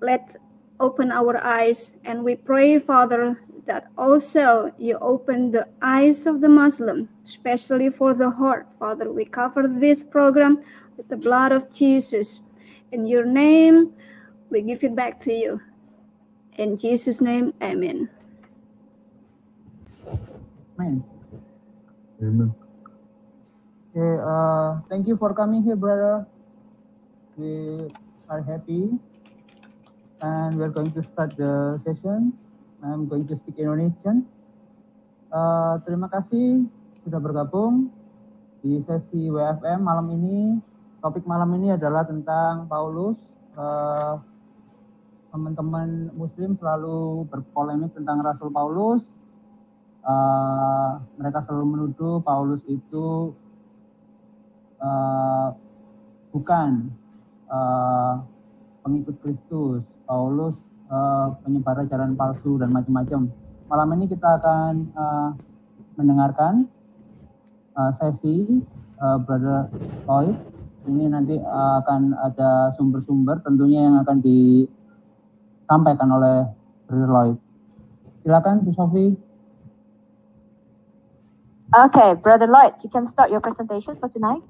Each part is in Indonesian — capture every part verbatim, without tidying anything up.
let open our eyes, and we pray, Father, that also you open the eyes of the Muslim, especially for the heart. Father, we cover this program with the blood of Jesus. In your name, we give it back to you. In Jesus' name, amen. Amen. Amen. Okay, uh, thank you for coming here, brother. We are happy, and we are going to start the session. I'm going to speak Indonesian. Uh, terima kasih sudah bergabung di sesi W F M malam ini. Topik malam ini adalah tentang Paulus. Uh, teman-teman Muslim selalu berpolemik tentang Rasul Paulus. Uh, mereka selalu menuduh Paulus itu uh, bukan uh, pengikut Kristus. Paulus uh, penyebar ajaran palsu dan macam-macam. Malam ini kita akan uh, mendengarkan uh, sesi uh, Brother Lloyd. Ini nanti uh, akan ada sumber-sumber tentunya yang akan disampaikan oleh Brother Lloyd. Silakan Bu Sophie. Okay, Brother Lloyd, you can start your presentation for tonight.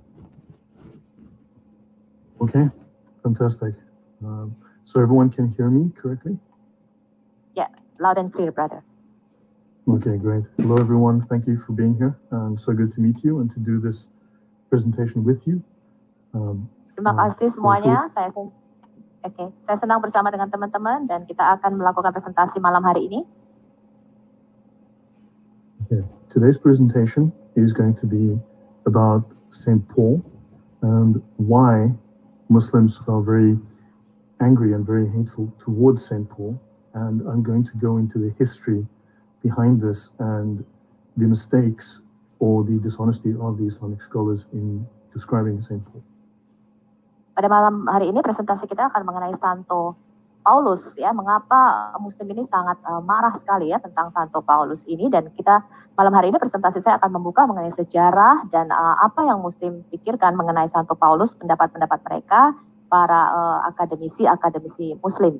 Okay, fantastic. Um, so everyone can hear me correctly? Yeah, loud and clear, brother. Okay, great. Hello, everyone. Thank you for being here. Um, so good to meet you and to do this presentation with you. Um, Terima uh, kasih semuanya. Saya, oke, okay. Saya senang bersama dengan teman-teman dan kita akan melakukan presentasi malam hari ini. Okay. Today's presentation is going to be about Saint Paul and why Muslims are very angry and very hateful towards Saint Paul. And I'm going to go into the history behind this and the mistakes or the dishonesty of the Islamic scholars in describing Saint Paul. Pada malam hari ini presentasi kita akan mengenai Santo Paulus, ya, mengapa Muslim ini sangat uh, marah sekali ya tentang Santo Paulus ini, dan kita malam hari ini presentasi saya akan membuka mengenai sejarah dan uh, apa yang Muslim pikirkan mengenai Santo Paulus, pendapat-pendapat mereka para uh, akademisi-akademisi Muslim.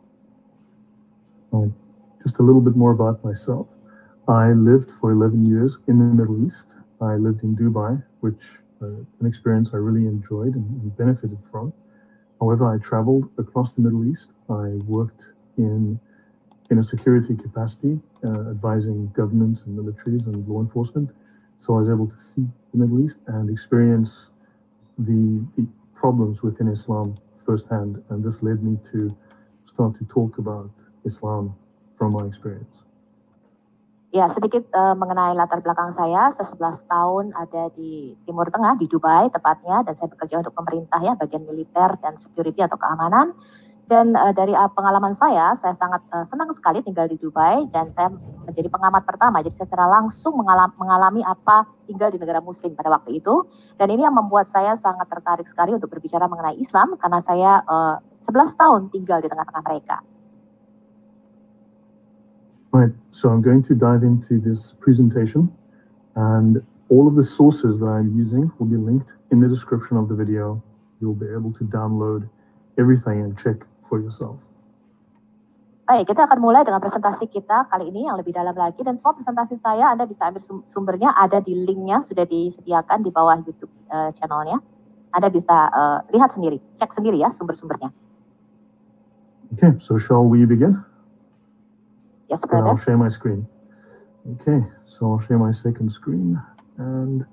Um, just a little bit more about myself. I lived for eleven years in the Middle East. I lived in Dubai, which uh, an experience I really enjoyed and, and benefited from. However, I traveled across the Middle East. I worked in in a security capacity, uh, advising governments and militaries and law enforcement. So I was able to see the Middle East and experience the, the problems within Islam firsthand. And this led me to start to talk about Islam from my experience. Ya, sedikit uh, mengenai latar belakang saya. Saya sebelas tahun ada di Timur Tengah, di Dubai tepatnya, dan saya bekerja untuk pemerintah ya, bagian militer dan security atau keamanan. Dan uh, dari uh, pengalaman saya, saya sangat uh, senang sekali tinggal di Dubai, dan saya menjadi pengamat pertama. Jadi saya secara langsung mengalami, mengalami apa tinggal di negara Muslim pada waktu itu. Dan ini yang membuat saya sangat tertarik sekali untuk berbicara mengenai Islam, karena saya uh, sebelas tahun tinggal di tengah-tengah mereka. Right, so I'm going to dive into this presentation, and all of the sources that I'm using will be linked in the description of the video. You'll be able to download everything and check for yourself. Baik, kita akan mulai dengan presentasi kita kali ini yang lebih dalam lagi, dan semua presentasi saya Anda bisa ambil sumbernya, ada di linknya, sudah disediakan di bawah YouTube uh, channelnya. Anda bisa uh, lihat sendiri, cek sendiri ya sumber-sumbernya. Okay, so shall we begin? Yes, then brother. I'll share my screen. Okay, so I'll share my second screen, and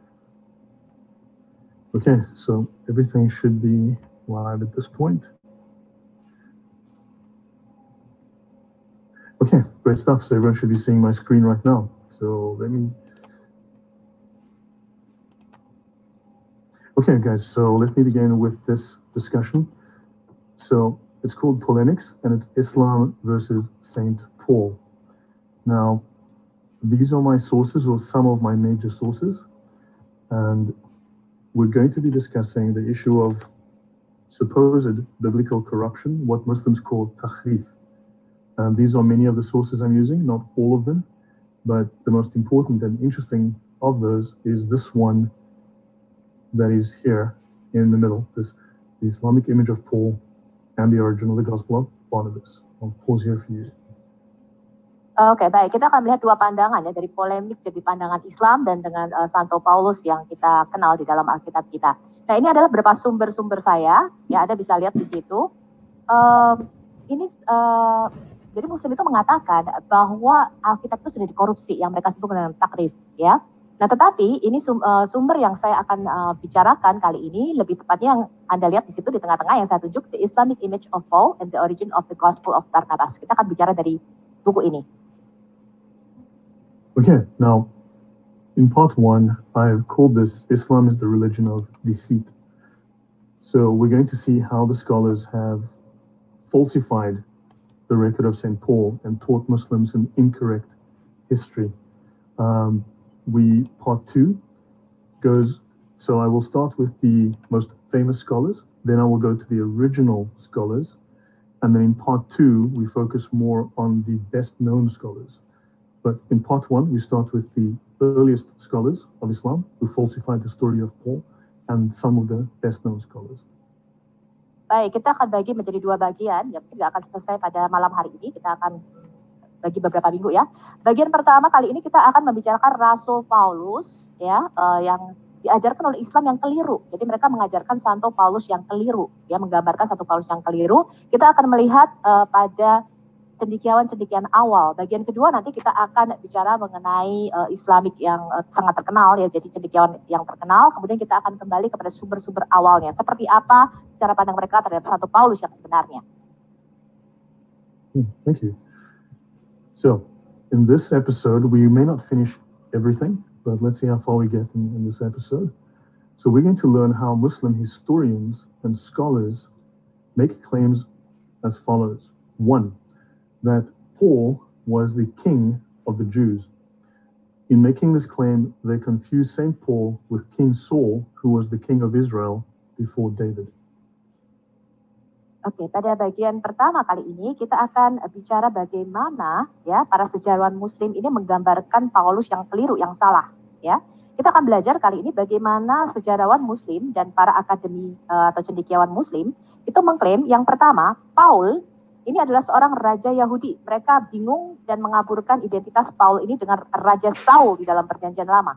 okay, so everything should be live at this point. Okay, great stuff. So everyone should be seeing my screen right now. So let me. Okay, guys, so let me begin with this discussion. So it's called Polemics, and it's Islam versus Saint Paul. Now, these are my sources, or some of my major sources, and we're going to be discussing the issue of supposed biblical corruption, what Muslims call tahrif. And these are many of the sources I'm using, not all of them, but the most important and interesting of those is this one that is here in the middle, this the Islamic image of Paul and the origin of the Gospel of Barnabas. I'll pause here for you. Oke, okay, baik. Kita akan melihat dua pandangan ya, dari polemik jadi pandangan Islam dan dengan uh, Santo Paulus yang kita kenal di dalam Alkitab kita. Nah, ini adalah beberapa sumber-sumber saya, ya Anda bisa lihat di situ. Uh, ini uh, jadi Muslim itu mengatakan bahwa Alkitab itu sudah dikorupsi, yang mereka sebut dengan takrif, ya. Nah, tetapi ini sum, uh, sumber yang saya akan uh, bicarakan kali ini, lebih tepatnya yang Anda lihat di situ di tengah-tengah yang saya tunjuk, The Islamic Image of Paul and the Origin of the Gospel of Barnabas. Kita akan bicara dari buku ini. Okay, now, in part one, I've called this Islam is the religion of deceit. So we're going to see how the scholars have falsified the record of Saint Paul and taught Muslims an incorrect history. Um, we, part two, goes, so I will start with the most famous scholars, then I will go to the original scholars, and then in part two, we focus more on the best known scholars. But in part one, we start with the earliest scholars of Islam who falsified the story of Paul and some of the best-known scholars. Baik, kita akan bagi menjadi dua bagian. Ya, tidak akan selesai pada malam hari ini. Kita akan bagi beberapa minggu ya. Bagian pertama kali ini kita akan membicarakan Rasul Paulus, ya, uh, yang diajarkan oleh Islam yang keliru. Jadi mereka mengajarkan Santo Paulus yang keliru, ya, menggambarkan Santo Paulus yang keliru. Kita akan melihat uh, pada cendekiawan-cendekiawan awal. Bagian kedua nanti kita akan bicara mengenai uh, Islamik yang uh, sangat terkenal ya, jadi cendekiawan yang terkenal. Kemudian kita akan kembali kepada sumber-sumber awalnya. Seperti apa cara pandang mereka terhadap Santo Paulus yang sebenarnya. Hmm, thank you. So, in this episode, we may not finish everything, but let's see how far we get in, in this episode. So we're going to learn how Muslim historians and scholars make claims as follows. One, that Paul was the king of the Jews. In making this claim, they confuse Saint Paul with King Saul, who was the king of Israel before David. Oke, pada bagian pertama kali ini kita akan bicara bagaimana ya para sejarawan Muslim ini menggambarkan Paulus yang keliru, yang salah. Ya, kita akan belajar kali ini bagaimana sejarawan Muslim dan para akademi uh, atau cendekiawan Muslim itu mengklaim yang pertama, Paul ini adalah seorang raja Yahudi. Mereka bingung dan mengaburkan identitas Paul ini dengan Raja Saul di dalam Perjanjian Lama.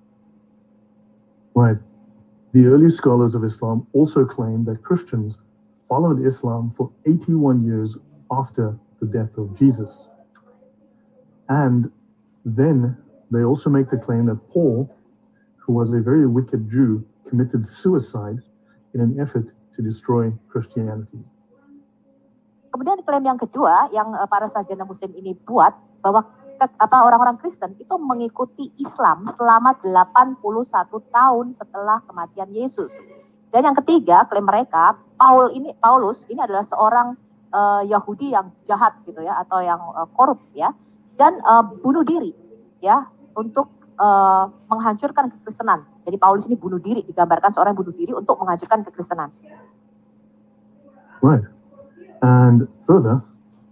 Right. The early scholars of Islam also claim that Christians followed Islam for eighty-one years after the death of Jesus. And then they also make the claim that Paul, who was a very wicked Jew, committed suicide in an effort to destroy Christianity. Kemudian klaim yang kedua yang uh, para sarjana Muslim ini buat bahwa ke, apa orang-orang Kristen itu mengikuti Islam selama delapan puluh satu tahun setelah kematian Yesus. Dan yang ketiga klaim mereka Paul ini Paulus ini adalah seorang uh, Yahudi yang jahat gitu ya, atau yang uh, korup ya, dan uh, bunuh diri ya untuk uh, menghancurkan kekristenan. Jadi Paulus ini bunuh diri, digambarkan seorang yang bunuh diri untuk menghancurkan kekristenan. Right. And further,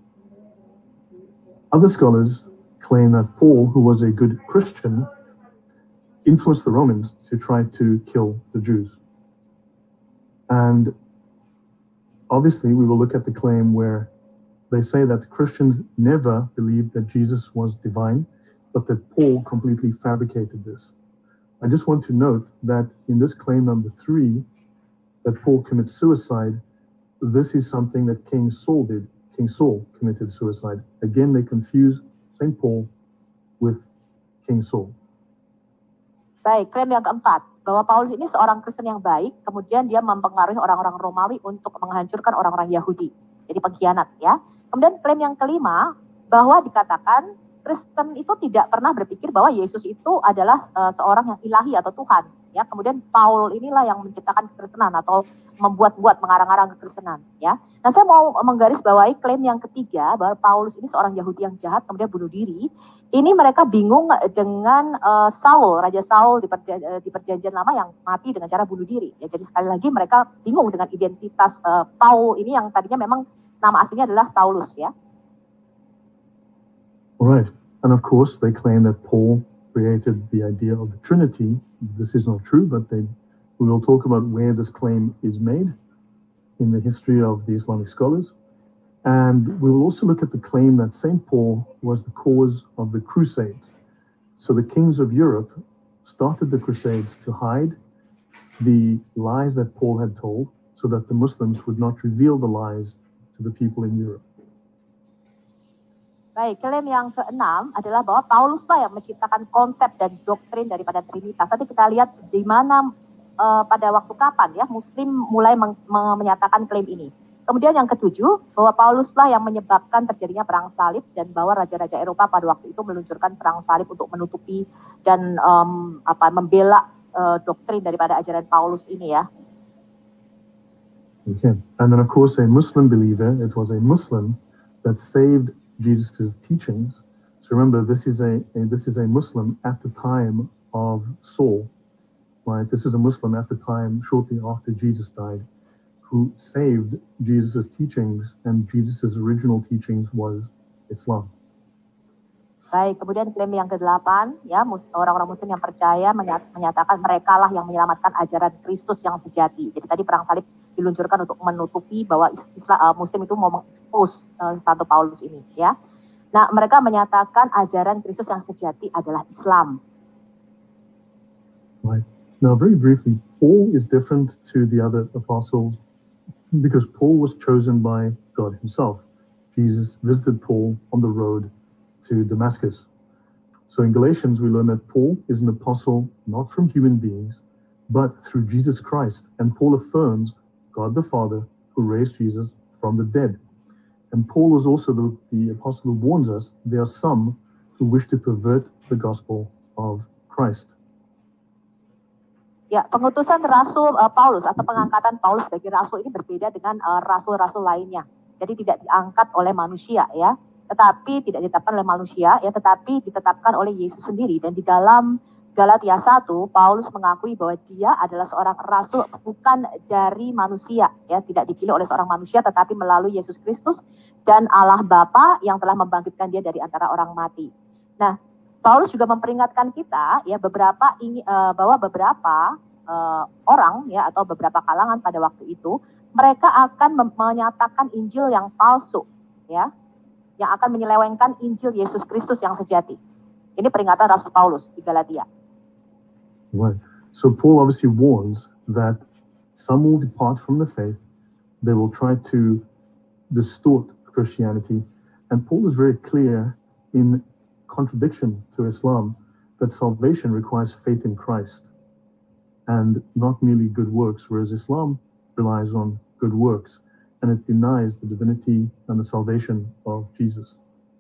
other scholars claim that Paul, who was a good Christian, influenced the Romans to try to kill the Jews. And obviously, we will look at the claim where they say that Christians never believed that Jesus was divine, but that Paul completely fabricated this. I just want to note that in this claim number three, that Paul commits suicide, this is something that King Saul did. King Saul committed suicide. Again, they confuse Saint Paul with King Saul. Baik, klaim yang keempat, bahwa Paulus ini seorang Kristen yang baik, kemudian dia mempengaruhi orang-orang Romawi untuk menghancurkan orang-orang Yahudi. Jadi pengkhianat ya. Kemudian klaim yang kelima, bahwa dikatakan Kristen itu tidak pernah berpikir bahwa Yesus itu adalah uh, seorang yang ilahi atau Tuhan. Ya, kemudian Paul inilah yang menciptakan kekristenan atau membuat-buat mengarang-arang kekristenan. Ya, nah saya mau menggarisbawahi klaim yang ketiga bahwa Paulus ini seorang Yahudi yang jahat kemudian bunuh diri. Ini mereka bingung dengan uh, Saul, Raja Saul di, perja, di Perjanjian Lama yang mati dengan cara bunuh diri. Ya, jadi sekali lagi mereka bingung dengan identitas uh, Paul ini yang tadinya memang nama aslinya adalah Saulus. Ya. Alright, and of course they claim that Paul created the idea of the Trinity. This is not true, but they, we will talk about where this claim is made. in the history of the Islamic scholars. And we will also look at the claim that Saint Paul was the cause of the Crusades. So the kings of Europe started the Crusades to hide the lies that Paul had told, so that the Muslims would not reveal the lies to the people in Europe. Baik, klaim yang keenam adalah bahwa Paulus lah yang menciptakan konsep dan doktrin daripada Trinitas. Nanti kita lihat di mana uh, pada waktu kapan ya Muslim mulai men menyatakan klaim ini. Kemudian yang ketujuh, bahwa Paulus lah yang menyebabkan terjadinya perang salib dan bahwa raja-raja Eropa pada waktu itu meluncurkan perang salib untuk menutupi dan um, apa membela uh, doktrin daripada ajaran Paulus ini ya. Okay, and then of course a Muslim believer, it was a Muslim that saved Jesus' teachings. So remember, this is a, a this is a Muslim at the time of Saul, right? This is a Muslim at the time shortly after Jesus died, who saved Jesus' teachings, and Jesus' original teachings was Islam. Baik, kemudian klaim yang kedelapan, ya orang-orang Muslim yang percaya menyatakan mereka lah yang menyelamatkan ajaran Kristus yang sejati. Jadi tadi perang salib diluncurkan untuk menutupi bahwa Islam, uh, Muslim itu mau mengekspos uh, Santo Paulus ini, ya. Nah, mereka menyatakan ajaran Kristus yang sejati adalah Islam. Right. Now, very briefly, Paul is different to the other apostles because Paul was chosen by God himself. Jesus visited Paul on the road to Damascus. So in Galatians, we learn that Paul is an apostle not from human beings, but through Jesus Christ. And Paul affirms God the Father who raised Jesus from the dead. And Paul is also the, the apostle who warns us there are some who wish to pervert the gospel of Christ. Ya, pengutusan Rasul uh, Paulus atau pengangkatan Paulus sebagai Rasul ini berbeda dengan Rasul-Rasul uh, lainnya. Jadi tidak diangkat oleh manusia ya, tetapi tidak ditetapkan oleh manusia ya, tetapi ditetapkan oleh Yesus sendiri. Dan di dalam Galatia satu, Paulus mengakui bahwa dia adalah seorang rasul bukan dari manusia, ya, tidak dipilih oleh seorang manusia, tetapi melalui Yesus Kristus dan Allah Bapa yang telah membangkitkan dia dari antara orang mati. Nah, Paulus juga memperingatkan kita, ya, beberapa ini uh, bahwa beberapa uh, orang, ya, atau beberapa kalangan pada waktu itu, mereka akan menyatakan Injil yang palsu, ya, yang akan menyelewengkan Injil Yesus Kristus yang sejati. Ini peringatan Rasul Paulus di Galatia. Right. So Paul obviously warns that some will depart from the faith, they will try to distort Christianity, and Paul is very clear in contradiction to Islam that salvation requires faith in Christ and not merely good works, whereas Islam relies on good works and it denies the divinity and the salvation of Jesus.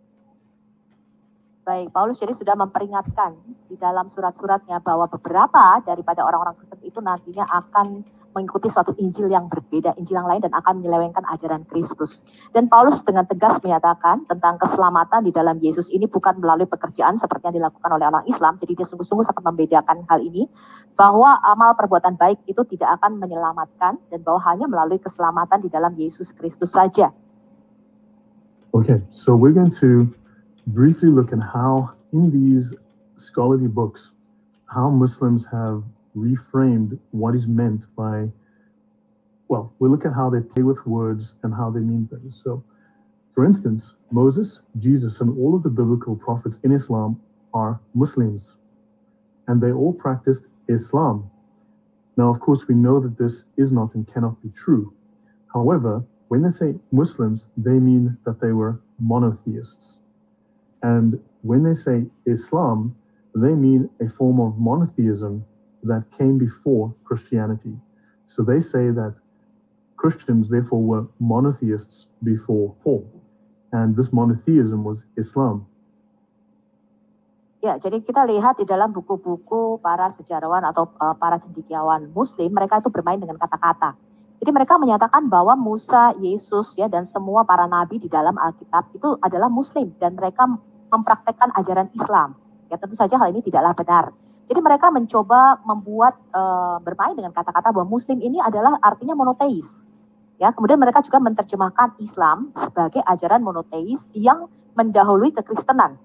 Baik, Paulus jadi sudah memperingatkan di dalam surat-suratnya bahwa beberapa daripada orang-orang Kristen itu nantinya akan mengikuti suatu Injil yang berbeda, Injil yang lain, dan akan menyelewengkan ajaran Kristus. Dan Paulus dengan tegas menyatakan tentang keselamatan di dalam Yesus ini bukan melalui pekerjaan seperti yang dilakukan oleh orang Islam. Jadi dia sungguh-sungguh sangat membedakan hal ini, bahwa amal perbuatan baik itu tidak akan menyelamatkan, dan bahwa hanya melalui keselamatan di dalam Yesus Kristus saja. Okay, so we're going to briefly look at how in these scholarly books, how Muslims have reframed what is meant by, well, we look at how they play with words and how they mean things. So, for instance, Moses, Jesus, and all of the biblical prophets in Islam are Muslims, and they all practiced Islam. Now, of course, we know that this is not and cannot be true. However, when they say Muslims, they mean that they were monotheists. And when they say Islam, they mean a form of monotheism that came before Christianity. So they say that Christians, therefore, were monotheists before Paul. And this monotheism was Islam. Ya, jadi kita lihat di dalam buku-buku para sejarawan atau uh, para cendekiawan Muslim, mereka itu bermain dengan kata-kata. Jadi mereka menyatakan bahwa Musa, Yesus, ya, dan semua para nabi di dalam Alkitab itu adalah Muslim, dan mereka mempraktekkan ajaran Islam. Ya, tentu saja hal ini tidaklah benar. Jadi mereka mencoba membuat uh, bermain dengan kata-kata bahwa Muslim ini adalah artinya monoteis. Ya, kemudian mereka juga menerjemahkan Islam sebagai ajaran monoteis yang mendahului kekristenan.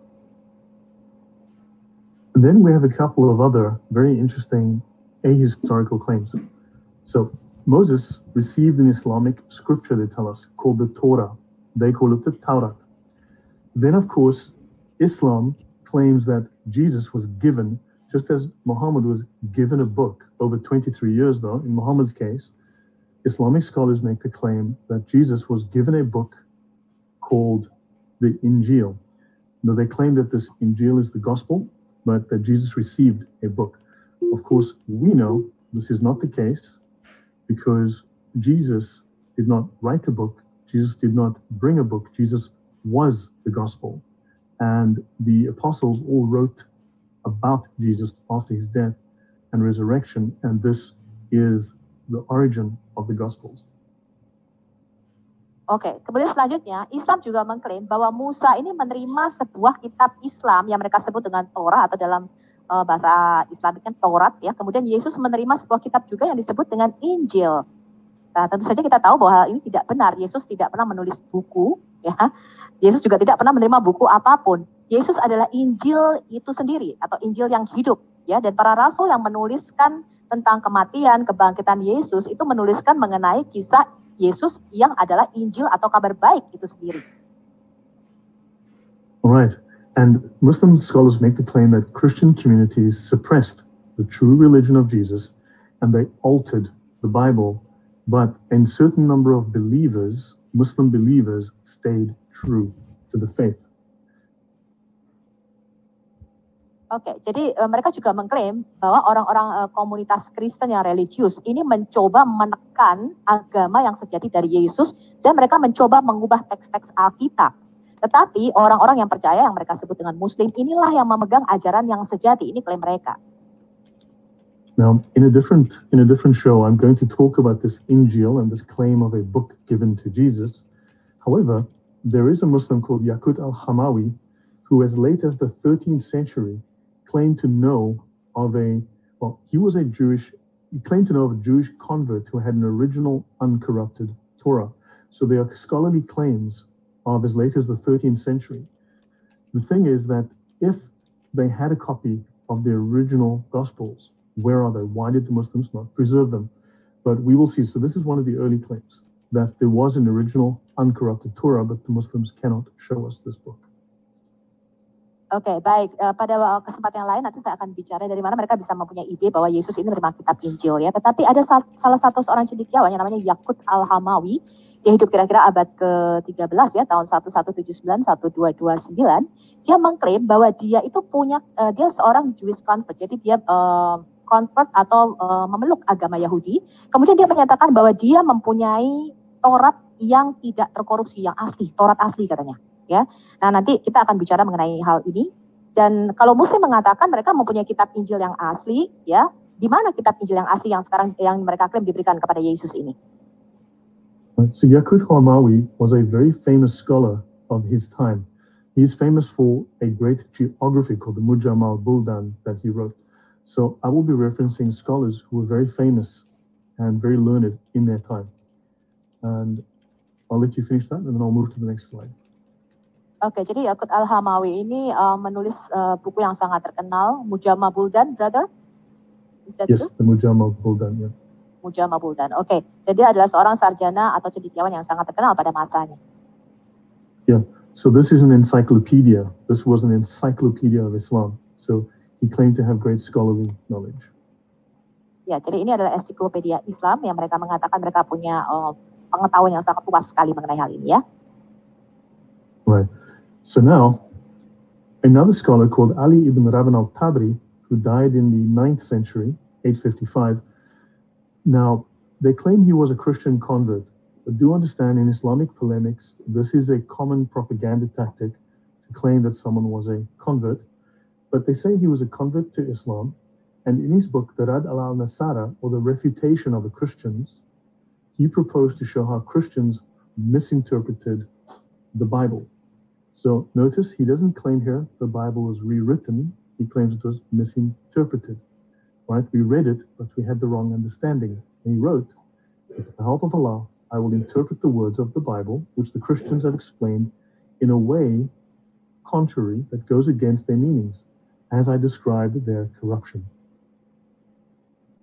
And then we have a couple of other very interesting ahistorical claims. So Moses received an Islamic scripture, they tell us, called the Torah. They call it the Taurat. Then, of course, Islam claims that Jesus was given, just as Muhammad was given a book over twenty-three years, though, in Muhammad's case, Islamic scholars make the claim that Jesus was given a book called the Injil. Now, they claim that this Injil is the gospel, but that Jesus received a book. Of course, we know this is not the case because Jesus did not write a book. Jesus did not bring a book. Jesus was the gospel. And the apostles all wrote about Jesus after his death and resurrection. And this is the origin of the Gospels. Oke, okay. Kemudian selanjutnya Islam juga mengklaim bahwa Musa ini menerima sebuah kitab Islam yang mereka sebut dengan Torah atau dalam uh, bahasa Islamiknya Taurat ya. Kemudian Yesus menerima sebuah kitab juga yang disebut dengan Injil. Nah, tentu saja kita tahu bahwa hal ini tidak benar. Yesus tidak pernah menulis buku ya. Yesus juga tidak pernah menerima buku apapun. Yesus adalah Injil itu sendiri atau Injil yang hidup ya, dan para rasul yang menuliskan tentang kematian, kebangkitan Yesus itu menuliskan mengenai kisah Yesus yang adalah Injil atau kabar baik itu sendiri. Alright, and Muslim scholars make the claim that Christian communities suppressed the true religion of Jesus and they altered the Bible, but a certain number of believers, Muslim believers, stayed true to the faith. Oke, okay, jadi uh, mereka juga mengklaim bahwa orang-orang uh, komunitas Kristen yang religius ini mencoba menekan agama yang sejati dari Yesus dan mereka mencoba mengubah teks-teks Alkitab. Tetapi orang-orang yang percaya yang mereka sebut dengan Muslim inilah yang memegang ajaran yang sejati. Ini klaim mereka. Now, in a different in a different show, I'm going to talk about this Injil and this claim of a book given to Jesus. However, there is a Muslim called Yaqut al-Hamawi who, as late as the thirteenth century, claimed to know of a, well, he was a Jewish, he claimed to know of a Jewish convert who had an original uncorrupted Torah. So there are scholarly claims of as late as the thirteenth century. The thing is that if they had a copy of the original Gospels, where are they? Why did the Muslims not preserve them? But we will see. So this is one of the early claims, that there was an original uncorrupted Torah, but the Muslims cannot show us this book. Oke, okay, baik. Uh, pada kesempatan yang lain nanti saya akan bicara dari mana mereka bisa mempunyai ide bahwa Yesus ini menerima kitab Injil ya. Tetapi ada sal salah satu seorang cendekiawan yang namanya Yaqut al-Hamawi. Dia hidup kira-kira abad ke tiga belas ya, tahun seribu seratus tujuh puluh sembilan sampai seribu dua ratus dua puluh sembilan. Dia mengklaim bahwa dia itu punya, uh, dia seorang Jewish convert. Jadi dia uh, convert atau uh, memeluk agama Yahudi. Kemudian dia menyatakan bahwa dia mempunyai Taurat yang tidak terkorupsi, yang asli, Taurat asli katanya. Ya, nah nanti kita akan bicara mengenai hal ini. Dan kalau Muslim mengatakan mereka mempunyai kitab Injil yang asli, ya, di mana kitab Injil yang asli yang sekarang yang mereka klaim diberikan kepada Yesus ini? So Yaqut al-Hamawi was a very famous scholar of his time. He's famous for a great geography called the Mujam al-Buldan that he wrote. So I will be referencing scholars who were very famous and very learned in their time. And I'll let you finish that, and then I'll move to the next slide. Oke, okay, jadi Yaqut al-Hamawi ini uh, menulis uh, buku yang sangat terkenal, Mujam al-Buldan, brother? Is that yes, true? the Mujam al-Buldan, yeah. Mujam al-Buldan, oke. Okay. Jadi dia adalah seorang sarjana atau cendekiawan yang sangat terkenal pada masanya. Yeah, so this is an encyclopedia. This was an encyclopedia of Islam. So he claimed to have great scholarly knowledge. Ya, jadi ini adalah ensiklopedia Islam yang mereka mengatakan mereka punya uh, pengetahuan yang sangat luas sekali mengenai hal ini ya. Right. So now, another scholar called Ali ibn Rabban al-Tabri, who died in the ninth century, eight fifty-five, now they claim he was a Christian convert, but do understand in Islamic polemics, this is a common propaganda tactic to claim that someone was a convert, but they say he was a convert to Islam, and in his book, the Rad al-Nasara, or the refutation of the Christians, he proposed to show how Christians misinterpreted the Bible. So notice he doesn't claim here the Bible was rewritten. He claims it was misinterpreted. Right? We read it, but we had the wrong understanding. And he wrote, with the help of Allah, I will interpret the words of the Bible, which the Christians have explained in a way contrary that goes against their meanings, as I described their corruption.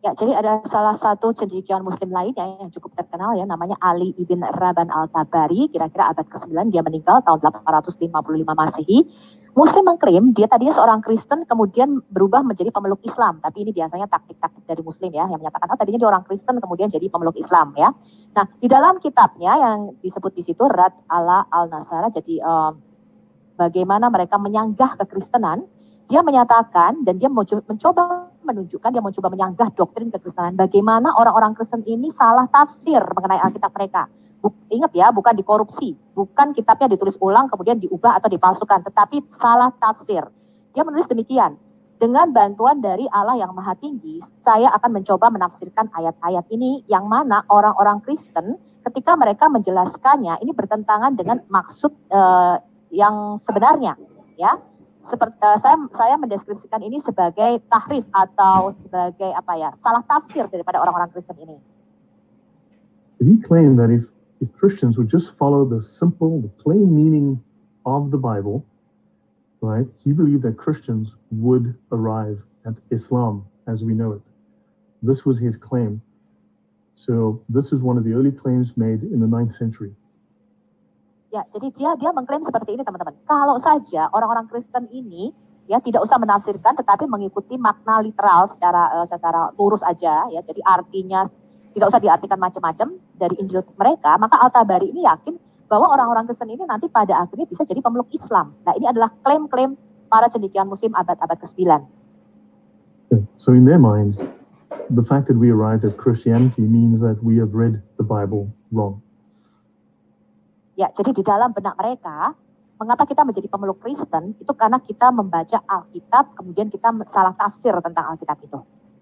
Ya, jadi ada salah satu cendekiawan Muslim lainnya yang cukup terkenal ya, namanya Ali ibn Rabban al-Tabari, kira-kira abad kesembilan, dia meninggal tahun delapan ratus lima puluh lima Masehi. Muslim mengklaim dia tadinya seorang Kristen kemudian berubah menjadi pemeluk Islam, tapi ini biasanya taktik-taktik dari Muslim ya, yang menyatakan oh tadinya dia orang Kristen kemudian jadi pemeluk Islam ya. Nah, di dalam kitabnya yang disebut di situ Rad ala al-Nasara, jadi um, bagaimana mereka menyanggah kekristenan, dia menyatakan dan dia mencoba menunjukkan, dia mencoba menyanggah doktrin kekristenan, bagaimana orang-orang Kristen ini salah tafsir mengenai Alkitab mereka. Buk, ingat ya, bukan dikorupsi, bukan kitabnya ditulis ulang kemudian diubah atau dipalsukan, tetapi salah tafsir. Dia menulis demikian, dengan bantuan dari Allah yang Maha Tinggi, saya akan mencoba menafsirkan ayat-ayat ini yang mana orang-orang Kristen ketika mereka menjelaskannya ini bertentangan dengan maksud uh, yang sebenarnya, ya. Seperti uh, saya saya mendeskripsikan ini sebagai tahrif atau sebagai apa ya, salah tafsir daripada orang-orang Kristen ini. He claimed that if if Christians would just follow the simple, the plain meaning of the Bible, right? He believed that Christians would arrive at Islam as we know it. This was his claim. So this is one of the early claims made in the ninth century. Ya, jadi dia dia mengklaim seperti ini teman-teman. Kalau saja orang-orang Kristen ini ya tidak usah menafsirkan, tetapi mengikuti makna literal secara uh, secara lurus aja, ya. Jadi artinya tidak usah diartikan macam-macam dari Injil mereka, maka Al-Tabari ini yakin bahwa orang-orang Kristen ini nanti pada akhirnya bisa jadi pemeluk Islam. Nah, ini adalah klaim-klaim para cendekiawan Muslim abad-abad kesembilan. So in their minds, the fact that we arrived at Christianity means that we have read the Bible wrong. Ya, jadi di dalam benak mereka, mengapa kita menjadi pemeluk Kristen, itu karena kita membaca Alkitab, kemudian kita salah tafsir tentang Alkitab itu.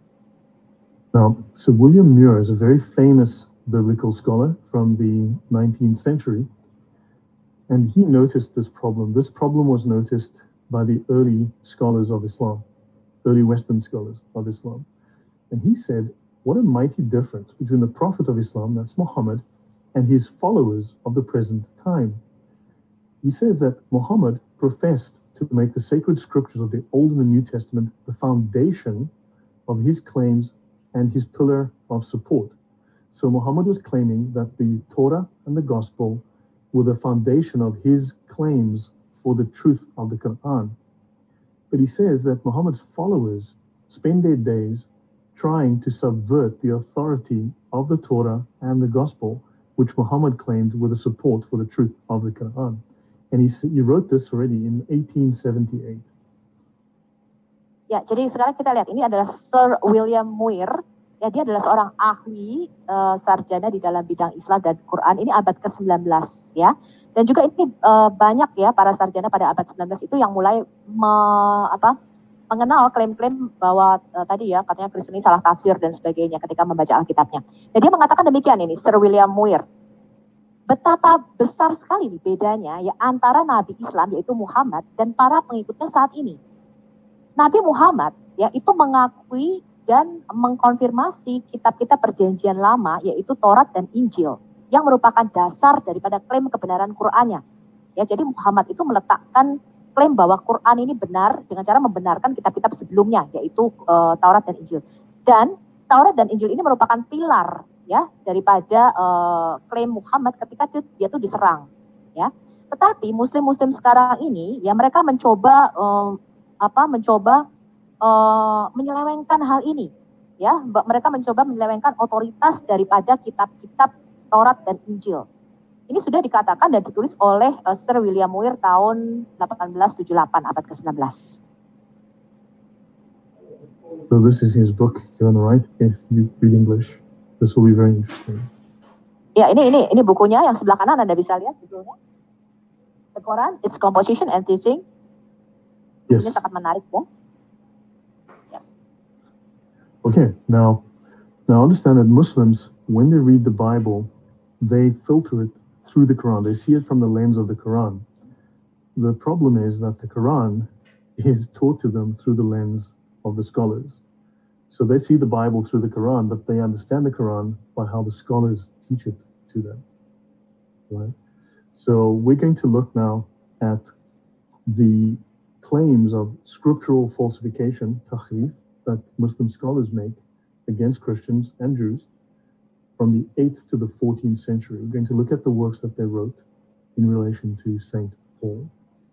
Now, Sir William Muir is a very famous biblical scholar from the nineteenth century, and he noticed this problem. This problem was noticed by the early scholars of Islam, early Western scholars of Islam. And he said, what a mighty difference between the Prophet of Islam, that's Muhammad, and his followers of the present time. He says that Muhammad professed to make the sacred scriptures of the Old and the New Testament the foundation of his claims and his pillar of support. So Muhammad was claiming that the Torah and the Gospel were the foundation of his claims for the truth of the Quran. But he says that Muhammad's followers spend their days trying to subvert the authority of the Torah and the Gospel, which Muhammad claimed were the support for the truth of the Quran. And he, he wrote this already in eighteen seventy-eight. Ya, jadi sekarang kita lihat, ini adalah Sir William Muir. Ya, dia adalah seorang ahli uh, sarjana di dalam bidang Islam dan Quran. Ini abad ke sembilan belas, ya. Dan juga ini uh, banyak ya para sarjana pada abad sembilan belas itu yang mulai me, apa, mengenal klaim-klaim bahwa uh, tadi ya katanya Kristen ini salah tafsir dan sebagainya ketika membaca Alkitabnya. Dan dia mengatakan demikian ini, Sir William Muir. Betapa besar sekali nih bedanya ya antara Nabi Islam yaitu Muhammad dan para pengikutnya saat ini. Nabi Muhammad ya itu mengakui dan mengkonfirmasi kitab-kitab perjanjian lama yaitu Taurat dan Injil yang merupakan dasar daripada klaim kebenaran Qur'annya. Ya, jadi Muhammad itu meletakkan klaim bahwa Quran ini benar dengan cara membenarkan kitab-kitab sebelumnya yaitu uh, Taurat dan Injil. Dan Taurat dan Injil ini merupakan pilar ya daripada uh, klaim Muhammad ketika dia itu diserang ya. Tetapi muslim-muslim sekarang ini ya mereka mencoba uh, apa mencoba uh, menyelewengkan hal ini ya, mereka mencoba menyelewengkan otoritas daripada kitab-kitab Taurat dan Injil. Ini sudah dikatakan dan ditulis oleh uh, Sir William Muir tahun delapan belas tujuh puluh delapan abad ke sembilan belas. So this is his book here on the right. If you read English, this will be very interesting. Ya, ini ini ini bukunya yang sebelah kanan Anda bisa lihat judulnya. The Quran, Its Composition and Teaching. Yes. Ini sangat menarik ya. Yes. Okay, now now understand that Muslims, when they read the Bible, they filter it through the Quran. They see it from the lens of the Quran. The problem is that the Quran is taught to them through the lens of the scholars. So they see the Bible through the Quran, but they understand the Quran by how the scholars teach it to them. Right? So we're going to look now at the claims of scriptural falsification, tahrif, that Muslim scholars make against Christians and Jews from the eighth to the fourteenth century. We're going to look at the works that they wrote in relation to Saint Paul.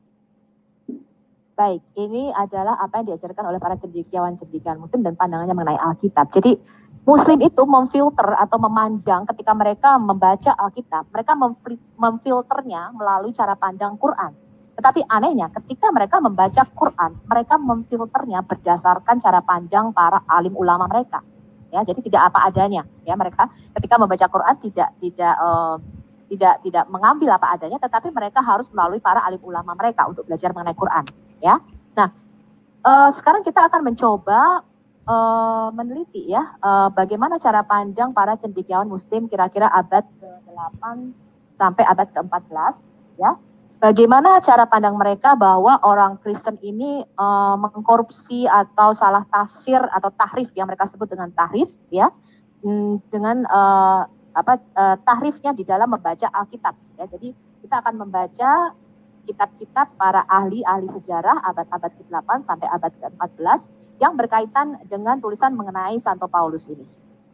Baik, ini adalah apa yang diajarkan oleh para cendekiawan-cendekiawan Muslim dan pandangannya mengenai Alkitab. Jadi Muslim itu memfilter atau memandang ketika mereka membaca Alkitab, mereka memfilternya melalui cara pandang Quran. Tetapi anehnya ketika mereka membaca Quran, mereka memfilternya berdasarkan cara pandang para alim ulama mereka. Ya, jadi tidak apa adanya. Ya, mereka ketika membaca Quran tidak tidak uh, tidak tidak mengambil apa adanya, tetapi mereka harus melalui para alim ulama mereka untuk belajar mengenai Quran. Ya, nah uh, sekarang kita akan mencoba uh, meneliti ya uh, bagaimana cara pandang para cendekiawan Muslim kira-kira abad ke delapan sampai abad ke empat belas, ya. Bagaimana cara pandang mereka bahwa orang Kristen ini uh, mengkorupsi atau salah tafsir atau tahrif yang mereka sebut dengan tahrif, ya, dengan uh, apa uh, tahrifnya di dalam membaca Alkitab. Ya, jadi kita akan membaca kitab-kitab para ahli-ahli sejarah abad-abad ke delapan sampai abad ke empat belas yang berkaitan dengan tulisan mengenai Santo Paulus ini.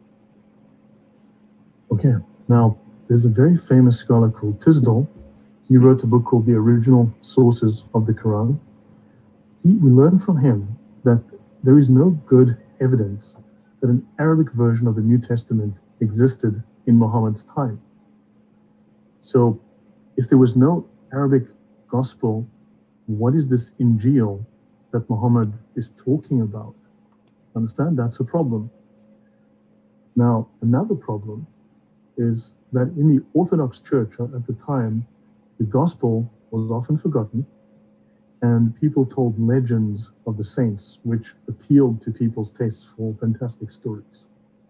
Okay, now there's a very famous scholar called Tisdall. He wrote a book called The Original Sources of the Quran. He, we learn from him that there is no good evidence that an Arabic version of the New Testament existed in Muhammad's time. So if there was no Arabic gospel, what is this Injil that Muhammad is talking about? Understand? That's a problem. Now, another problem is that in the Orthodox Church at the time, the gospel was often forgotten, and people told legends of the saints, which appealed to people's tastes for fantastic stories.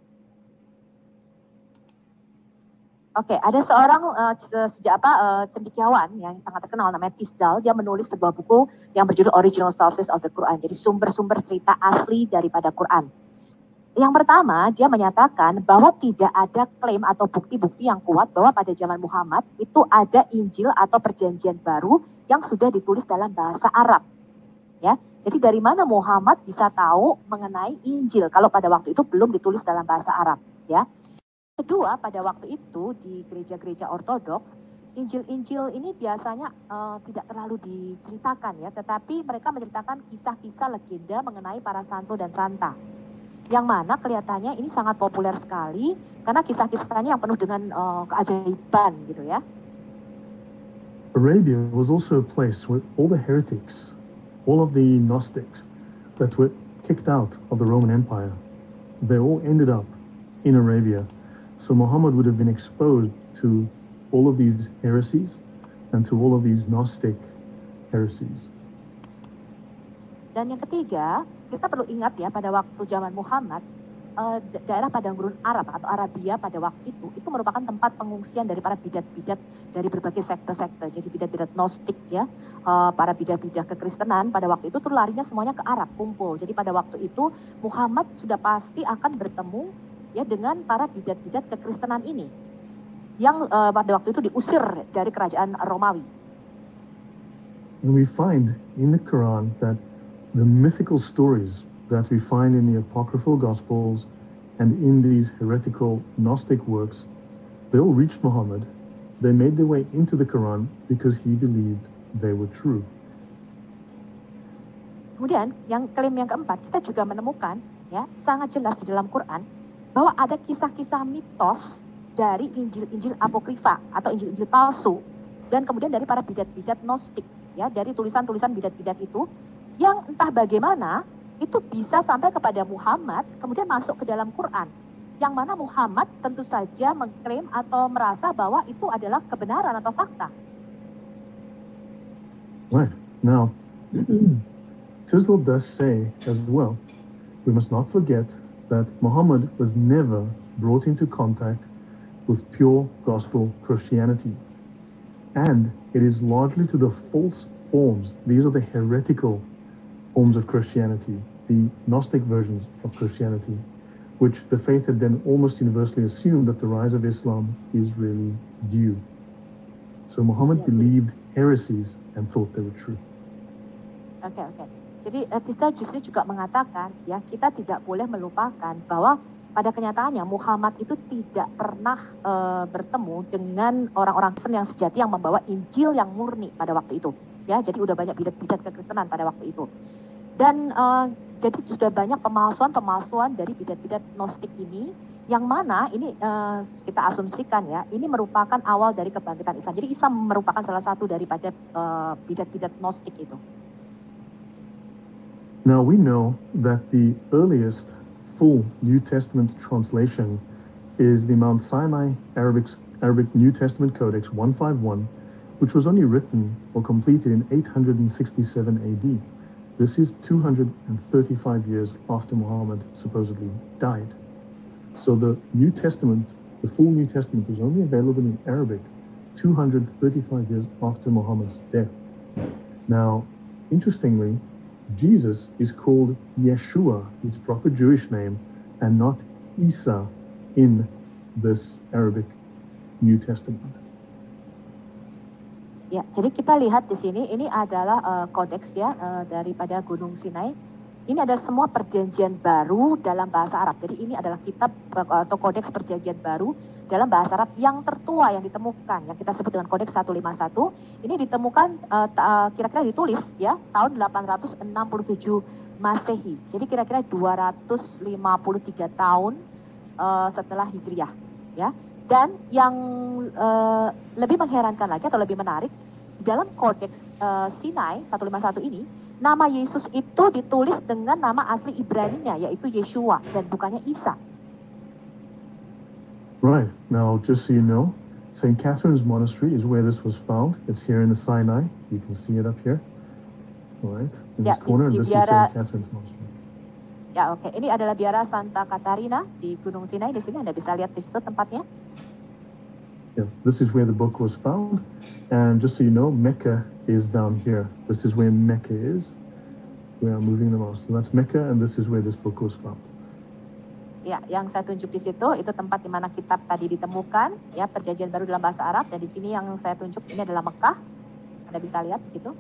Oke, okay, ada seorang uh, sejak apa uh, cendekiawan yang sangat terkenal namanya Tisdall. Dia menulis sebuah buku yang berjudul Original Sources of the Quran. Jadi sumber-sumber cerita asli daripada Quran. Yang pertama, dia menyatakan bahwa tidak ada klaim atau bukti-bukti yang kuat bahwa pada zaman Muhammad itu ada Injil atau Perjanjian Baru yang sudah ditulis dalam bahasa Arab. Ya, jadi dari mana Muhammad bisa tahu mengenai Injil kalau pada waktu itu belum ditulis dalam bahasa Arab? Ya. Kedua, pada waktu itu di gereja-gereja Ortodoks, Injil-Injil ini biasanya uh, tidak terlalu diceritakan ya, tetapi mereka menceritakan kisah-kisah legenda mengenai para santo dan santa. Yang mana kelihatannya ini sangat populer sekali karena kisah-kisahnya yang penuh dengan uh, keajaiban gitu ya. Arabia was also a place where all the heretics, all of the Gnostics that were kicked out of the Roman Empire, they all ended up in Arabia. So Muhammad would have been exposed to all of these heresies and to all of these Gnostic heresies. Dan yang ketiga, kita perlu ingat ya pada waktu zaman Muhammad, uh, daerah padang gurun Arab atau Arabia pada waktu itu, itu merupakan tempat pengungsian dari para bidat-bidat dari berbagai sekte-sekte. Jadi bidat-bidat Gnostik ya, uh, para bidat-bidat kekristenan pada waktu itu tuh larinya semuanya ke Arab, kumpul. Jadi pada waktu itu Muhammad sudah pasti akan bertemu ya dengan para bidat-bidat kekristenan ini yang uh, pada waktu itu diusir dari kerajaan Romawi. And we find in the Quran that the mythical stories that we find in the apocryphal gospels and in these heretical Gnostic works, they all reached Muhammad. They made their way into the Quran because he believed they were true. Kemudian yang klaim yang keempat, kita juga menemukan ya sangat jelas di dalam Quran bahwa ada kisah-kisah mitos dari Injil-Injil apokrifa atau Injil-Injil palsu dan kemudian dari para bidat-bidat Gnostik ya, dari tulisan-tulisan bidat-bidat itu yang entah bagaimana itu bisa sampai kepada Muhammad kemudian masuk ke dalam Quran, yang mana Muhammad tentu saja mengklaim atau merasa bahwa itu adalah kebenaran atau fakta. Right. Now, Tisdall does say as well, we must not forget that Muhammad was never brought into contact with pure gospel Christianity. And it is largely to the false forms, these are the heretical forms of Christianity, the Gnostic versions of Christianity, which the faith had then almost universally assumed that the rise of Islam is really due. So Muhammad believed heresies and thought they were true. Oke, okay, oke. Okay. Jadi Tista justru juga mengatakan ya kita tidak boleh melupakan bahwa pada kenyataannya Muhammad itu tidak pernah uh, bertemu dengan orang-orang Kristen yang sejati yang membawa Injil yang murni pada waktu itu. Ya, jadi udah banyak bidat-bidat kekristenan pada waktu itu. Dan uh, jadi sudah banyak pemalsuan-pemalsuan dari bidat-bidat Gnostik ini, yang mana ini uh, kita asumsikan ya, ini merupakan awal dari kebangkitan Islam. Jadi Islam merupakan salah satu daripada uh, bidat-bidat Gnostik itu. Now we know that the earliest full New Testament translation is the Mount Sinai Arabic, Arabic New Testament Codex one fifty-one, which was only written or completed in eight hundred sixty-seven A D. This is two hundred thirty-five years after Muhammad supposedly died. So the New Testament, the full New Testament, was only available in Arabic two hundred thirty-five years after Muhammad's death. Now, interestingly, Jesus is called Yeshua, its proper Jewish name, and not Isa in this Arabic New Testament. Ya, jadi kita lihat di sini ini adalah uh, kodeks ya uh, daripada Gunung Sinai. Ini adalah semua perjanjian baru dalam bahasa Arab. Jadi ini adalah kitab uh, atau kodeks perjanjian baru dalam bahasa Arab yang tertua yang ditemukan, yang kita sebut dengan kodeks seratus lima puluh satu. Ini ditemukan uh, uh, kira-kira ditulis ya tahun delapan ratus enam puluh tujuh Masehi. Jadi kira-kira dua ratus lima puluh tiga tahun uh, setelah Hijriah ya. Dan yang uh, lebih mengherankan lagi atau lebih menarik, di dalam kodeks uh, Sinai seratus lima puluh satu ini, nama Yesus itu ditulis dengan nama asli Ibraninya, yaitu Yeshua, dan bukannya Isa. Right. Now, just so you know, Saint Catherine's Monastery is where this was found. It's here in the Sinai. You can see it up here. All right. In Ya, this corner, di, and di this is biara, Saint Catherine's Monastery. ya oke. Okay. Ini adalah biara Santa Katarina di Gunung Sinai. Di sini Anda bisa lihat di situ tempatnya. Yeah, this is where the book was found. And just so you know, Mecca is down here. This is where Mecca is. We are moving the mouse. So that's Mecca, and this is where this book was found. Ya, yang saya tunjuk di situ itu tempat di mana kitab tadi ditemukan, ya perjanjian baru dalam bahasa Arab. Dan di sini yang saya tunjuk ini adalah Mekah. Anda bisa lihat di situ.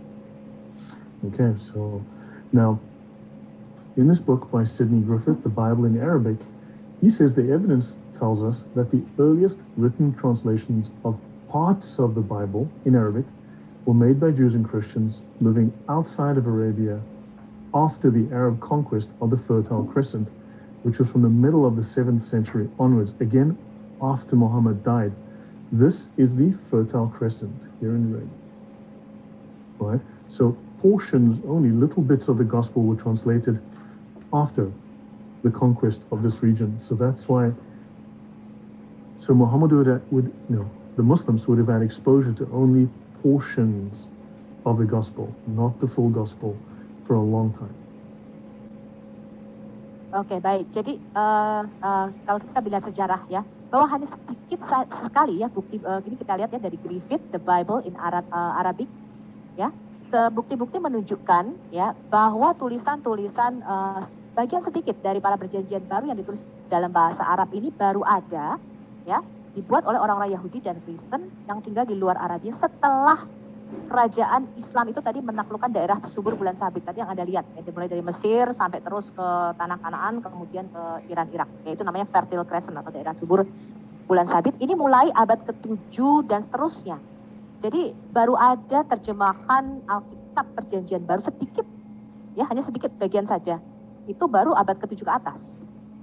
Okay, so now in this book by Sidney Griffith, The Bible in Arabic, he says the evidence tells us that the earliest written translations of parts of the Bible in Arabic were made by Jews and Christians living outside of Arabia after the Arab conquest of the Fertile Crescent, which was from the middle of the seventh century onwards, again after Muhammad died. This is the Fertile Crescent here in red. Right? So portions, only little bits of the gospel were translated after the conquest of this region. So that's why, so Muhammad would, would no, the Muslims would have had exposure to only portions of the gospel, not the full gospel, for a long time. Oke, okay, baik. Jadi uh, uh, kalau kita bilang sejarah ya, bahwa hanya sedikit sekali ya bukti uh, ini kita lihat ya dari Griffith, The Bible in Arab, uh, Arabic, ya, sebukti-bukti menunjukkan ya bahwa tulisan-tulisan uh, bagian sedikit dari para perjanjian baru yang ditulis dalam bahasa Arab ini baru ada, ya, dibuat oleh orang-orang Yahudi dan Kristen yang tinggal di luar Arabia setelah kerajaan Islam itu tadi menaklukkan daerah subur bulan sabit tadi yang Anda lihat, ya, dimulai dari Mesir sampai terus ke tanah Kanaan, kemudian ke Iran, Irak, yaitu namanya Fertile Crescent atau daerah subur bulan sabit. Ini mulai abad ketujuh dan seterusnya. Jadi baru ada terjemahan Alkitab perjanjian baru sedikit, ya hanya sedikit bagian saja. Itu baru abad ketujuh ke atas.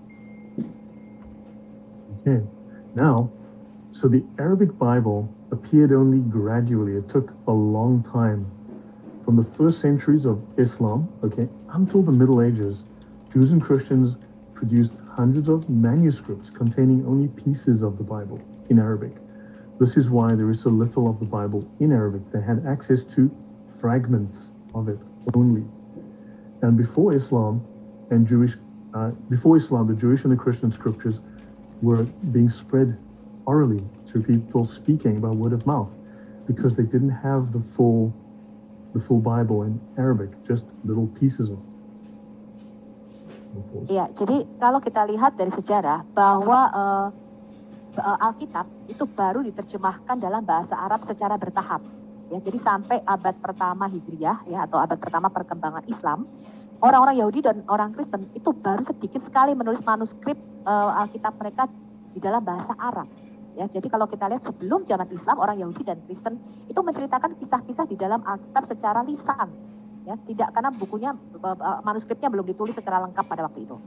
Okay, now, so the Arabic Bible appeared only gradually. It took a long time. From the first centuries of Islam, okay, until the Middle Ages, Jews and Christians produced hundreds of manuscripts containing only pieces of the Bible in Arabic. This is why there is so little of the Bible in Arabic. They had access to fragments of it only. And before Islam and Jewish, uh, before Islam, the Jewish and the Christian scriptures were being spread orally through people speaking by word of mouth, because they didn't have the full, the full Bible in Arabic, just little pieces of it. Iya, jadi kalau kita lihat dari sejarah bahwa uh, uh, Alkitab itu baru diterjemahkan dalam bahasa Arab secara bertahap. Ya, jadi sampai abad pertama Hijriah ya atau abad pertama perkembangan Islam, orang-orang Yahudi dan orang Kristen itu baru sedikit sekali menulis manuskrip uh, Alkitab mereka di dalam bahasa Arab. Ya, jadi kalau kita lihat sebelum zaman Islam, orang Yahudi dan Kristen itu menceritakan kisah-kisah di dalam Alkitab secara lisan. Ya, tidak karena bukunya manuskripnya belum ditulis secara lengkap pada waktu itu.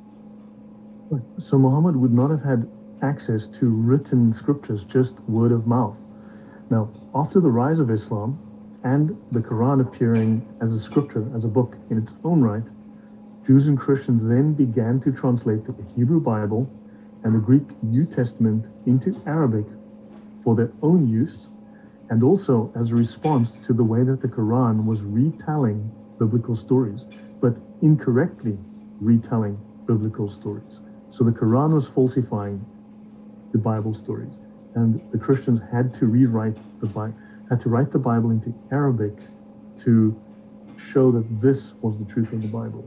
So Muhammad would not have had access to written scriptures, just word of mouth. Now, after the rise of Islam and the Quran appearing as a scripture, as a book in its own right, Jews and Christians then began to translate the Hebrew Bible and the Greek New Testament into Arabic for their own use, and also as a response to the way that the Quran was retelling biblical stories, but incorrectly retelling biblical stories. So the Quran was falsifying the Bible stories, and the Christians had to rewrite the Bible, had to write the Bible into Arabic to show that this was the truth of the Bible.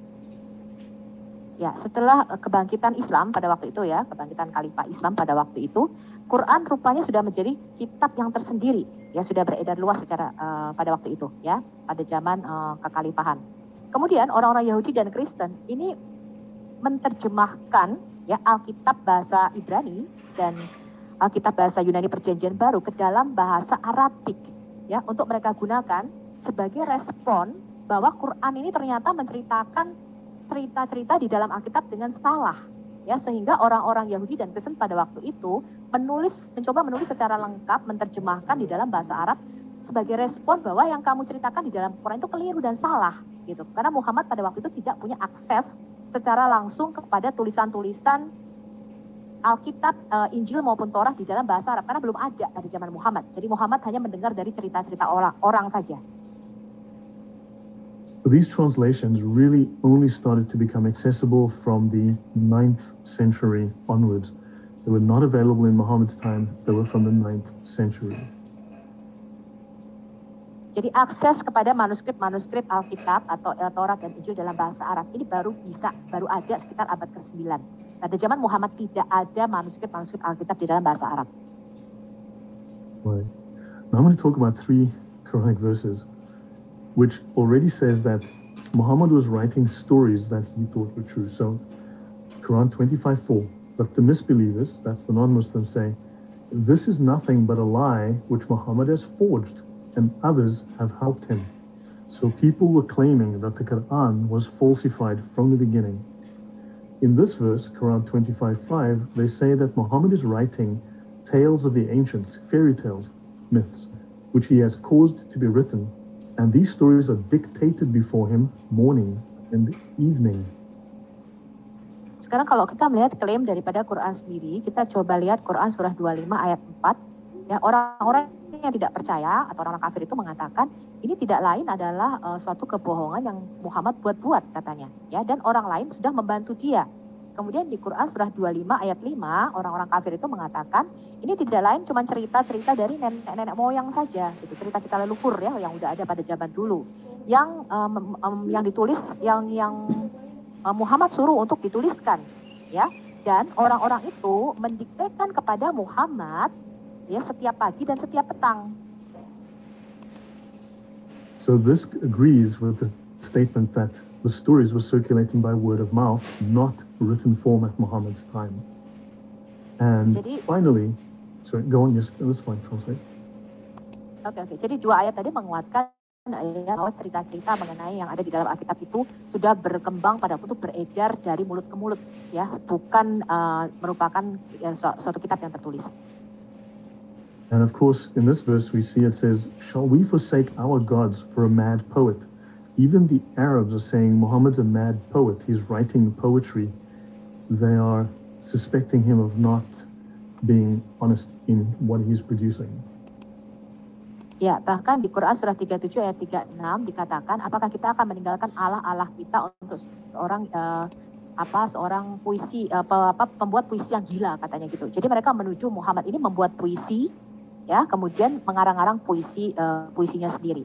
Ya, setelah kebangkitan Islam pada waktu itu ya, kebangkitan Khalifah Islam pada waktu itu, Quran rupanya sudah menjadi kitab yang tersendiri, ya sudah beredar luas secara uh, pada waktu itu, ya, pada zaman uh, kekhalifahan. Kemudian orang-orang Yahudi dan Kristen ini menerjemahkan ya Alkitab bahasa Ibrani dan Alkitab bahasa Yunani Perjanjian Baru ke dalam bahasa Arabik, ya, untuk mereka gunakan sebagai respon bahwa Quran ini ternyata menceritakan cerita-cerita di dalam Alkitab dengan salah, ya, sehingga orang-orang Yahudi dan Kristen pada waktu itu menulis, mencoba menulis secara lengkap, menerjemahkan di dalam bahasa Arab sebagai respon bahwa yang kamu ceritakan di dalam Quran itu keliru dan salah, gitu. Karena Muhammad pada waktu itu tidak punya akses secara langsung kepada tulisan-tulisan Alkitab, uh, Injil maupun Torah di dalam bahasa Arab, karena belum ada pada zaman Muhammad. Jadi Muhammad hanya mendengar dari cerita-cerita orang, orang saja. These translations really only started to become accessible from the ninth century onwards. They were not available in Muhammad's time, they were from the ninth century. Jadi akses kepada manuskrip-manuskrip Alkitab atau uh, Torah dan Injil dalam bahasa Arab ini baru bisa, baru ada sekitar abad kesembilan. Pada zaman Muhammad tidak ada manuskrip-manuskrip Alkitab di dalam bahasa Arab. Right. Now I'm going to talk about three Quranic verses, which already says that Muhammad was writing stories that he thought were true. So, Quran twenty-five four, but the misbelievers, that's the non-Muslims, say, this is nothing but a lie which Muhammad has forged, and others have helped him. So people were claiming that the Quran was falsified from the beginning. In this verse, Quran twenty-five five, they say that Muhammad is writing tales of the ancients, fairy tales, myths, which he has caused to be written, and these stories are dictated before him morning and evening. Sekarang kalau kita melihat klaim daripada Quran sendiri, kita coba lihat Quran surah dua puluh lima ayat empat. Ya, orang-orang yang tidak percaya atau orang kafir itu mengatakan ini tidak lain adalah uh, suatu kebohongan yang Muhammad buat-buat katanya, ya, dan orang lain sudah membantu dia. Kemudian di Quran surah dua puluh lima ayat lima, orang-orang kafir itu mengatakan ini tidak lain cuma cerita-cerita dari nenek-nenek moyang saja, gitu, cerita-cerita leluhur ya yang udah ada pada zaman dulu, yang um, um, yang ditulis, yang yang um, Muhammad suruh untuk dituliskan, ya, dan orang-orang itu mendiktekan kepada Muhammad ya setiap pagi dan setiap petang. So this agrees with the statement that the stories were circulating by word of mouth, not written form at Muhammad's time. And Jadi, finally, sorry, go on, yes, let's fine, translate. Oke, okay, oke. Okay. Jadi dua ayat tadi menguatkan ya, bahwa cerita-cerita mengenai yang ada di dalam Alkitab itu sudah berkembang pada waktu itu beredar dari mulut ke mulut, ya, bukan uh, merupakan ya, su suatu kitab yang tertulis. And of course, in this verse, we see it says, shall we forsake our gods for a mad poet? Even the Arabs are saying Muhammad's a mad poet. He's writing poetry. They are suspecting him of not being honest in what he's producing. Ya, bahkan di Quran surah tiga puluh tujuh ayat tiga puluh enam dikatakan, apakah kita akan meninggalkan Allah-Allah kita untuk seorang uh, apa seorang puisi uh, apa pembuat puisi yang gila katanya gitu. Jadi mereka menuju Muhammad ini membuat puisi, ya, kemudian mengarang-arang puisi uh, puisinya sendiri.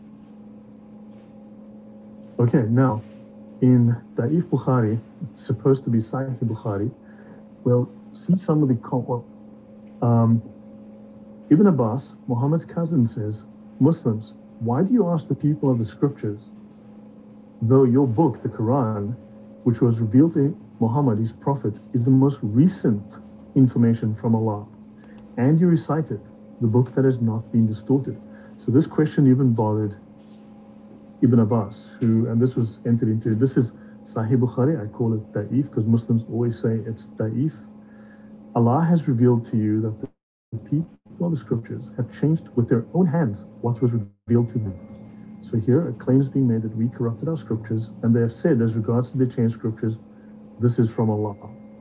Okay, now in Da'if Bukhari, it's supposed to be Sahih Bukhari, we'll see some of the well, um, Ibn Abbas, Muhammad's cousin, says Muslims, why do you ask the people of the scriptures, though your book, the Quran, which was revealed to Muhammad, his prophet, is the most recent information from Allah, and you recite it, the book that has not been distorted? So this question even bothered Ibn Abbas, who, and this was entered into, this is Sahih Bukhari, I call it Da'if, because Muslims always say it's Da'if. Allah has revealed to you that the people of the scriptures have changed with their own hands what was revealed to them. So here a claim is being made that we corrupted our scriptures, and they have said, as regards to the changed scriptures, this is from Allah.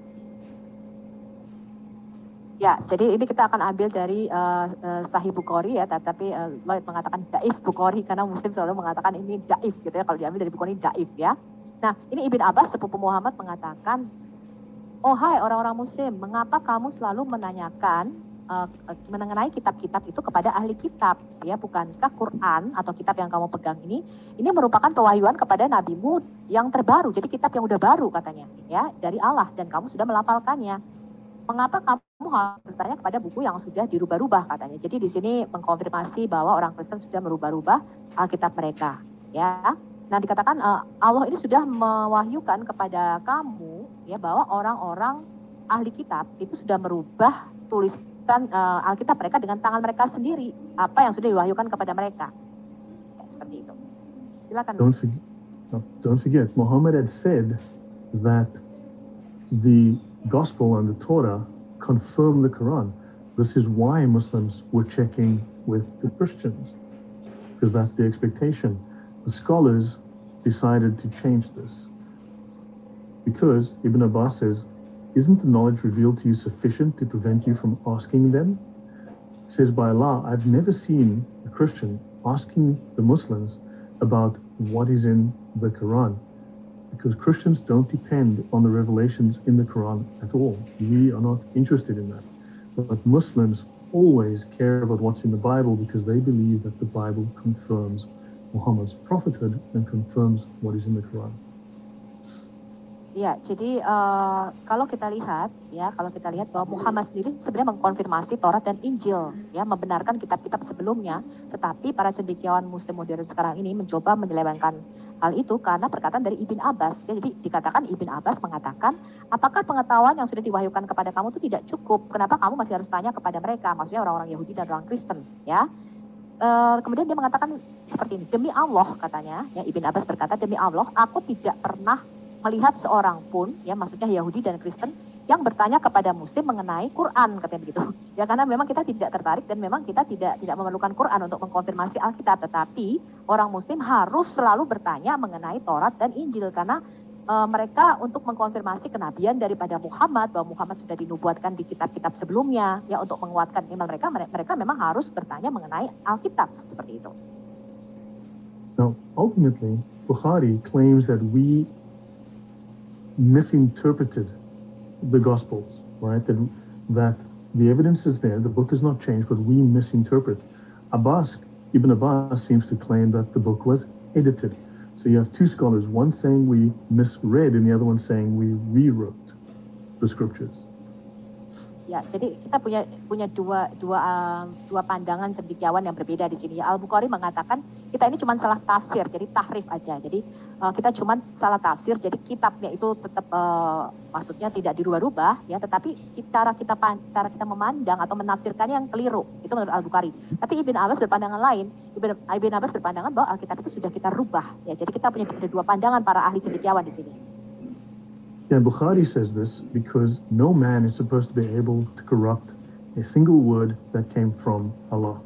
Ya, jadi ini kita akan ambil dari uh, uh, Sahih Bukhari ya, tetapi uh, Lloyd mengatakan Daif Bukhari karena Muslim selalu mengatakan ini Daif gitu ya, kalau diambil dari Bukhari Daif ya. Nah, ini Ibn Abbas sepupu Muhammad mengatakan, oh hai orang-orang Muslim, mengapa kamu selalu menanyakan uh, mengenai kitab-kitab itu kepada ahli kitab ya, bukankah Quran atau kitab yang kamu pegang ini ini merupakan pewahyuan kepada nabimu yang terbaru, jadi kitab yang udah baru katanya ya dari Allah, dan kamu sudah melafalkannya. Mengapa kamu harus bertanya kepada buku yang sudah dirubah-rubah katanya. Jadi di sini mengkonfirmasi bahwa orang Kristen sudah merubah-rubah Alkitab mereka ya. Nah, dikatakan uh, Allah ini sudah mewahyukan kepada kamu ya bahwa orang-orang ahli kitab itu sudah merubah tulisan uh, Alkitab mereka dengan tangan mereka sendiri, apa yang sudah diwahyukan kepada mereka. Ya, seperti itu. Silakan. Don't forget, don't forget, Muhammad had said that the Gospel and the Torah confirm the Quran. This is why Muslims were checking with the Christians, because that's the expectation. The scholars decided to change this because Ibn Abbas says, isn't the knowledge revealed to you sufficient to prevent you from asking them? He says, by Allah, I've never seen a Christian asking the Muslims about what is in the Quran, because Christians don't depend on the revelations in the Quran at all. We are not interested in that. But Muslims always care about what's in the Bible because they believe that the Bible confirms Muhammad's prophethood and confirms what is in the Quran. Ya, jadi uh, kalau kita lihat ya, kalau kita lihat bahwa Muhammad sendiri sebenarnya mengkonfirmasi Taurat dan Injil, ya, membenarkan kitab-kitab sebelumnya, tetapi para cendekiawan Muslim modern sekarang ini mencoba menyelewengkan hal itu karena perkataan dari Ibn Abbas. Ya, jadi dikatakan Ibn Abbas mengatakan, apakah pengetahuan yang sudah diwahyukan kepada kamu itu tidak cukup? Kenapa kamu masih harus tanya kepada mereka? Maksudnya orang-orang Yahudi dan orang Kristen, ya. Uh, kemudian dia mengatakan seperti ini, demi Allah katanya, ya, Ibn Abbas berkata, demi Allah, aku tidak pernah melihat seorang pun, ya maksudnya Yahudi dan Kristen, yang bertanya kepada Muslim mengenai Quran, katanya begitu. Ya, karena memang kita tidak tertarik dan memang kita tidak tidak memerlukan Quran untuk mengkonfirmasi Alkitab, tetapi orang Muslim harus selalu bertanya mengenai Taurat dan Injil karena uh, mereka untuk mengkonfirmasi kenabian daripada Muhammad, bahwa Muhammad sudah dinubuatkan di kitab-kitab sebelumnya, ya untuk menguatkan iman mereka, mereka memang harus bertanya mengenai Alkitab seperti itu. Now, ultimately, Bukhari claims that we misinterpreted the Gospels, right? That, that the evidence is there, the book is not changed, but we misinterpret. Abbas, Ibn Abbas seems to claim that the book was edited. So you have two scholars, one saying we misread and the other one saying we rewrote the scriptures. Ya, jadi kita punya punya dua dua uh, dua pandangan cendekiawan yang berbeda di sini. Ya, Al-Bukhari mengatakan kita ini cuma salah tafsir, jadi tahrif aja. Jadi uh, kita cuma salah tafsir, jadi kitabnya itu tetap uh, maksudnya tidak dirubah-rubah, ya, tetapi cara kita cara kita memandang atau menafsirkannya yang keliru. Itu menurut Al-Bukhari. Tapi Ibn Abbas berpandangan lain. Ibn, Ibn Abbas berpandangan bahwa Alkitab itu sudah kita rubah. Ya, jadi kita punya dua pandangan para ahli cendekiawan di sini. Yeah, Bukhari says this because no man is supposed to be able to corrupt a single word that came from Allah.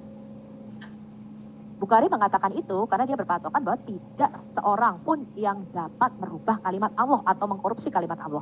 Bukhari mengatakan itu karena dia berpatokan bahwa tidak seorang pun yang dapat merubah kalimat Allah atau mengkorupsi kalimat Allah.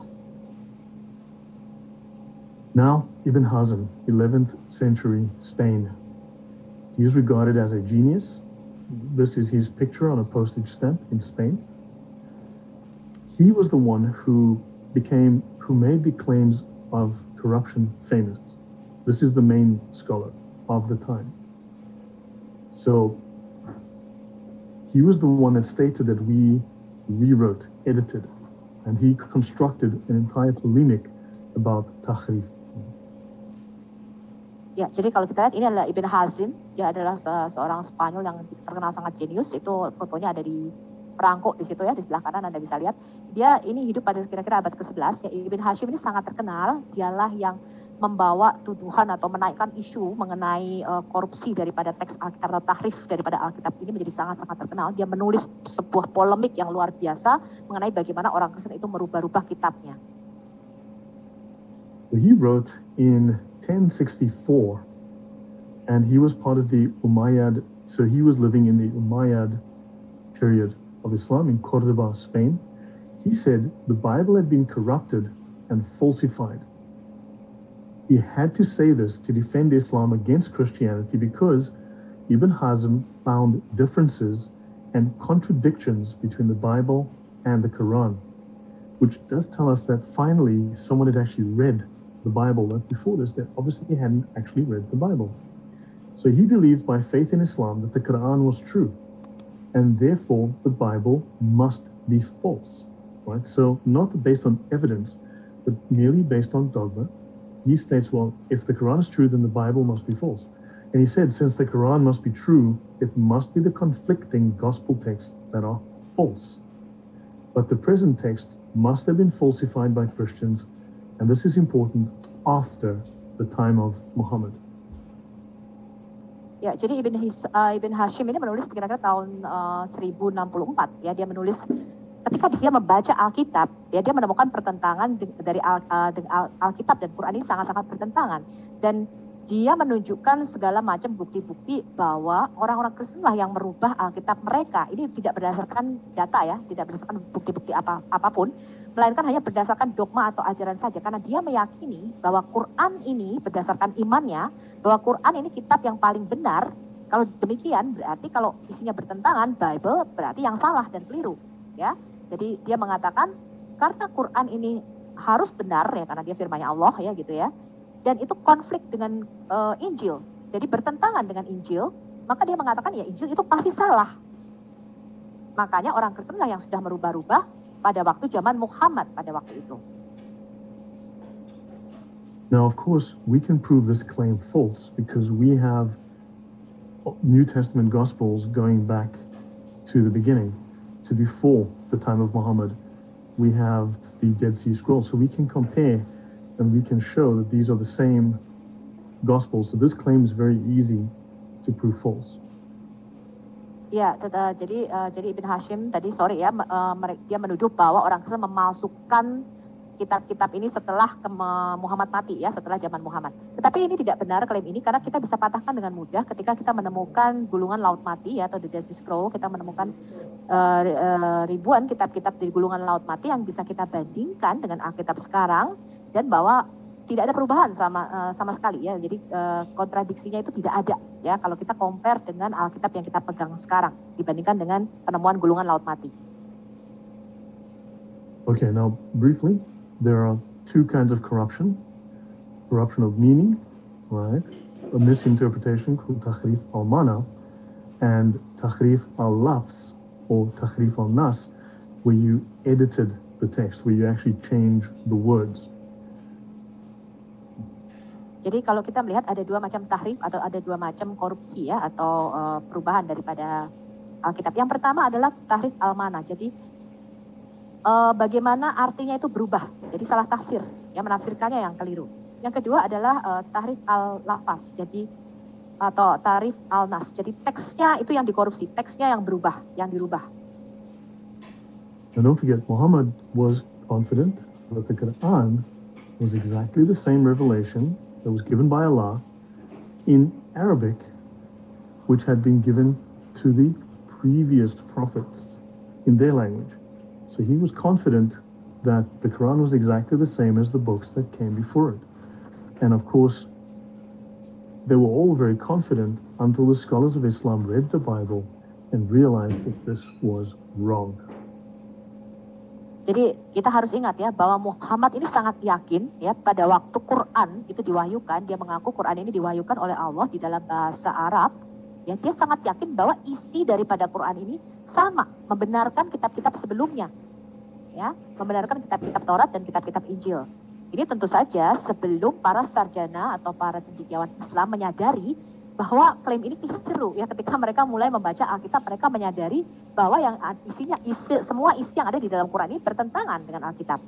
Now, Ibn Hazm, eleventh century Spain. He is regarded as a genius. This is his picture on a postage stamp in Spain. He was the one who became, who made the claims of corruption famous. This is the main scholar of the time. So he was the one that stated that we rewrote, edited, and he constructed an entire polemic about tahrif. Ya, jadi kalau kita lihat ini adalah Ibn Hazm, dia adalah se- seorang Spanyol yang terkenal sangat jenius. Itu fotonya ada di perangko di situ ya, di sebelah kanan Anda bisa lihat. Dia ini hidup pada kira-kira abad ke sebelas. Ya, Ibn Hazm ini sangat terkenal. Dialah yang membawa tuduhan atau menaikkan isu mengenai uh, korupsi daripada teks Alkitab atau tahrif daripada Alkitab ini menjadi sangat-sangat terkenal. Dia menulis sebuah polemik yang luar biasa mengenai bagaimana orang Kristen itu merubah-rubah kitabnya. He wrote in ten sixty-four, and he was part of the Umayyad, so he was living in the Umayyad period of Islam in Cordoba, Spain. He said the Bible had been corrupted and falsified. He had to say this to defend Islam against Christianity because Ibn Hazm found differences and contradictions between the Bible and the Quran, which does tell us that finally someone had actually read the Bible. That before this, they obviously hadn't actually read the Bible. So he believed by faith in Islam that the Quran was true, and therefore the Bible must be false, right? So not based on evidence, but merely based on dogma. He states, well, if the Quran is true, then the Bible must be false. And he said, since the Quran must be true, it must be the conflicting gospel texts that are false. But the present text must have been falsified by Christians, and this is important after the time of Muhammad. Ya, jadi Ibn, His, uh, Ibn Hashim ini menulis kira-kira tahun uh, seribu enam puluh empat. Ya, dia menulis ketika dia membaca Alkitab, ya dia menemukan pertentangan dari Al, uh, Al, Alkitab dan Quran ini sangat-sangat bertentangan. Dan dia menunjukkan segala macam bukti-bukti bahwa orang-orang Kristen lah yang merubah Alkitab mereka. Ini tidak berdasarkan data ya, tidak berdasarkan bukti-bukti apa, apapun, melainkan hanya berdasarkan dogma atau ajaran saja. Karena dia meyakini bahwa Quran ini berdasarkan imannya, bahwa Quran ini kitab yang paling benar. Kalau demikian berarti kalau isinya bertentangan, Bible berarti yang salah dan keliru. Ya, jadi dia mengatakan karena Quran ini harus benar ya, karena dia firman-Nya Allah ya gitu ya. Dan itu konflik dengan uh, Injil, jadi bertentangan dengan Injil, maka dia mengatakan ya Injil itu pasti salah. Makanya orang Kristen lah yang sudah merubah-rubah pada waktu zaman Muhammad pada waktu itu. Now, of course, we can prove this claim false because we have New Testament Gospels going back to the beginning, to before the time of Muhammad. We have the Dead Sea Scrolls, so we can compare and we can show that these are the same Gospels. So this claim is very easy to prove false. Ya, uh, jadi uh, jadi Ibn Hashim tadi sorry ya, uh, dia menuduh bahwa orang Kristen memalsukan kitab-kitab ini setelah ke Muhammad mati ya, setelah zaman Muhammad. Tetapi ini tidak benar klaim ini karena kita bisa patahkan dengan mudah ketika kita menemukan gulungan laut mati ya, atau the Dead Sea Scroll. Kita menemukan uh, uh, ribuan kitab-kitab di gulungan laut mati yang bisa kita bandingkan dengan Alkitab sekarang, dan bahwa tidak ada perubahan sama uh, sama sekali ya. Jadi uh, kontradiksinya itu tidak ada ya kalau kita compare dengan Alkitab yang kita pegang sekarang dibandingkan dengan penemuan gulungan laut mati. Okay, now briefly, there are two kinds of corruption. Corruption of meaning, right? A misinterpretation called tahrif al-mana, and tahrif al-lafz or tahrif al-nas, where you edited the text, where you actually change the words. Jadi kalau kita melihat ada dua macam tahrif atau ada dua macam korupsi ya, atau uh, perubahan daripada Alkitab. Yang pertama adalah tahrif al-mana. Jadi uh, bagaimana artinya itu berubah. Jadi salah tafsir, yang menafsirkannya yang keliru. Yang kedua adalah uh, tahrif al-lafaz. Jadi atau tahrif al-nas. Jadi teksnya itu yang dikorupsi, teksnya yang berubah, yang dirubah. And don't forget, Muhammad was confident that the Quran was exactly the same revelation that was given by Allah in Arabic, which had been given to the previous prophets in their language. So he was confident that the Quran was exactly the same as the books that came before it. And of course, they were all very confident until the scholars of Islam read the Bible and realized that this was wrong. Jadi kita harus ingat ya bahwa Muhammad ini sangat yakin ya pada waktu Quran itu diwahyukan, dia mengaku Quran ini diwahyukan oleh Allah di dalam bahasa Arab. Ya, dia sangat yakin bahwa isi daripada Quran ini sama, membenarkan kitab-kitab sebelumnya. Ya, membenarkan kitab-kitab Taurat dan kitab-kitab Injil. Ini tentu saja sebelum para sarjana atau para cendekiawan Islam menyadari bahwa klaim ini keliru ya, ketika mereka mulai membaca Alkitab, mereka menyadari bahwa yang isinya isi, semua isi yang ada di dalam Quran ini bertentangan dengan Alkitab.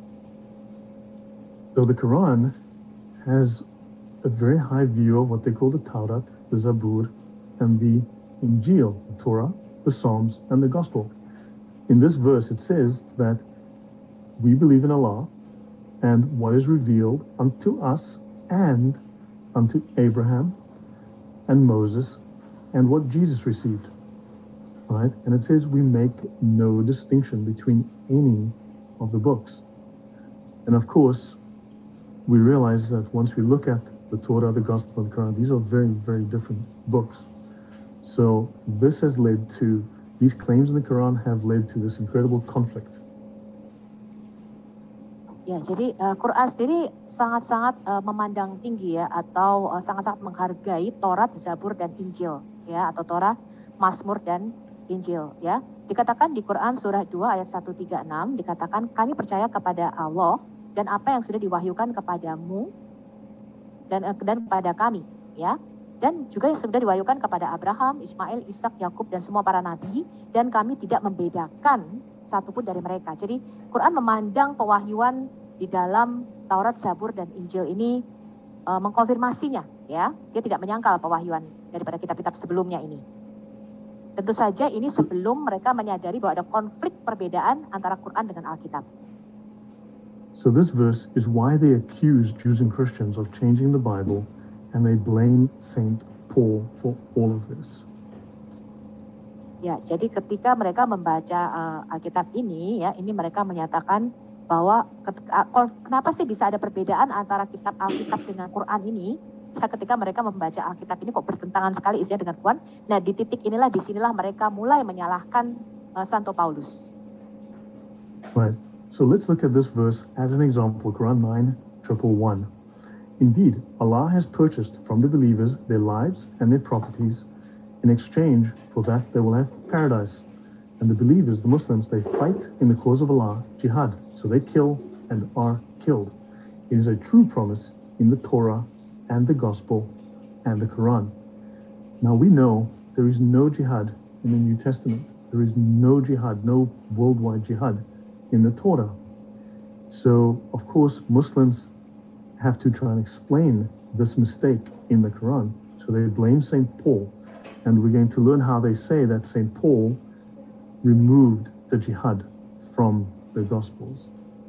So the Quran has a very high view of what they call the Taurat, the Zabur, and the Injil, the Torah, the Psalms, and the Gospel. In this verse, it says that we believe in Allah and what is revealed unto us and unto Abraham and Moses and what Jesus received, right? And it says we make no distinction between any of the books. And of course, we realize that once we look at the Torah, the Gospel, and the Quran, these are very, very different books. So this has led to, these claims in the Quran have led to this incredible conflict. Ya, jadi uh, Quran sendiri sangat-sangat uh, memandang tinggi ya, atau uh, sangat-sangat menghargai Taurat, Zabur, dan Injil ya, atau Torah, Mazmur, dan Injil ya. Dikatakan di Quran surah dua ayat seratus tiga puluh enam, dikatakan kami percaya kepada Allah dan apa yang sudah diwahyukan kepadamu dan uh, dan kepada kami ya. Dan juga yang sudah diwahyukan kepada Abraham, Ismail, Ishak, Yakub, dan semua para nabi, dan kami tidak membedakan satupun dari mereka. Jadi Quran memandang pewahyuan di dalam Taurat, Zabur, dan Injil ini uh, mengkonfirmasinya ya. Dia tidak menyangkal pewahyuan daripada kitab-kitab sebelumnya ini. Tentu saja ini sebelum mereka menyadari bahwa ada konflik perbedaan antara Quran dengan Alkitab. So this verse is why they accuse Jews and Christians of changing the Bible, and they blame Saint Paul for all of this. Ya, jadi ketika mereka membaca uh, Alkitab ini, ya, ini mereka menyatakan bahwa ketika, kenapa sih bisa ada perbedaan antara kitab Alkitab dengan Quran ini? Ya, ketika mereka membaca Alkitab ini kok bertentangan sekali isinya dengan Quran. Nah, di titik inilah, disinilah mereka mulai menyalahkan uh, Santo Paulus. Right. So let's look at this verse as an example. Quran nine, triple one. Indeed, Allah has purchased from the believers their lives and their properties. In exchange for that, they will have paradise. And the believers, the Muslims, they fight in the cause of Allah, jihad. So they kill and are killed. It is a true promise in the Torah and the Gospel and the Quran. Now we know there is no jihad in the New Testament. There is no jihad, no worldwide jihad in the Torah. So, of course, Muslims have to try and explain this mistake in the Quran. So they blame Saint Paul. And we're going to learn how they say that Saint Paul removed the jihad from the Gospels.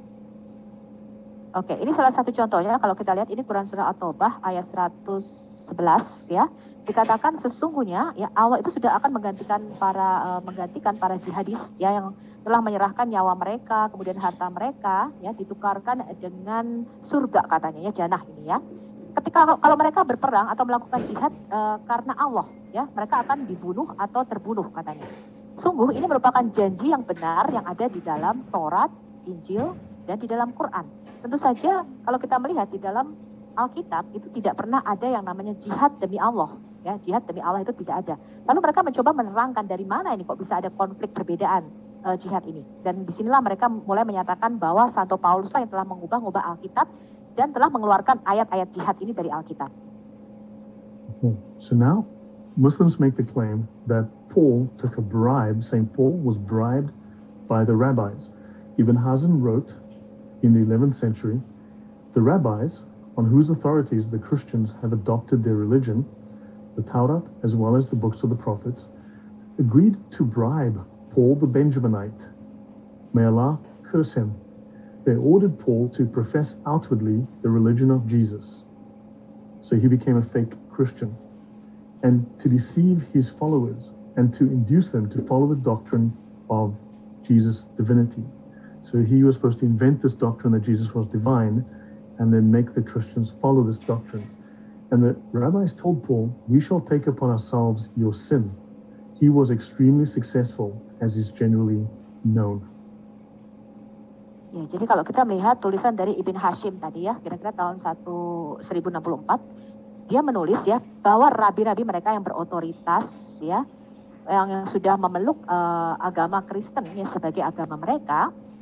Oke, ini salah satu contohnya. Kalau kita lihat ini Quran surah At-Taubah ayat seratus sebelas ya. Dikatakan sesungguhnya ya Allah itu sudah akan menggantikan para uh, menggantikan para jihadis ya yang telah menyerahkan nyawa mereka, kemudian harta mereka ya ditukarkan dengan surga katanya ya, jannah ini ya. Ketika kalau mereka berperang atau melakukan jihad uh, karena Allah ya, mereka akan dibunuh atau terbunuh katanya. Sungguh ini merupakan janji yang benar yang ada di dalam Taurat, Injil, dan di dalam Quran. Tentu saja kalau kita melihat di dalam Alkitab itu tidak pernah ada yang namanya jihad demi Allah. Ya, jihad demi Allah itu tidak ada. Lalu mereka mencoba menerangkan dari mana ini kok bisa ada konflik perbedaan uh, jihad ini. Dan disinilah mereka mulai menyatakan bahwa Santo Paulus yang telah mengubah-ubah Alkitab dan telah mengeluarkan ayat-ayat jihad ini dari Alkitab. Okay. So now Muslims make the claim that Paul took a bribe. Saint Paul was bribed by the rabbis. Ibn Hazm wrote in the eleventh century, the rabbis, on whose authorities the Christians have adopted their religion, the Taurat as well as the books of the prophets, agreed to bribe Paul the Benjaminite. May Allah curse him. They ordered Paul to profess outwardly the religion of Jesus. So he became a fake Christian. And to deceive his followers and to induce them to follow the doctrine of Jesus' divinity. So he was supposed to invent this doctrine that Jesus was divine and then make the Christians follow this doctrine. And the rabbis told Paul, we shall take upon ourselves your sin. He was extremely successful, as is generally known. Ya, jadi kalau kita melihat tulisan dari Ibn Hashim tadi ya, kira-kira tahun seribu enam puluh empat, dia menulis ya bahwa rabi-rabi mereka yang berotoritas ya, yang, yang sudah memeluk uh, agama Kristen ya sebagai agama mereka,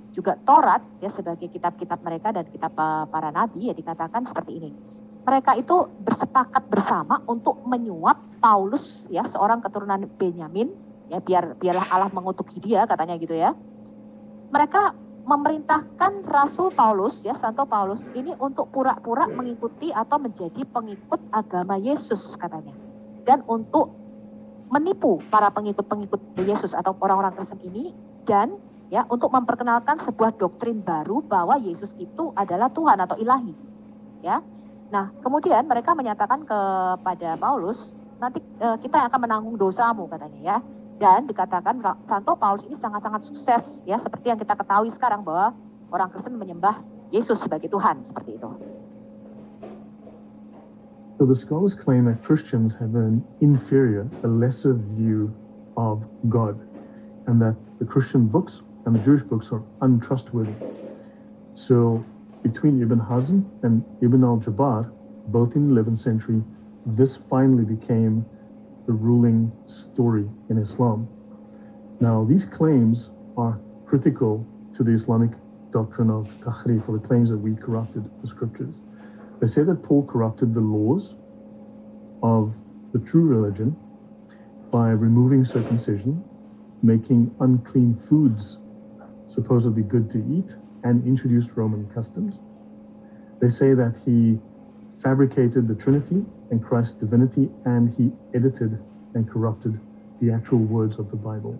juga Taurat ya sebagai kitab-kitab mereka dan kitab uh, para nabi ya dikatakan seperti ini. Mereka itu bersepakat bersama untuk menyuap Paulus ya seorang keturunan Benyamin ya biar biarlah Allah mengutuki dia katanya gitu ya. Mereka memerintahkan Rasul Paulus ya Santo Paulus ini untuk pura-pura mengikuti atau menjadi pengikut agama Yesus katanya. Dan untuk menipu para pengikut-pengikut Yesus atau orang-orang Kristen ini dan ya untuk memperkenalkan sebuah doktrin baru bahwa Yesus itu adalah Tuhan atau ilahi. Ya. Nah, kemudian mereka menyatakan kepada Paulus, nanti uh, kita yang akan menanggung dosamu katanya ya. Dan dikatakan Santo Paulus ini sangat-sangat sukses ya seperti yang kita ketahui sekarang bahwa orang Kristen menyembah Yesus sebagai Tuhan seperti itu. So the scholars claim that Christians have an inferior, a lesser view of God, and that the Christian books and the Jewish books are untrustworthy. So between Ibn Hazm and Ibn al-Jabbar, both in the eleventh century, this finally became the ruling story in Islam. Now, these claims are critical to the Islamic doctrine of Tahrif, or the claims that we corrupted the scriptures. They say that Paul corrupted the laws of the true religion by removing circumcision, making unclean foods supposedly good to eat, and introduced Roman customs. They say that he fabricated the Trinity and Christ's divinity, and he edited and corrupted the actual words of the Bible.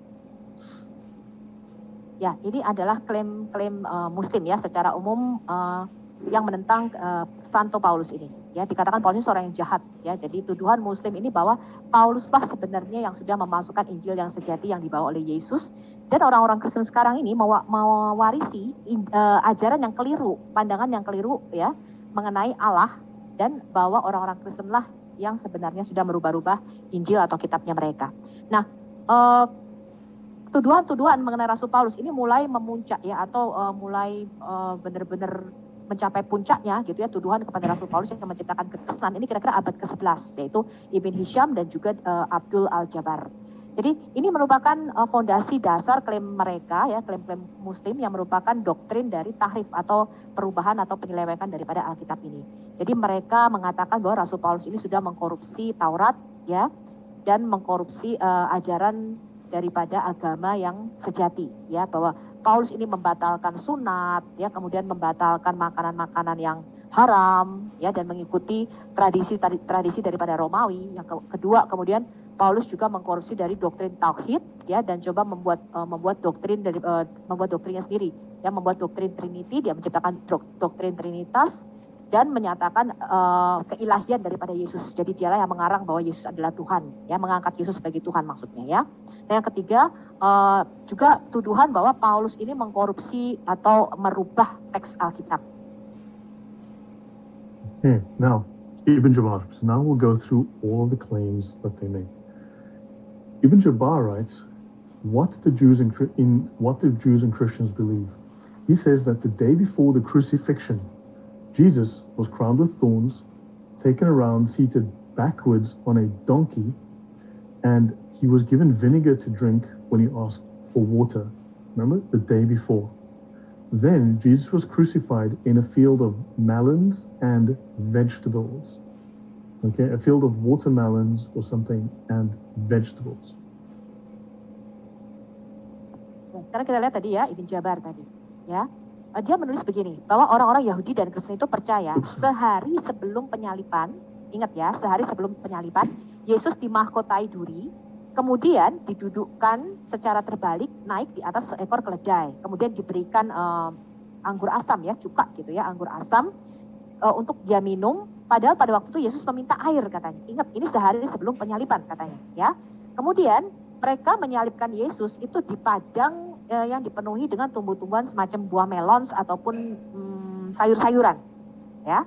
Ya, ini adalah klaim-klaim uh, Muslim ya secara umum uh, yang menentang uh, Santo Paulus ini. Ya, dikatakan Paulus ini seorang yang jahat. Ya, jadi tuduhan Muslim ini bahwa Pauluslah sebenarnya yang sudah memasukkan Injil yang sejati yang dibawa oleh Yesus. Dan orang-orang Kristen sekarang ini mewarisi uh, ajaran yang keliru, pandangan yang keliru ya mengenai Allah, dan bahwa orang-orang Kristenlah yang sebenarnya sudah merubah-rubah Injil atau kitabnya mereka. Nah, uh, tuduhan-tuduhan mengenai Rasul Paulus ini mulai memuncak ya atau uh, mulai uh, benar-benar mencapai puncaknya gitu ya, tuduhan kepada Rasul Paulus yang menciptakan kekristenan ini kira-kira abad kesebelas, yaitu Ibn Hisham dan juga uh, Abdul al-Jabbar. Jadi ini merupakan uh, fondasi dasar klaim mereka ya, klaim-klaim Muslim yang merupakan doktrin dari tahrif atau perubahan atau penyelewengan daripada Alkitab ini. Jadi mereka mengatakan bahwa Rasul Paulus ini sudah mengkorupsi Taurat ya dan mengkorupsi uh, ajaran daripada agama yang sejati ya, bahwa Paulus ini membatalkan sunat ya, kemudian membatalkan makanan-makanan yang haram ya dan mengikuti tradisi tradisi daripada Romawi. Yang kedua, kemudian Paulus juga mengkorupsi dari doktrin tauhid ya dan coba membuat uh, membuat doktrin dari uh, membuat doktrinnya sendiri ya, membuat doktrin Trinity, dia menciptakan doktrin Trinitas dan menyatakan uh, keilahian daripada Yesus. Jadi dialah yang mengarang bahwa Yesus adalah Tuhan ya, mengangkat Yesus sebagai Tuhan maksudnya ya. Dan yang ketiga uh, juga tuduhan bahwa Paulus ini mengkorupsi atau merubah teks Alkitab. Hmm. Now, Ibn Jabbar. So now we'll go through all of the claims that they make. Ibn Jabbar writes what the Jews and in what the Jews and Christians believe. He says that the day before the crucifixion, Jesus was crowned with thorns, taken around, seated backwards on a donkey, and he was given vinegar to drink when he asked for water. Remember, the day before. Then Jesus was crucified in a field of melons and vegetables. Okay, a field of watermelons or something and vegetables. Sekarang kita lihat tadi ya, Ibn Jabbar tadi, ya. Dia menulis begini, bahwa orang-orang Yahudi dan Kristen itu percaya sehari sebelum penyaliban, ingat ya, sehari sebelum penyaliban, Yesus dimahkotai duri, kemudian didudukkan secara terbalik naik di atas seekor keledai, kemudian diberikan um, anggur asam ya, cuka gitu ya, anggur asam uh, untuk dia minum. Padahal pada waktu itu Yesus meminta air katanya. Ingat, ini sehari sebelum penyaliban katanya ya. Kemudian mereka menyalibkan Yesus itu di padang eh, yang dipenuhi dengan tumbuh-tumbuhan semacam buah melons ataupun hmm, sayur-sayuran ya.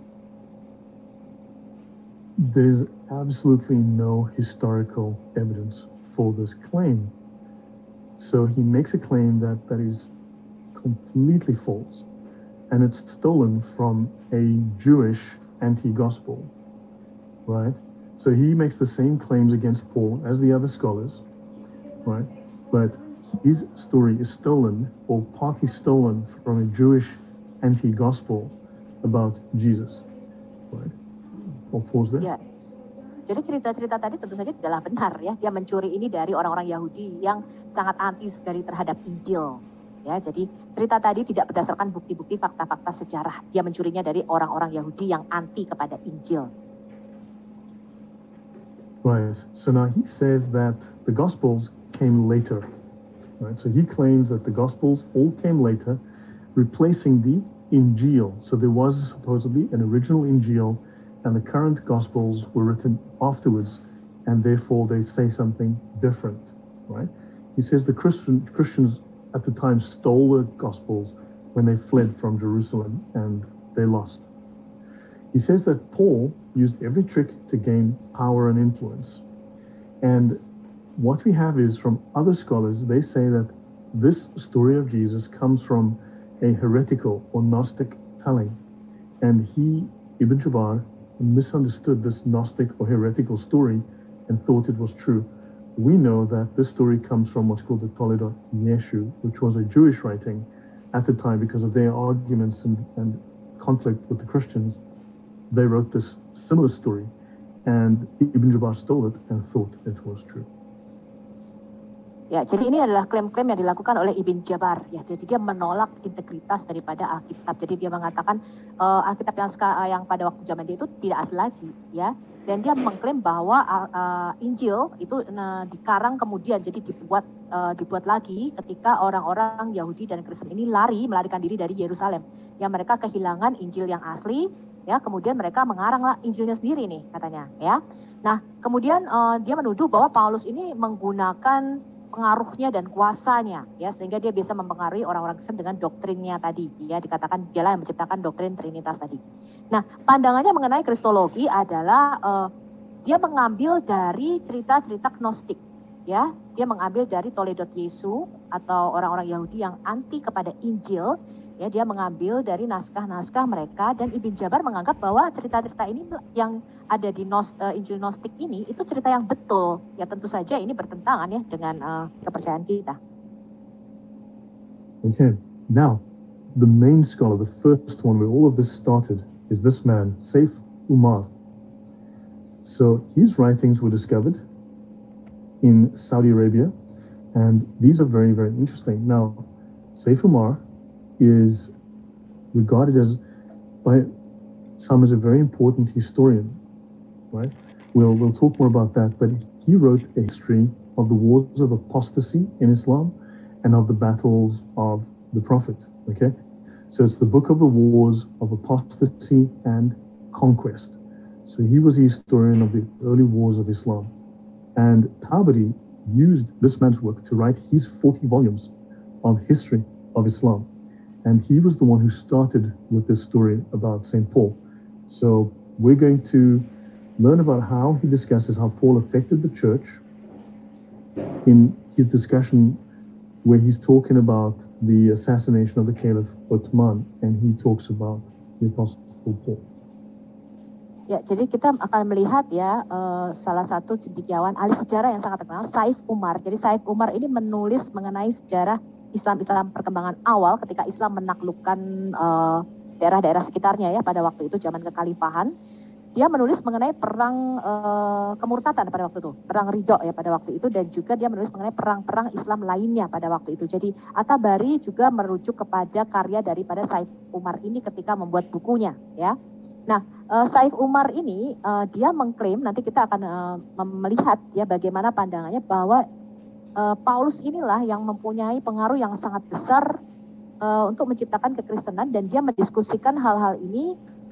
There's absolutely no historical evidence for this claim. So he makes a claim that that is completely false, and it's stolen from a Jewish anti-gospel, right? So he makes the same claims against Paul as the other scholars, right? But his story is stolen or partly stolen from a Jewish anti-gospel about Jesus. Right? I'll pause there. Ya. Jadi cerita-cerita tadi tentu saja tidaklah benar ya. Dia mencuri ini dari orang-orang Yahudi yang sangat anti sekali terhadap Injil. Ya, jadi cerita tadi tidak berdasarkan bukti-bukti fakta-fakta sejarah. Dia mencurinya dari orang-orang Yahudi yang anti kepada Injil. Right. So now he says that the Gospels came later. Right. So he claims that the Gospels all came later, replacing the Injil. So there was supposedly an original Injil, and the current Gospels were written afterwards, and therefore they say something different. Right. He says the Christian Christians at the time stole the Gospels when they fled from Jerusalem and they lost. He says that Paul used every trick to gain power and influence. And what we have is from other scholars, they say that this story of Jesus comes from a heretical or Gnostic telling. And he, Ibn Jabbar, misunderstood this Gnostic or heretical story and thought it was true. We know that this story comes from what's called the Toledot Yeshu, which was a Jewish writing at the time because of their arguments and, and conflict with the Christians. They wrote this similar story, and Ibn Jabbar stole it and thought it was true. Ya, jadi ini adalah klaim-klaim yang dilakukan oleh Ibn Jabbar. Ya, jadi dia menolak integritas daripada Alkitab. Jadi dia mengatakan uh, Alkitab yang, yang pada waktu zaman dia itu tidak asli lagi, ya. Dan dia mengklaim bahwa uh, uh, Injil itu uh, dikarang kemudian, jadi dibuat uh, dibuat lagi ketika orang-orang Yahudi dan Kristen ini lari melarikan diri dari Yerusalem. Yang mereka kehilangan Injil yang asli, ya. Kemudian mereka mengaranglah Injilnya sendiri nih katanya, ya. Nah, kemudian uh, dia menuduh bahwa Paulus ini menggunakan pengaruhnya dan kuasanya, ya, sehingga dia bisa mempengaruhi orang-orang Kristen dengan doktrinnya tadi, ya, dikatakan dialah yang menciptakan doktrin Trinitas tadi. Nah, pandangannya mengenai Kristologi adalah uh, dia mengambil dari cerita-cerita Gnostik, ya, dia mengambil dari Toledot Yesu atau orang-orang Yahudi yang anti kepada Injil, ya, dia mengambil dari naskah-naskah mereka, dan Ibn Jabbar menganggap bahwa cerita-cerita ini yang ada di Nos, uh, Injil Gnostik ini itu cerita yang betul. Ya, tentu saja ini bertentangan ya dengan uh, kepercayaan kita. Okay, now the main scholar, the first one where all of this started, is this man, Saif Umar. So his writings were discovered in Saudi Arabia, and these are very, very interesting. Now, Saif Umar is regarded as, by some, as a very important historian, right? We'll, we'll talk more about that, but he wrote a history of the wars of apostasy in Islam and of the battles of the Prophet, okay? So it's the book of the wars of apostasy and conquest. So he was a historian of the early wars of Islam. And Tabari used this man's work to write his forty volumes of history of Islam. And he was the one who started with this story about Saint Paul. So we're going to learn about how he discusses how Paul affected the church in his discussion where he's talking about the assassination of the Caliph Uthman, and he talks about the Apostle Paul. Ya, jadi kita akan melihat ya uh, salah satu cendekiawan ahli sejarah yang sangat terkenal, Saif Umar. Jadi Saif Umar ini menulis mengenai sejarah Islam-Islam perkembangan awal ketika Islam menaklukkan uh, daerah-daerah sekitarnya ya pada waktu itu zaman kekhalifahan. Dia menulis mengenai perang uh, kemurtatan pada waktu itu, perang Ridho ya pada waktu itu, dan juga dia menulis mengenai perang-perang Islam lainnya pada waktu itu. Jadi At-Tabari juga merujuk kepada karya daripada Saif Umar ini ketika membuat bukunya ya. Nah, uh, Saif Umar ini uh, dia mengklaim, nanti kita akan uh, melihat ya bagaimana pandangannya bahwa uh, Paulus inilah yang mempunyai pengaruh yang sangat besar uh, untuk menciptakan kekristenan, dan dia mendiskusikan hal-hal ini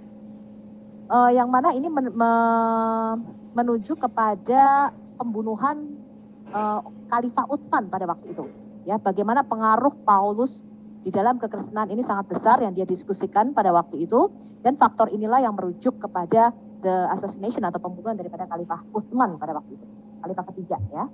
uh, yang mana ini men me menuju kepada pembunuhan uh, Khalifah Utsman pada waktu itu. Ya, bagaimana pengaruh Paulus di dalam kekristenan ini sangat besar yang dia diskusikan pada waktu itu, dan faktor inilah yang merujuk kepada the assassination atau pembunuhan daripada Khalifah Utsman pada waktu itu, Khalifah ketiga ya.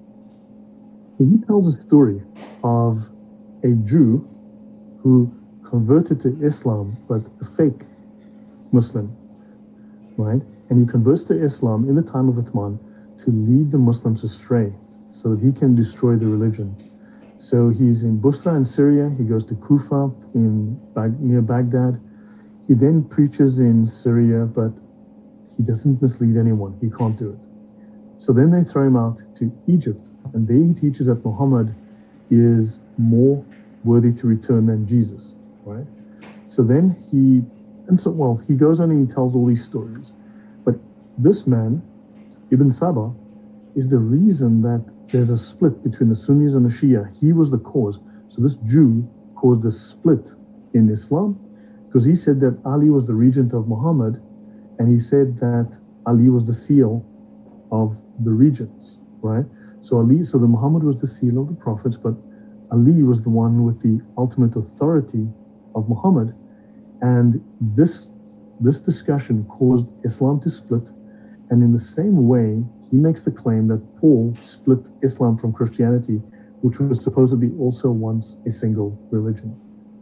He tells a story of a Jew who converted to Islam, but a fake Muslim, right? And he converts to Islam in the time of Uthman to lead the Muslims astray so that he can destroy the religion. So he's in Busra in Syria. He goes to Kufa in Bag- near Baghdad. He then preaches in Syria, but he doesn't mislead anyone. He can't do it. So then they throw him out to Egypt, and there he teaches that Muhammad is more worthy to return than Jesus, right? So then he, and so, well, he goes on and he tells all these stories. But this man, Ibn Saba, is the reason that there's a split between the Sunnis and the Shia. He was the cause. So this Jew caused a split in Islam because he said that Ali was the regent of Muhammad, and he said that Ali was the seal of the regents, right? So Ali, so the Muhammad was the seal of the prophets, but Ali was the one with the ultimate authority of Muhammad. And this, this discussion caused Islam to split. And in the same way, he makes the claim that Paul split Islam from Christianity, which was supposedly also once a single religion.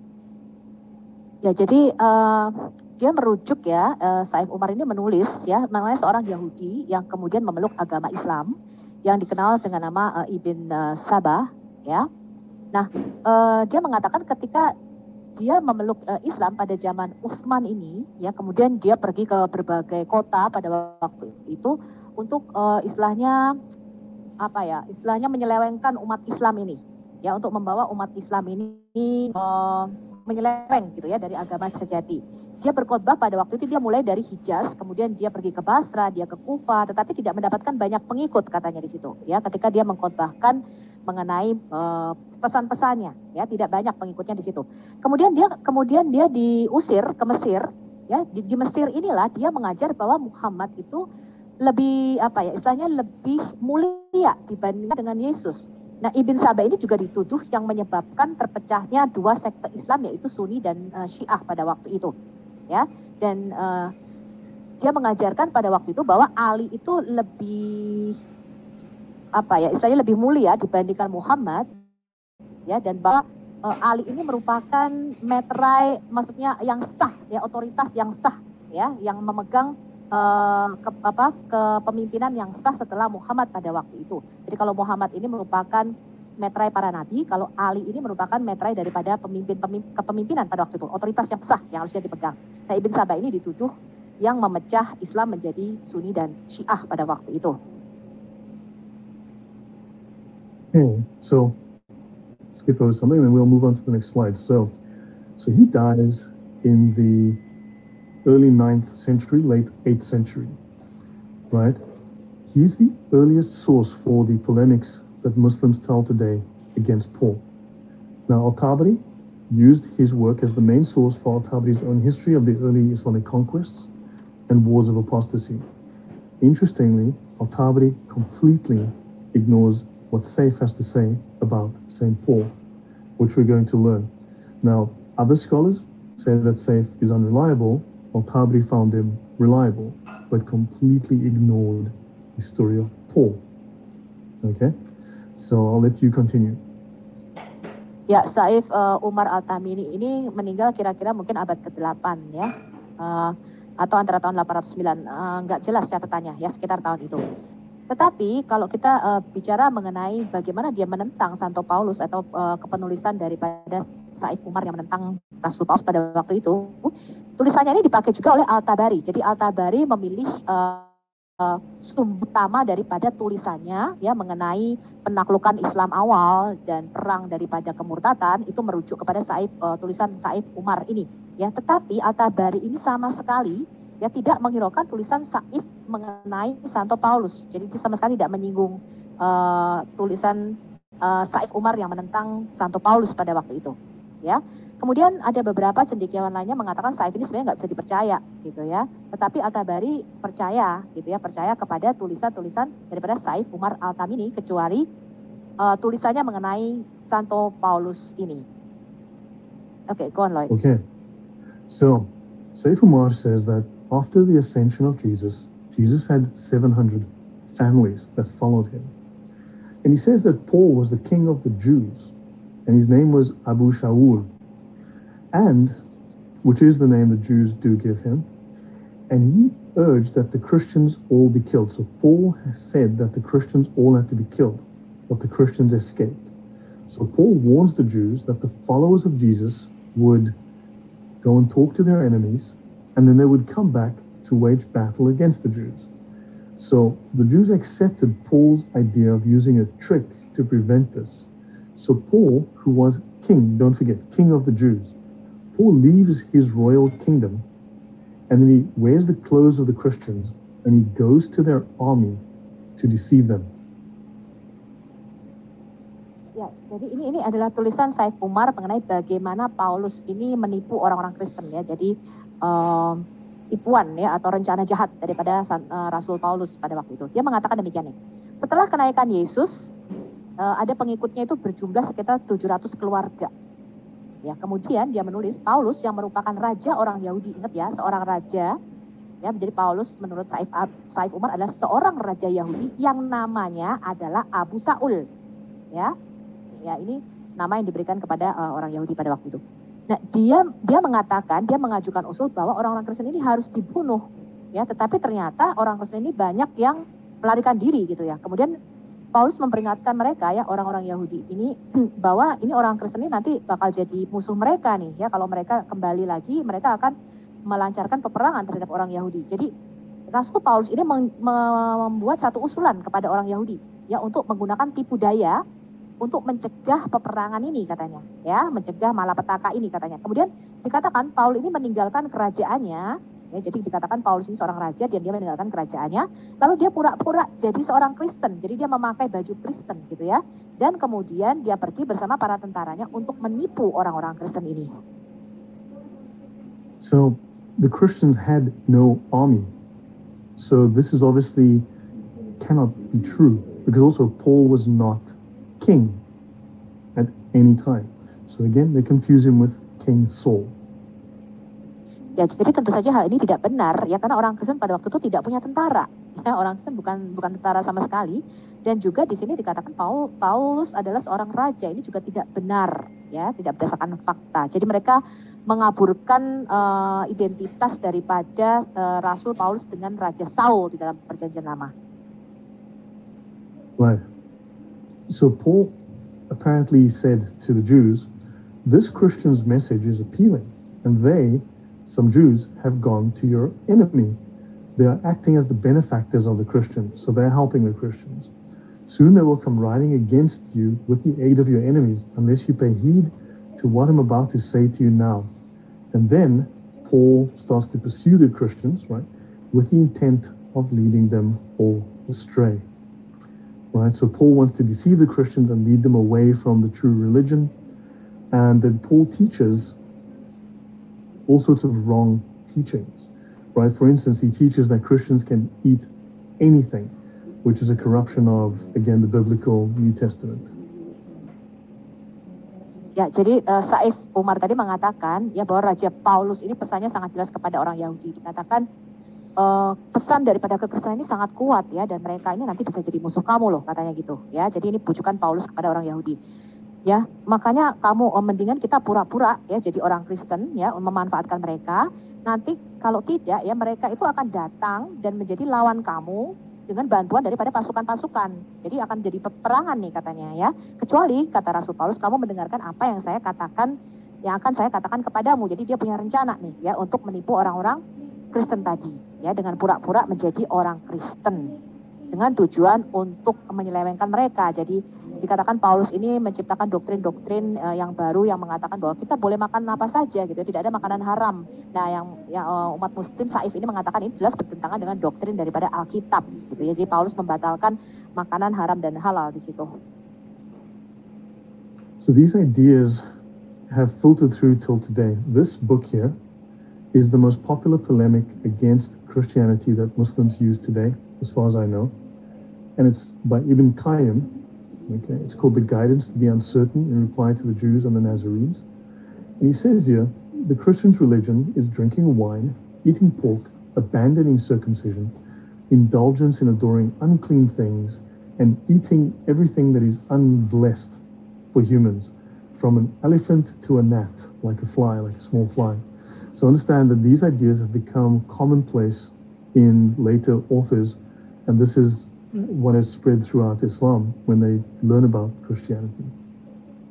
Ya, jadi uh, dia merujuk ya, uh, Saif Umar ini menulis ya mengenai seorang Yahudi yang kemudian memeluk agama Islam yang dikenal dengan nama uh, Ibn uh, Sabah, ya. Nah, uh, dia mengatakan ketika dia memeluk uh, Islam pada zaman Utsman ini, ya, kemudian dia pergi ke berbagai kota pada waktu itu untuk uh, istilahnya apa ya, istilahnya menyelewengkan umat Islam ini, ya, untuk membawa umat Islam ini uh, menyeleweng gitu ya dari agama sejati. Dia berkhotbah pada waktu itu, dia mulai dari Hijaz, kemudian dia pergi ke Basra, dia ke Kufa, tetapi tidak mendapatkan banyak pengikut katanya di situ, ya, ketika dia mengkhotbahkan mengenai uh, pesan-pesannya, ya, tidak banyak pengikutnya di situ. Kemudian dia kemudian dia diusir ke Mesir, ya, di, di Mesir inilah dia mengajar bahwa Muhammad itu lebih apa ya, istilahnya lebih mulia dibandingkan dengan Yesus. Nah, Ibn Saba ini juga dituduh yang menyebabkan terpecahnya dua sekte Islam, yaitu Sunni dan uh, Syiah pada waktu itu, ya. Dan uh, dia mengajarkan pada waktu itu bahwa Ali itu lebih apa ya, istilahnya lebih mulia dibandingkan Muhammad, ya, dan bahwa uh, Ali ini merupakan meterai, maksudnya yang sah, ya, otoritas yang sah, ya, yang memegang Uh, ke, apa, kepemimpinan yang sah setelah Muhammad pada waktu itu. Jadi kalau Muhammad ini merupakan meterai para nabi, kalau Ali ini merupakan meterai daripada pemimpin, pemimpin kepemimpinan pada waktu itu, otoritas yang sah yang harusnya dipegang. Nah, Ibn Saba ini dituduh yang memecah Islam menjadi Sunni dan Syiah pada waktu itu. Okay, so skip over something, then we'll move on to the next slide. So, so he dies in the early ninth century, late eighth century, right? He's the earliest source for the polemics that Muslims tell today against Paul. Now, Al-Tabari used his work as the main source for Al-Tabari's own history of the early Islamic conquests and wars of apostasy. Interestingly, Al-Tabari completely ignores what Saif has to say about Saint Paul, which we're going to learn. Now, other scholars say that Saif is unreliable. Al-Tabari found him reliable, but completely ignored the story of Paul. Okay, so I'll let you continue. Ya, Saif uh, Umar Al-Tamimi ini meninggal kira-kira mungkin abad kedelapan, ya, uh, atau antara tahun delapan ratus sembilan, uh, nggak jelas catatannya, ya, sekitar tahun itu. Tetapi kalau kita uh, bicara mengenai bagaimana dia menentang Santo Paulus atau uh, kepenulisan daripada Saif Umar yang menentang Rasul Paulus pada waktu itu, tulisannya ini dipakai juga oleh Al-Tabari. Jadi Al-Tabari memilih uh, uh, sumber utama daripada tulisannya, ya, mengenai penaklukan Islam awal dan perang daripada kemurtadan itu merujuk kepada Saif, uh, tulisan Saif Umar ini, ya. Tetapi Al-Tabari ini sama sekali, ya, tidak menghiraukan tulisan Saif mengenai Santo Paulus. Jadi dia sama sekali tidak menyinggung uh, tulisan uh, Saif Umar yang menentang Santo Paulus pada waktu itu, ya. Kemudian ada beberapa cendekiawan lainnya mengatakan Saif ini sebenarnya nggak bisa dipercaya, gitu ya. Tetapi Al-Tabari percaya, gitu ya, percaya kepada tulisan-tulisan daripada Saif Umar Al-Tamimi, kecuali uh, tulisannya mengenai Santo Paulus ini. Oke, okay, go on, Lloyd. Okay, so Saif Umar says that after the ascension of Jesus, Jesus had seven hundred families that followed him. And he says that Paul was the king of the Jews, and his name was Abu Shaul, and which is the name the Jews do give him. And he urged that the Christians all be killed. So Paul has said that the Christians all had to be killed, but the Christians escaped. So Paul warns the Jews that the followers of Jesus would go and talk to their enemies, and then they would come back to wage battle against the Jews. So the Jews accepted Paul's idea of using a trick to prevent this. So Paul, who was king, don't forget, king of the Jews, Paul leaves his royal kingdom, and then he wears the clothes of the Christians, and he goes to their army to deceive them. Ya, jadi ini ini adalah tulisan Saif Umar mengenai bagaimana Paulus ini menipu orang-orang Kristen ya. Jadi um, tipuan ya atau rencana jahat daripada uh, Rasul Paulus pada waktu itu. Dia mengatakan demikian nih. Setelah kenaikan Yesus, uh, ada pengikutnya itu berjumlah sekitar tujuh ratus keluarga. Ya, kemudian dia menulis Paulus yang merupakan raja orang Yahudi. Ingat ya, seorang raja. Ya, menjadi Paulus menurut Saif, Saif Umar adalah seorang raja Yahudi yang namanya adalah Abu Saul. Ya. Ya, ini nama yang diberikan kepada uh, orang Yahudi pada waktu itu. Nah, dia dia mengatakan, dia mengajukan usul bahwa orang-orang Kristen ini harus dibunuh, ya. Tetapi ternyata orang Kristen ini banyak yang melarikan diri, gitu ya. Kemudian Paulus memperingatkan mereka, ya, orang-orang Yahudi ini bahwa ini orang Kristen ini nanti bakal jadi musuh mereka nih, ya. Kalau mereka kembali lagi, mereka akan melancarkan peperangan terhadap orang Yahudi. Jadi Rasul Paulus ini membuat satu usulan kepada orang Yahudi, ya, untuk menggunakan tipu daya untuk mencegah peperangan ini katanya, ya, mencegah malapetaka ini katanya. Kemudian dikatakan Paulus ini meninggalkan kerajaannya, ya, jadi dikatakan Paulus ini seorang raja dan dia meninggalkan kerajaannya, lalu dia pura-pura jadi seorang Kristen, jadi dia memakai baju Kristen gitu ya, dan kemudian dia pergi bersama para tentaranya untuk menipu orang-orang Kristen ini. So the Christians had no army, so this is obviously cannot be true because also Paul was not king at any time. So again, they confuse him with King Saul. Ya, jadi tentu saja hal ini tidak benar, ya, karena orang Kristen pada waktu itu tidak punya tentara. Ya, orang Kristen bukan bukan tentara sama sekali. Dan juga di sini dikatakan Paul, Paulus adalah seorang raja. Ini juga tidak benar, ya, tidak berdasarkan fakta. Jadi mereka mengaburkan uh, identitas daripada uh, Rasul Paulus dengan Raja Saul di dalam Perjanjian Lama. Right. So Paul apparently said to the Jews, this Christian's message is appealing, and they, some Jews, have gone to your enemy. They are acting as the benefactors of the Christians, so they're helping the Christians. Soon they will come riding against you with the aid of your enemies, unless you pay heed to what I'm about to say to you now. And then Paul starts to pursue the Christians, right, with the intent of leading them all astray. Right? So Paul wants to deceive the Christians and lead them away from the true religion. And then Paul teaches all sorts of wrong teachings. Right? For instance, he teaches that Christians can eat anything, which is a corruption of, again, the biblical New Testament. Ya, jadi uh, Saif Umar tadi mengatakan ya bahwa Raja Paulus ini pesannya sangat jelas kepada orang Yahudi. Dikatakan Uh, pesan daripada kekristenan ini sangat kuat ya, dan mereka ini nanti bisa jadi musuh kamu loh, katanya gitu ya. Jadi ini bujukan Paulus kepada orang Yahudi ya, makanya kamu oh, mendingan kita pura-pura ya jadi orang Kristen ya, memanfaatkan mereka. Nanti kalau tidak ya, mereka itu akan datang dan menjadi lawan kamu dengan bantuan daripada pasukan-pasukan. Jadi akan jadi peperangan nih katanya ya. Kecuali kata Rasul Paulus, kamu mendengarkan apa yang saya katakan, yang akan saya katakan kepadamu. Jadi dia punya rencana nih ya untuk menipu orang-orang Kristen tadi ya, dengan pura-pura menjadi orang Kristen dengan tujuan untuk menyelewengkan mereka. Jadi dikatakan Paulus ini menciptakan doktrin-doktrin uh, yang baru yang mengatakan bahwa kita boleh makan apa saja gitu, tidak ada makanan haram. Nah, yang, yang uh, umat Muslim Saif ini mengatakan ini jelas bertentangan dengan doktrin daripada Alkitab gitu ya. Jadi Paulus membatalkan makanan haram dan halal di situ. So these ideas have filtered through till today. This book here is the most popular polemic against Christianity that Muslims use today, as far as I know. And it's by Ibn Qayyim. Okay, it's called The Guidance to the Uncertain in Reply to the Jews and the Nazarenes. And he says here, the Christian's religion is drinking wine, eating pork, abandoning circumcision, indulgence in adoring unclean things, and eating everything that is unblessed for humans, from an elephant to a gnat, like a fly, like a small fly. So understand that these ideas have become commonplace in later authors, and this is what has spread throughout Islam when they learn about Christianity.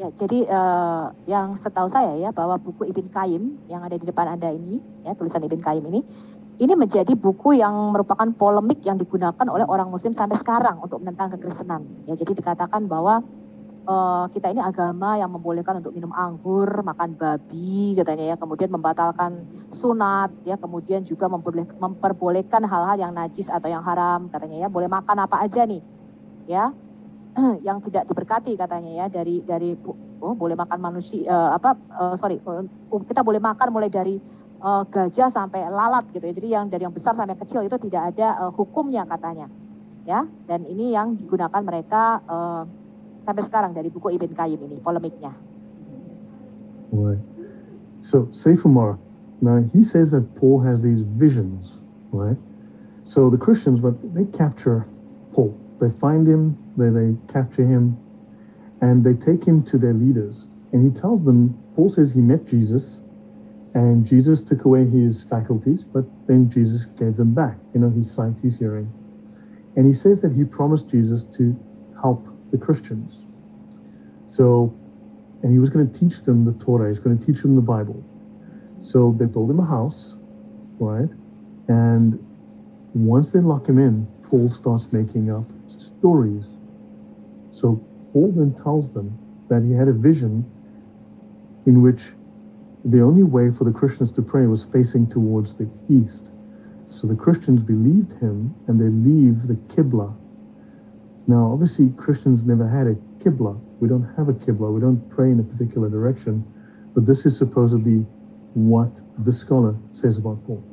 Ya, jadi uh, yang setahu saya ya bahwa buku Ibn Qayyim yang ada di depan Anda ini, ya tulisan Ibn Qayyim ini, ini menjadi buku yang merupakan polemik yang digunakan oleh orang Muslim sampai sekarang untuk menentang kekristenan. Ya, jadi dikatakan bahwa uh, kita ini agama yang membolehkan untuk minum anggur, makan babi, katanya ya, kemudian membatalkan sunat, ya, kemudian juga memperboleh, memperbolehkan hal-hal yang najis atau yang haram, katanya ya, boleh makan apa aja nih, ya. Yang tidak diberkati katanya ya, dari dari oh, boleh makan manusia uh, apa uh, sorry uh, kita boleh makan mulai dari uh, gajah sampai lalat gitu ya, jadi yang dari yang besar sampai kecil itu tidak ada uh, hukumnya katanya ya, dan ini yang digunakan mereka uh, sampai sekarang dari buku Ibn Qayyim ini polemiknya. Right. So Saif Umar, now he says that Paul has these visions, right? So the Christians, but they capture Paul. They find him, they, they capture him, and they take him to their leaders. And he tells them, Paul says he met Jesus, and Jesus took away his faculties, but then Jesus gave them back, you know, his sight, his hearing. And he says that he promised Jesus to help the Christians. So, and he was going to teach them the Torah, he's going to teach them the Bible. So they build him a house, right? And once they lock him in, Paul starts making up stories. So Paul then tells them that he had a vision in which the only way for the Christians to pray was facing towards the east. So the Christians believed him and they leave the Qibla. Now, obviously, Christians never had a Qibla. We don't have a Qibla. We don't pray in a particular direction. But this is supposedly what the scholar says about Paul.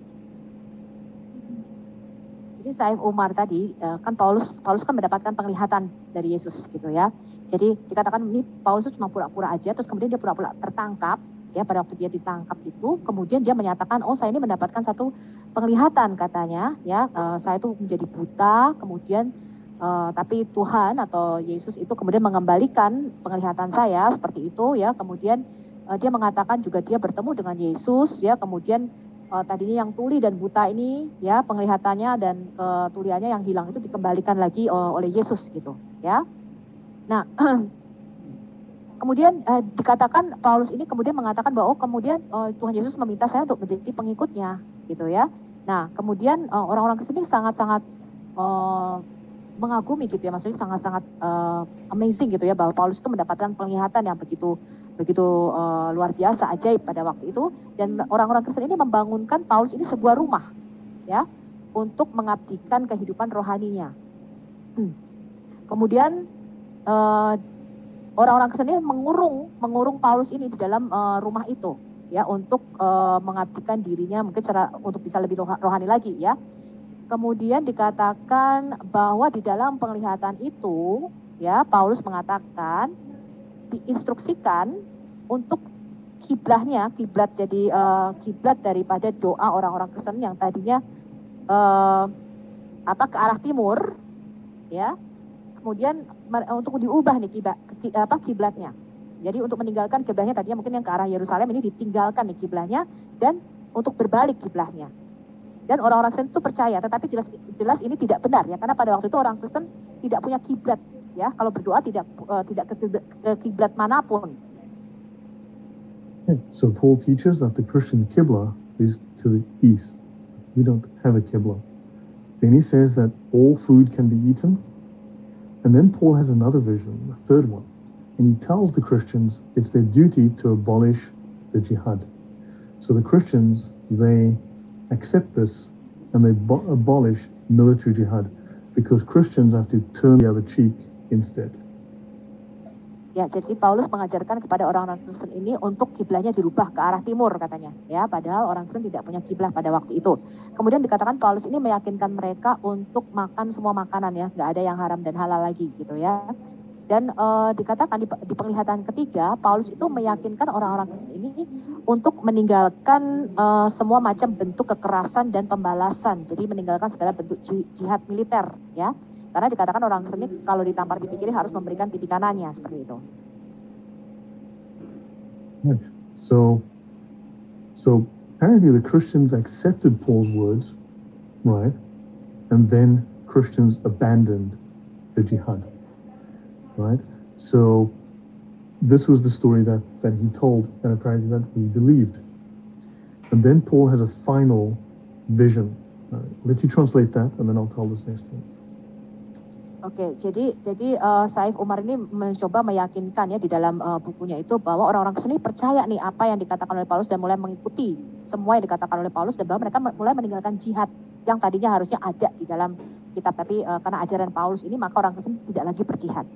Jadi Saif Umar tadi kan Paulus Paulus kan mendapatkan penglihatan dari Yesus gitu ya. Jadi dikatakan ini Paulus cuma pura-pura aja, terus kemudian dia pura-pura tertangkap ya, pada waktu dia ditangkap itu, kemudian dia menyatakan, oh saya ini mendapatkan satu penglihatan katanya ya, uh, saya itu menjadi buta, kemudian uh, tapi Tuhan atau Yesus itu kemudian mengembalikan penglihatan saya seperti itu ya. Kemudian uh, dia mengatakan juga dia bertemu dengan Yesus ya, kemudian Uh, tadinya yang tuli dan buta ini ya penglihatannya dan ketuliannya yang hilang itu dikembalikan lagi uh, oleh Yesus gitu ya. Nah kemudian uh, dikatakan Paulus ini kemudian mengatakan bahwa oh kemudian uh, Tuhan Yesus meminta saya untuk menjadi pengikutnya gitu ya. Nah kemudian uh, orang-orang kesini sangat-sangat uh, mengagumi gitu ya, maksudnya sangat-sangat uh, amazing gitu ya, bahwa Paulus itu mendapatkan penglihatan yang begitu begitu uh, luar biasa, ajaib pada waktu itu, dan orang-orang Kristen ini membangunkan Paulus ini sebuah rumah ya untuk mengabdikan kehidupan rohaninya. Hmm. Kemudian uh, orang-orang Kristen ini mengurung mengurung Paulus ini di dalam uh, rumah itu ya untuk uh, mengabdikan dirinya mungkin secara untuk bisa lebih rohani lagi ya. Kemudian dikatakan bahwa di dalam penglihatan itu ya Paulus mengatakan diinstruksikan untuk kiblahnya, kiblat jadi uh, kiblat daripada doa orang-orang Kristen yang tadinya uh, apa ke arah timur ya. Kemudian untuk diubah nih kiblat apa kiblatnya. Jadi untuk meninggalkan kiblatnya tadinya mungkin yang ke arah Yerusalem ini ditinggalkan nih kiblatnya dan untuk berbalik kiblatnya. Dan orang-orang Kristen itu percaya, tetapi jelas jelas ini tidak benar ya, karena pada waktu itu orang Kristen tidak punya kiblat ya, kalau berdoa tidak uh, tidak ke kiblat manapun. So Paul teaches that the Christian Qibla is to the east. We don't have a Qibla. Then he says that all food can be eaten. And then Paul has another vision, the third one. And he tells the Christians it's their duty to abolish the jihad. So the Christians, they accept this and they bo- abolish military jihad because Christians have to turn the other cheek instead. Ya, jadi Paulus mengajarkan kepada orang-orang Kristen ini untuk kiblatnya dirubah ke arah timur katanya. Ya, padahal orang Kristen tidak punya kiblat pada waktu itu. Kemudian dikatakan Paulus ini meyakinkan mereka untuk makan semua makanan ya, nggak ada yang haram dan halal lagi gitu ya. Dan uh, dikatakan di, di penglihatan ketiga, Paulus itu meyakinkan orang-orang Kristen ini untuk meninggalkan uh, semua macam bentuk kekerasan dan pembalasan. Jadi meninggalkan segala bentuk jihad militer ya. Karena dikatakan orang Kristen ini kalau ditampar pipi kiri harus memberikan pipi kanannya seperti itu. Right. So, so apparently the Christians accepted Paul's words, right? And then Christians abandoned the jihad. Right? So this was the story that, that he told, and apparently that we believed. And then Paul has a final vision. Uh, let me translate that, and then I'll tell this next one. Oke, okay, jadi jadi uh, Saif Umar ini mencoba meyakinkan ya di dalam uh, bukunya itu bahwa orang-orang sini percaya nih apa yang dikatakan oleh Paulus dan mulai mengikuti semua yang dikatakan oleh Paulus, dan bahwa mereka mulai meninggalkan jihad yang tadinya harusnya ada di dalam kitab, tapi uh, karena ajaran Paulus ini maka orang sini tidak lagi berjihad.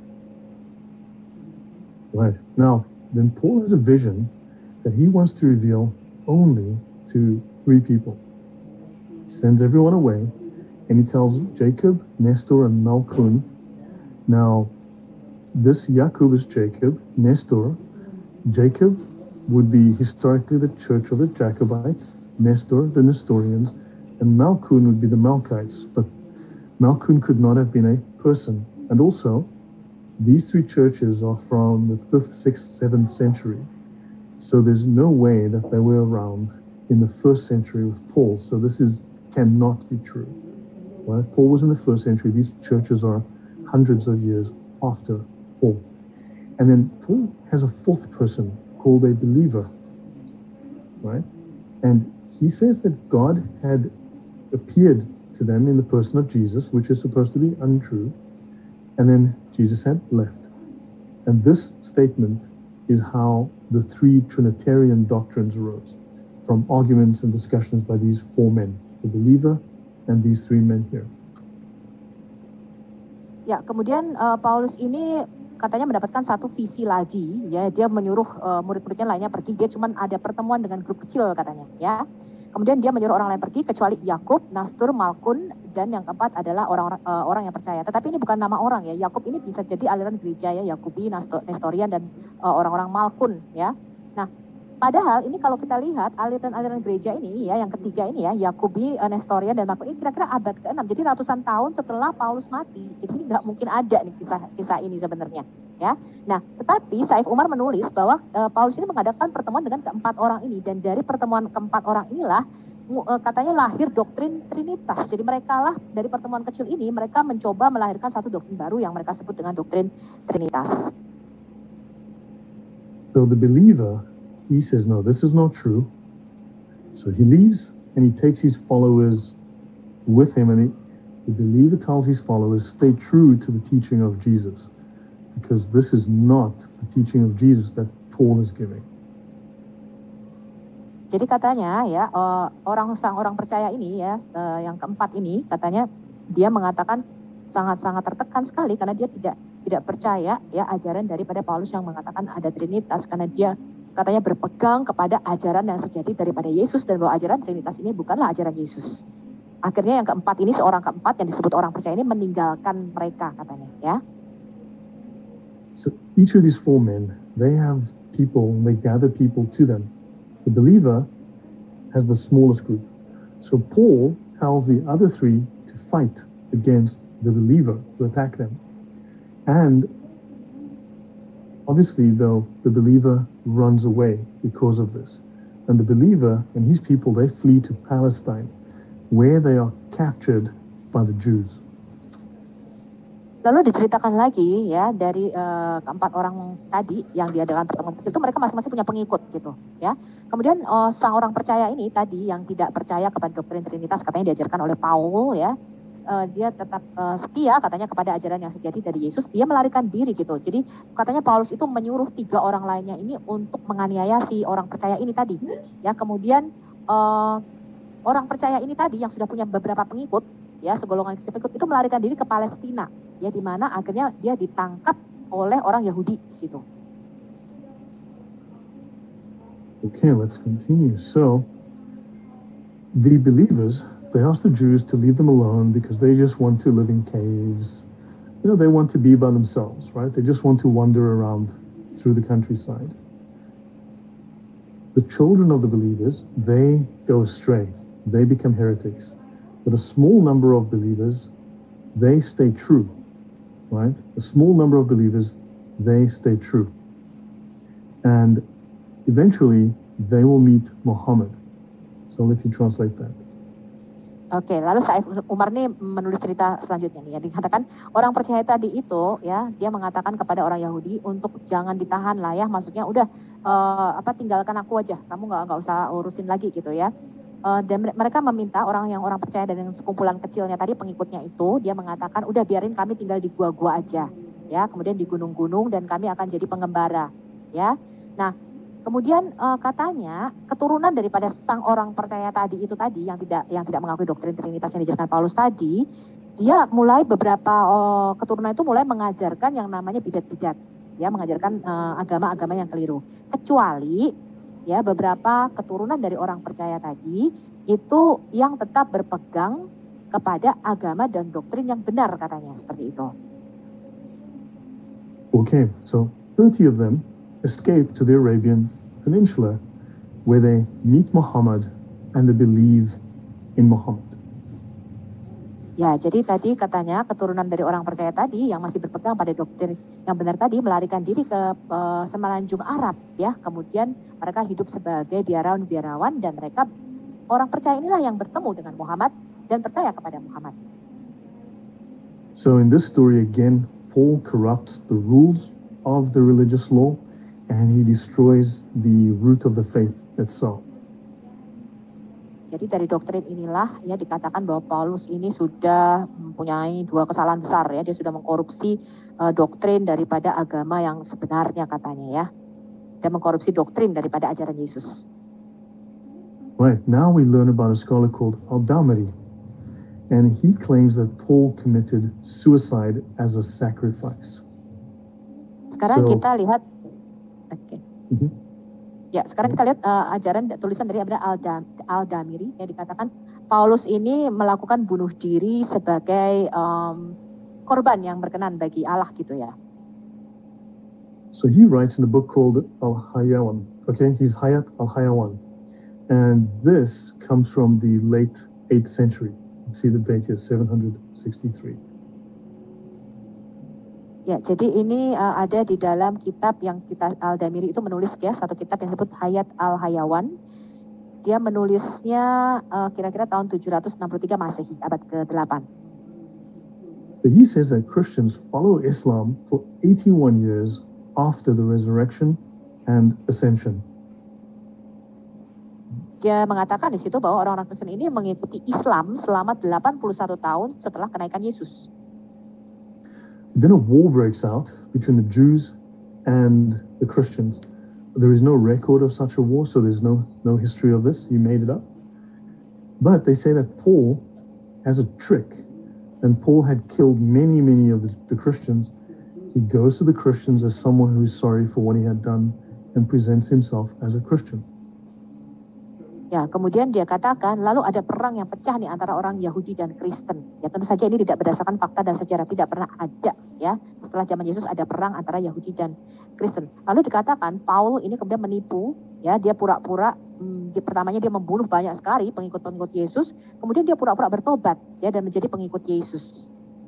Right. Now, then Paul has a vision that he wants to reveal only to three people. He sends everyone away. And he tells Jacob, Nestor, and Malchun. Now, this Jacob is Jacob. Nestor, Jacob would be historically the church of the Jacobites. Nestor, the Nestorians. And Malchun would be the Malchites. But Malchun could not have been a person. And also, these three churches are from the fifth, sixth, seventh century. So there's no way that they were around in the first century with Paul. So this is cannot be true. Right? Paul was in the first century. These churches are hundreds of years after Paul. And then Paul has a fourth person called a believer. Right? And he says that God had appeared to them in the person of Jesus, which is supposed to be untrue. And then Jesus had left. And this statement is how the three Trinitarian doctrines arose, from arguments and discussions by these four men, the believer, and these three men here. Ya, kemudian uh, Paulus ini katanya mendapatkan satu visi lagi, ya dia menyuruh uh, murid-muridnya lainnya pergi, dia cuma ada pertemuan dengan grup kecil katanya, ya. Kemudian dia menyuruh orang lain pergi kecuali Yakub, Nastur, Malkun, dan yang keempat adalah orang uh, orang yang percaya. Tetapi ini bukan nama orang ya. Yakub ini bisa jadi aliran gereja ya, Yakubi, Nastor, Nestorian, dan uh, orang-orang Malkun, ya. Nah, padahal ini kalau kita lihat aliran-aliran gereja ini ya, yang ketiga ini ya, Yakubi, Nestorian, dan Malkun ini kira-kira abad keenam, jadi ratusan tahun setelah Paulus mati. Jadi nggak mungkin ada nih kisah-kisah ini sebenarnya, ya. Nah, tetapi Saif Umar menulis bahwa uh, Paulus ini mengadakan pertemuan dengan keempat orang ini, dan dari pertemuan keempat orang inilah uh, katanya lahir doktrin Trinitas. Jadi mereka lah dari pertemuan kecil ini mereka mencoba melahirkan satu doktrin baru yang mereka sebut dengan doktrin Trinitas. So the believer, he says, no, this is not true. So he leaves and he takes his followers with him, and he, the believer tells his followers, stay true to the teaching of Jesus, because this is not the teaching of Jesus that Paul is giving. Jadi katanya ya, uh, orang sang orang percaya ini ya, uh, yang keempat ini katanya dia mengatakan sangat-sangat tertekan sekali karena dia tidak tidak percaya ya ajaran daripada Paulus yang mengatakan ada Trinitas, karena dia katanya berpegang kepada ajaran yang sejati daripada Yesus, dan bahwa ajaran Trinitas ini bukanlah ajaran Yesus. Akhirnya yang keempat ini, seorang keempat yang disebut orang percaya ini meninggalkan mereka katanya ya. So each of these four men, they have people, they gather people to them. The believer has the smallest group. So Paul tells the other three to fight against the believer, to attack them. And obviously, though, the believer runs away because of this. And the believer and his people, they flee to Palestine, where they are captured by the Jews. Lalu diceritakan lagi ya dari uh, keempat orang tadi yang diadakan pertemuan kecil itu, mereka masing-masing punya pengikut gitu ya. Kemudian uh, sang orang percaya ini tadi yang tidak percaya kepada doktrin Trinitas katanya diajarkan oleh Paul ya. Uh, dia tetap uh, setia katanya kepada ajaran yang sejati dari Yesus, dia melarikan diri gitu. Jadi katanya Paulus itu menyuruh tiga orang lainnya ini untuk menganiaya si orang percaya ini tadi. Ya, kemudian uh, orang percaya ini tadi yang sudah punya beberapa pengikut, ya segolongan pengikut itu melarikan diri ke Palestina, ya di mana akhirnya dia ditangkap oleh orang Yahudi di situ. Okay, let's continue. So the believers, they ask the Jews to leave them alone because they just want to live in caves. You know, they want to be by themselves, right? They just want to wander around through the countryside. The children of the believers, they go astray. They become heretics. But a small number of believers, they stay true, right? A small number of believers, they stay true. And eventually, they will meet Muhammad. So let me translate that. Oke, lalu Saif Umar nih menulis cerita selanjutnya nih ya, dikatakan orang percaya tadi itu ya, dia mengatakan kepada orang Yahudi untuk jangan ditahan lah ya, maksudnya udah uh, apa tinggalkan aku aja, kamu nggak nggak usah urusin lagi gitu ya. Uh, dan mereka meminta orang yang orang percaya dan yang sekumpulan kecilnya tadi pengikutnya itu, dia mengatakan udah biarin kami tinggal di gua-gua aja ya, kemudian di gunung-gunung dan kami akan jadi pengembara ya. Nah, kemudian uh, katanya keturunan daripada sang orang percaya tadi itu tadi yang tidak yang tidak mengakui doktrin Trinitas yang dijelaskan Paulus tadi, dia mulai beberapa uh, keturunan itu mulai mengajarkan yang namanya bidat-bidat, ya mengajarkan uh, agama-agama yang keliru. Kecuali ya beberapa keturunan dari orang percaya tadi itu yang tetap berpegang kepada agama dan doktrin yang benar katanya seperti itu. Okay, so thirty of them escape to the Arabian Peninsula, where they meet Muhammad and they believe in Muhammad. Ya, jadi tadi katanya keturunan dari orang percaya tadi yang masih berpegang pada doktrin yang benar tadi melarikan diri ke uh, semenanjung Arab ya. Kemudian mereka hidup sebagai biarawan-biarawan dan mereka orang percaya inilah yang bertemu dengan Muhammad dan percaya kepada Muhammad. So in this story again, Paul corrupts the rules of the religious law and he destroys the root of the faith itself. Jadi dari doktrin inilah ya dikatakan bahwa Paulus ini sudah mempunyai dua kesalahan besar ya, dia sudah mengkorupsi uh, doktrin daripada agama yang sebenarnya katanya ya, dan mengkorupsi doktrin daripada ajaran Yesus. Right, now we learn about a scholar called Al-Damari, and he claims that Paul committed suicide as a sacrifice. Sekarang So, kita lihat Oke. Okay. Mm-hmm. Ya, sekarang kita lihat uh, ajaran tulisan dari Al-Damiri yang dikatakan Paulus ini melakukan bunuh diri sebagai um, korban yang berkenan bagi Allah gitu ya. So he writes in a book called Al-Hayawan. Okay, he's Hayat Al-Hayawan. And this comes from the late eighth century. You see the date here, seven sixty-three. Ya, jadi ini uh, ada di dalam kitab yang kita Al-Damiri itu menulis ya, satu kitab yang disebut Hayat Al-Hayawan. Dia menulisnya uh, kira-kira tahun tujuh ratus enam puluh tiga Masehi, abad ke delapan. So he says that Christians follow Islam for eighty-one years after the resurrection and ascension. Dia mengatakan di situ bahwa orang-orang Kristen ini mengikuti Islam selama delapan puluh satu tahun setelah kenaikan Yesus. Then a war breaks out between the Jews and the Christians. There is no record of such a war, so there's no, no history of this. He made it up. But they say that Paul has a trick, and Paul had killed many, many of the, the Christians. He goes to the Christians as someone who is sorry for what he had done and presents himself as a Christian. Ya, kemudian dia katakan, lalu ada perang yang pecah nih antara orang Yahudi dan Kristen. Ya, tentu saja ini tidak berdasarkan fakta dan sejarah, tidak pernah ada ya. Setelah zaman Yesus ada perang antara Yahudi dan Kristen. Lalu dikatakan Paul ini kemudian menipu, ya, dia pura-pura hmm, di pertamanya dia membunuh banyak sekali pengikut-pengikut Yesus, kemudian dia pura-pura bertobat ya dan menjadi pengikut Yesus.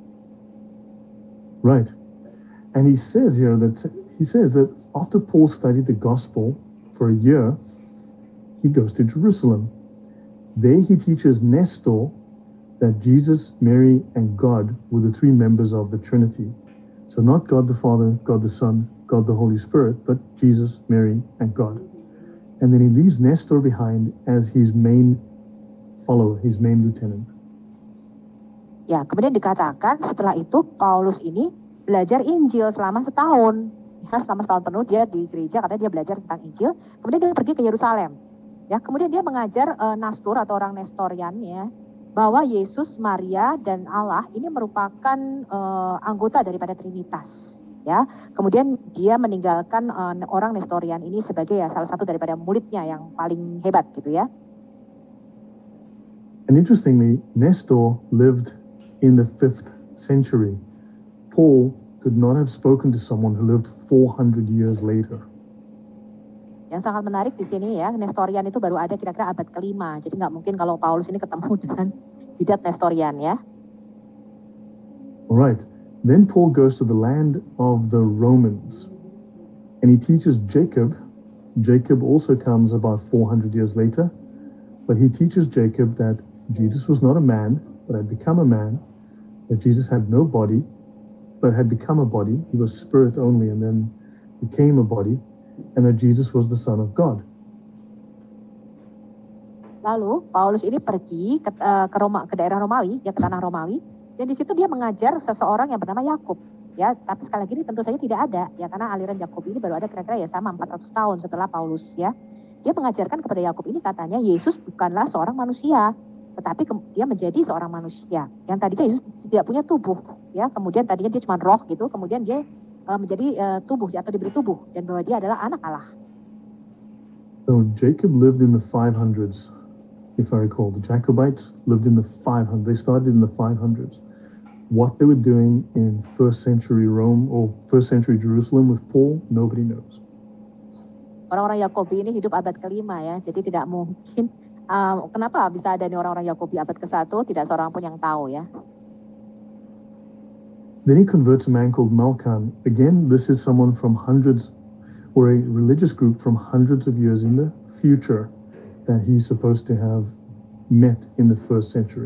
Right. And he says here that he says that after Paul studied the gospel for a year, he goes to Jerusalem. There he teaches Nestor that Jesus, Mary, and God were the three members of the Trinity. So not God the Father, God the Son, God the Holy Spirit, but Jesus, Mary, and God. And then he leaves Nestor behind as his main follower, his main lieutenant. Ya, kemudian dikatakan setelah itu Paulus ini belajar Injil selama setahun. Ya, selama setahun penuh dia di gereja, katanya dia belajar tentang Injil. Kemudian dia pergi ke Yerusalem. Ya, kemudian dia mengajar uh, Nastur atau orang Nestorian ya, bahwa Yesus, Maria, dan Allah ini merupakan uh, anggota daripada Trinitas. Ya, kemudian dia meninggalkan uh, orang Nestorian ini sebagai ya salah satu daripada muridnya yang paling hebat gitu ya. And interestingly, Nestor lived in the fifth century. Paul could not have spoken to someone who lived four hundred years later. Yang sangat menarik di sini ya, Nestorian itu baru ada kira-kira abad kelima. Jadi nggak mungkin kalau Paulus ini ketemu dengan bidat Nestorian ya. Alright, then Paul goes to the land of the Romans. And he teaches Jacob. Jacob also comes about four hundred years later. But he teaches Jacob that Jesus was not a man, but had become a man, that Jesus had no body, but had become a body. He was spirit only and then became a body, and that Jesus was the Son of God. Lalu Paulus ini pergi ke, uh, ke Roma, ke daerah Romawi, ya ke tanah Romawi, dan di situ dia mengajar seseorang yang bernama Yakub. Ya, tapi sekali lagi ini tentu saja tidak ada, ya karena aliran Yakub ini baru ada kira-kira ya sama empat ratus tahun setelah Paulus, ya. Dia mengajarkan kepada Yakub ini katanya Yesus bukanlah seorang manusia, tetapi dia menjadi seorang manusia. Yang tadinya Yesus tidak punya tubuh, ya. Kemudian tadinya dia cuma roh gitu, kemudian dia uh, menjadi uh, tubuh atau diberi tubuh, dan bahwa dia adalah anak Allah. So Jacob lived in the five hundreds. If I recall, the Jacobites lived in the five hundreds. They started in the five hundreds. What they were doing in first century Rome or first century Jerusalem with Paul, nobody knows. Orang-orang Yakobi ini hidup abad kelima, ya, jadi tidak mungkin. Um, kenapa bisa ada nih orang-orang Yakobi abad ke satu? Tidak seorang pun yang tahu, ya. Then he converts a man called Malkan. Again, this is someone from hundreds, or a religious group from hundreds of years in the future, that he's supposed to have met in the first century.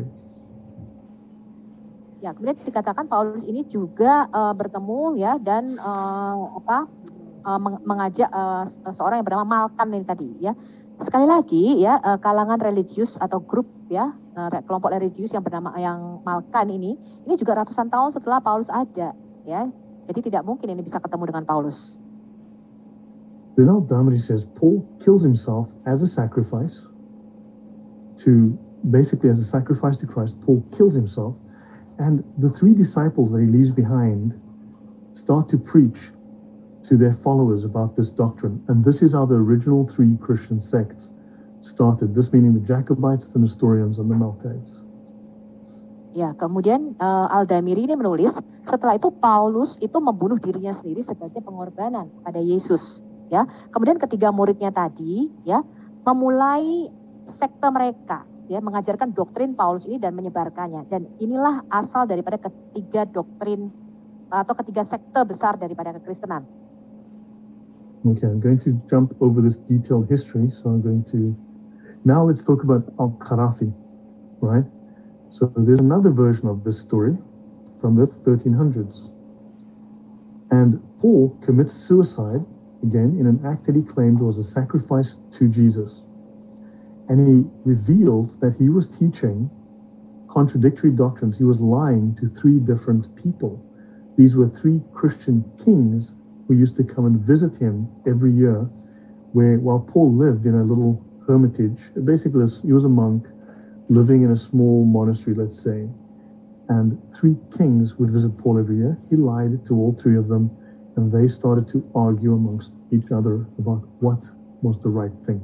Ya, kemudian dikatakan Paulus ini juga uh, bertemu, ya, dan uh, apa uh, meng mengajak uh, seorang yang bernama Malkan ini tadi, ya. Sekali lagi, ya, uh, kalangan religius atau grup, ya, uh, kelompok religius yang bernama yang Malkan ini, ini juga ratusan tahun setelah Paulus ada, ya. Jadi tidak mungkin ini bisa ketemu dengan Paulus. Then Al-Damri says Paul kills himself as a sacrifice to, basically as a sacrifice to Christ. Paul kills himself, and the three disciples that he leaves behind start to preach to their followers about this doctrine. And this is how the original three Christian sects started. This meaning the Jacobites, the Nestorians, and the Melkites. Ya, kemudian uh, Al-Damiri ini menulis, setelah itu Paulus itu membunuh dirinya sendiri sebagai pengorbanan pada Yesus. Ya, kemudian ketiga muridnya tadi, ya, memulai sekte mereka, ya, mengajarkan doktrin Paulus ini dan menyebarkannya. Dan inilah asal daripada ketiga doktrin atau ketiga sekte besar daripada kekristenan. Okay, I'm going to jump over this detailed history, so I'm going to now let's talk about Al-Qarafi, right? So there's another version of this story from the thirteen hundreds, and Paul commits suicide. Again, in an act that he claimed was a sacrifice to Jesus. And he reveals that he was teaching contradictory doctrines. He was lying to three different people. These were three Christian kings who used to come and visit him every year, where while Paul lived in a little hermitage, basically he was a monk living in a small monastery, let's say, and three kings would visit Paul every year. He lied to all three of them, and they started to argue amongst each other about what was the right thing.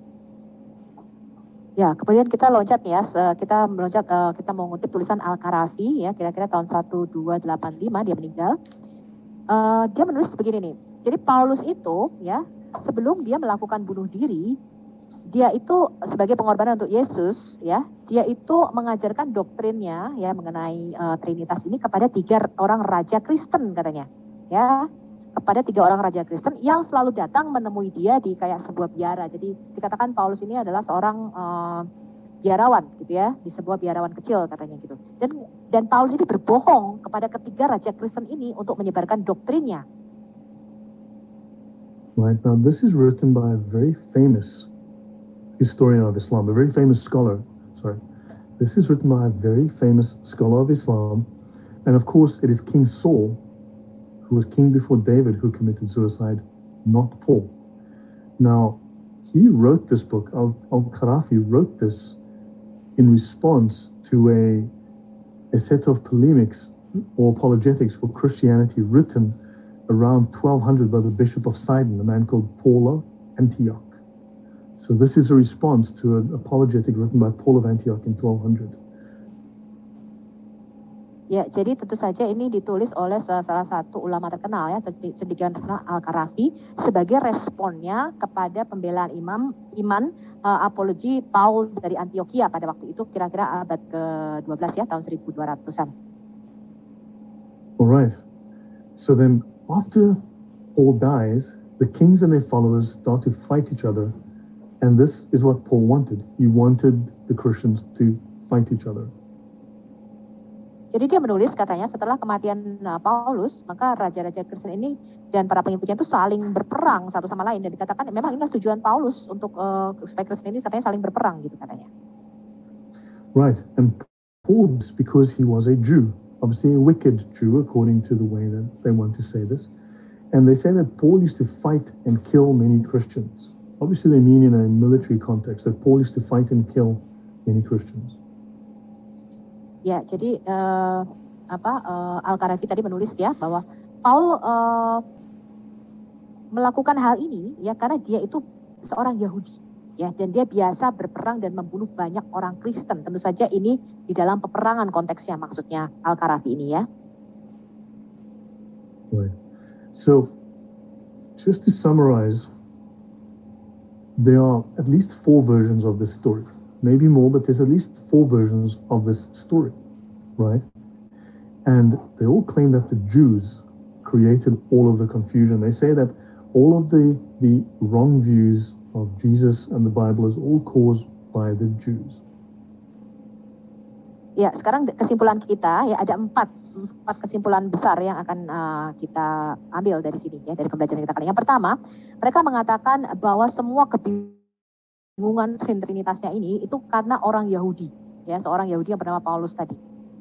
Ya, kemudian kita loncat ya, kita meloncat, uh, kita mengutip tulisan Al-Qarafi, ya, kira-kira tahun seribu dua ratus delapan puluh lima dia meninggal. Uh, dia menulis begini nih, jadi Paulus itu, ya, sebelum dia melakukan bunuh diri, dia itu sebagai pengorbanan untuk Yesus, ya, dia itu mengajarkan doktrinnya, ya, mengenai uh, Trinitas ini kepada tiga orang raja Kristen katanya, ya. Kepada tiga orang raja Kristen yang selalu datang menemui dia di kayak sebuah biara. Jadi dikatakan Paulus ini adalah seorang uh, biarawan gitu ya, di sebuah biarawan kecil katanya gitu. Dan dan Paulus ini berbohong kepada ketiga raja Kristen ini untuk menyebarkan doktrinnya. Right, now this is written by a very famous historian of Islam, a very famous scholar. Sorry. This is written by a very famous scholar of Islam, and of course it is King Saul, who was king before David, who committed suicide, not Paul. Now, he wrote this book, Al-Qarafi wrote this in response to a, a set of polemics or apologetics for Christianity written around twelve hundred by the Bishop of Sidon, a man called Paul of Antioch. So this is a response to an apologetic written by Paul of Antioch in twelve hundred. Ya, jadi tentu saja ini ditulis oleh salah satu ulama terkenal ya, cendekiawan terkenal Al-Qarafi sebagai responnya kepada pembelaan imam iman uh, apologi Paul dari Antioquia pada waktu itu kira-kira abad ke dua belas ya, tahun seribu dua ratusan. Alright. So then after Paul dies, the kings and their followers start to fight each other, and this is what Paul wanted. He wanted the Christians to fight each other. Jadi dia menulis katanya setelah kematian uh, Paulus, maka raja-raja Kristen ini dan para pengikutnya itu saling berperang satu sama lain, dan dikatakan memang inilah tujuan Paulus untuk uh, supaya Kristen ini katanya saling berperang gitu katanya. Right, and Paul, because he was a Jew, obviously a wicked Jew according to the way that they want to say this, and they say that Paul used to fight and kill many Christians. Obviously they mean in a military context that Paul used to fight and kill many Christians. Ya, jadi uh, apa uh, Al-Karafi tadi menulis ya bahwa Paul uh, melakukan hal ini ya karena dia itu seorang Yahudi ya, dan dia biasa berperang dan membunuh banyak orang Kristen. Tentu saja ini di dalam peperangan konteksnya maksudnya Al-Karafi ini ya. Right. So, just to summarize, there are at least four versions of this story. Maybe more, but there's at least four versions of this story, right? And they all claim that the Jews created all of the confusion. They say that all of the, the wrong views of Jesus and the Bible is all caused by the Jews. Ya, sekarang kesimpulan kita ya ada empat empat kesimpulan besar yang akan uh, kita ambil dari sini ya, dari pembelajaran kita kali ini. Yang pertama, mereka mengatakan bahwa semua kebingungan trinitasnya ini itu karena orang Yahudi ya, seorang Yahudi yang bernama Paulus tadi.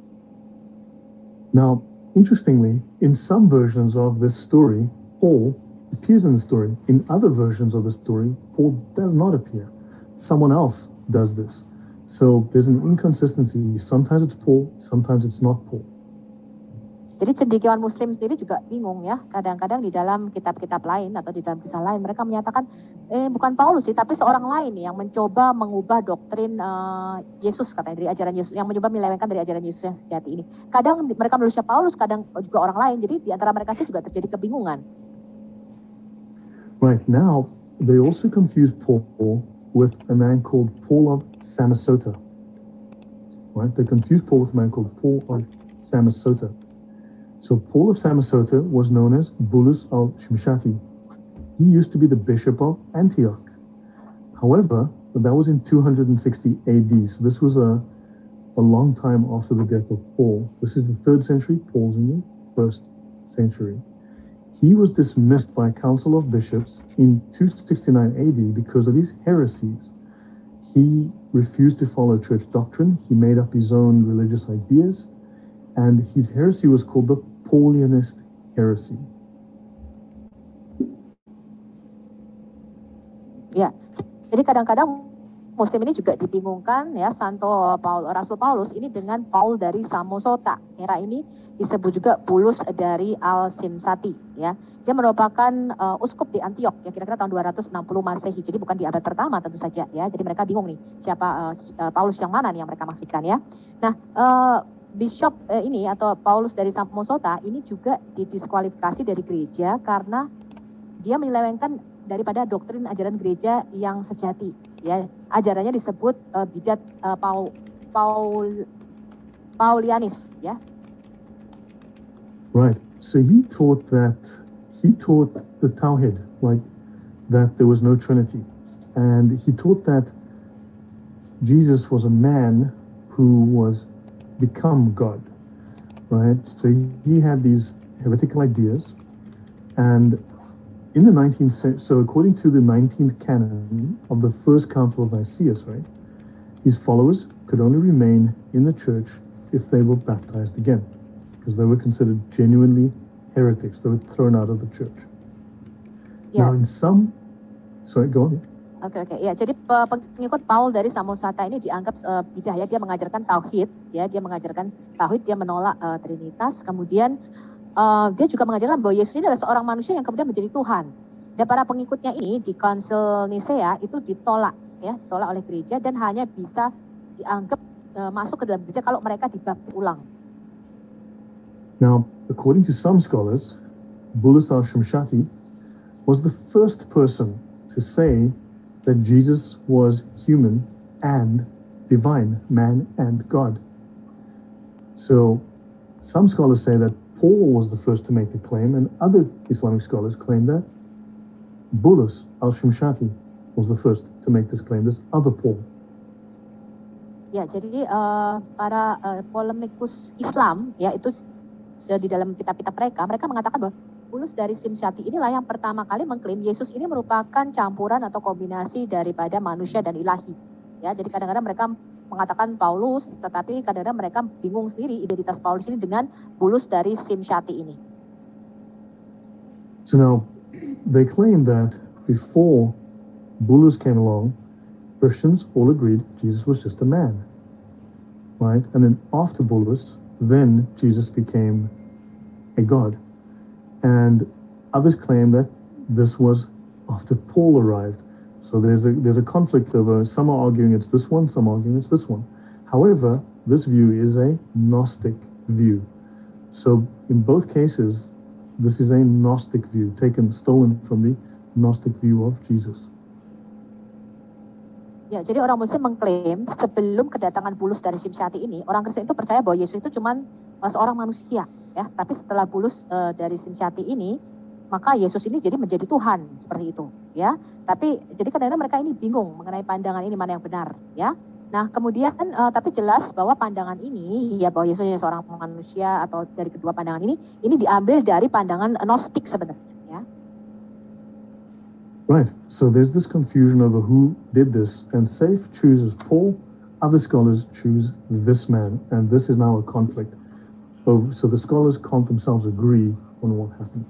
Now, interestingly, in some versions of this story, Paul appears in the story. In other versions of the story, Paul does not appear. Someone else does this. So there's an inconsistency. Sometimes it's Paul, sometimes it's not Paul. Jadi cendekiawan Muslim sendiri juga bingung ya. Kadang-kadang di dalam kitab-kitab lain atau di dalam kisah lain mereka menyatakan eh bukan Paulus sih, tapi seorang lain yang mencoba mengubah doktrin uh, Yesus katanya dari ajaran Yesus, yang mencoba menyelewengkan dari ajaran Yesus yang sejati ini. Kadang mereka menulisnya Paulus, kadang juga orang lain. Jadi di antara mereka sih juga terjadi kebingungan. Right, now they also confuse Paul with a man called Paul of Samosata. Right, they confuse Paul with a man called Paul of Samosata. So Paul of Samosata was known as Bulus al-Shimshati. He used to be the bishop of Antioch. However, that was in two hundred sixty A D. So this was a, a long time after the death of Paul. This is the third century. Paul's in the first century. He was dismissed by a council of bishops in two sixty-nine A D because of his heresies. He refused to follow church doctrine. He made up his own religious ideas. And his heresy was called the Paulianist heresy. Ya, jadi kadang-kadang Muslim ini juga dibingungkan ya, Santo Paul, Rasul Paulus ini dengan Paul dari Samosata. Era ini disebut juga Bulus dari Al-Simsati ya. Dia merupakan uh, uskup di Antioch ya, kira-kira tahun dua ratus enam puluh Masehi. Jadi bukan di abad pertama tentu saja ya. Jadi mereka bingung nih siapa uh, Paulus yang mana nih yang mereka maksudkan ya. Nah, uh, Bishop uh, ini atau Paulus dari Samosata ini juga didiskualifikasi dari gereja karena dia menyelewengkan daripada doktrin ajaran gereja yang sejati ya. Ajarannya disebut uh, bidat uh, Paul, Paul Paulianis ya. Right. So he taught that he taught the Tauhid, like that there was no Trinity, and he taught that Jesus was a man who was become God, right? So he, he had these heretical ideas, and in the nineteenth century, so according to the nineteenth canon of the First Council of Nicaea, right, his followers could only remain in the church if they were baptized again, because they were considered genuinely heretics. They were thrown out of the church. Yeah. Now in some, sorry, go on. Oke okay, oke okay. Ya, jadi pengikut Paul dari Samosata ini dianggap uh, bidah ya, dia mengajarkan tauhid ya, dia mengajarkan tauhid, dia menolak uh, trinitas, kemudian uh, dia juga mengajarkan bahwa Yesus ini adalah seorang manusia yang kemudian menjadi Tuhan. Dan para pengikutnya ini di Konsil Nisea itu ditolak ya, ditolak oleh gereja dan hanya bisa dianggap uh, masuk ke dalam gereja kalau mereka dibaptis ulang. Now, according to some scholars, Bulus al-Shimshati was the first person to say that Jesus was human and divine, man and God. So some scholars say that Paul was the first to make the claim, and other Islamic scholars claim that Bulus al-Shimshati was the first to make this claim, this other Paul. Ya, jadi uh, para uh, polemikus Islam ya itu uh, di dalam kitab-kitab mereka, mereka mengatakan bahwa Bulus dari Simsyati inilah yang pertama kali mengklaim Yesus ini merupakan campuran atau kombinasi daripada manusia dan ilahi. Ya, jadi kadang-kadang mereka mengatakan Paulus, tetapi kadang-kadang mereka bingung sendiri identitas Paulus ini dengan Bulus dari Simsyati ini. So now, they claim that before Bulus came along, Christians all agreed Jesus was just a man, right? And then after Bulus, then Jesus became a God. And others claim that this was after Paul arrived. So there's a there's a conflict over, some are arguing it's this one, some are arguing it's this one. However, this view is a Gnostic view. So in both cases, this is a Gnostic view, taken, stolen from the Gnostic view of Jesus. Ya, jadi orang Muslim mengklaim sebelum kedatangan Bulus dari Simsyati ini, orang Kristen itu percaya bahwa Yesus itu cuma uh, seorang manusia, ya. Tapi setelah Bulus uh, dari Simsyati ini, maka Yesus ini jadi menjadi Tuhan seperti itu, ya. Tapi jadi kadang-kadang mereka ini bingung mengenai pandangan ini mana yang benar, ya. Nah, kemudian uh, tapi jelas bahwa pandangan ini ya bahwa Yesus seorang manusia atau dari kedua pandangan ini ini diambil dari pandangan Gnostik sebenarnya, ya. Right. So there's this confusion over who did this, and Saif chooses Paul, other scholars choose this man, and this is now a conflict. Oh, so the scholars can't themselves agree on what happened.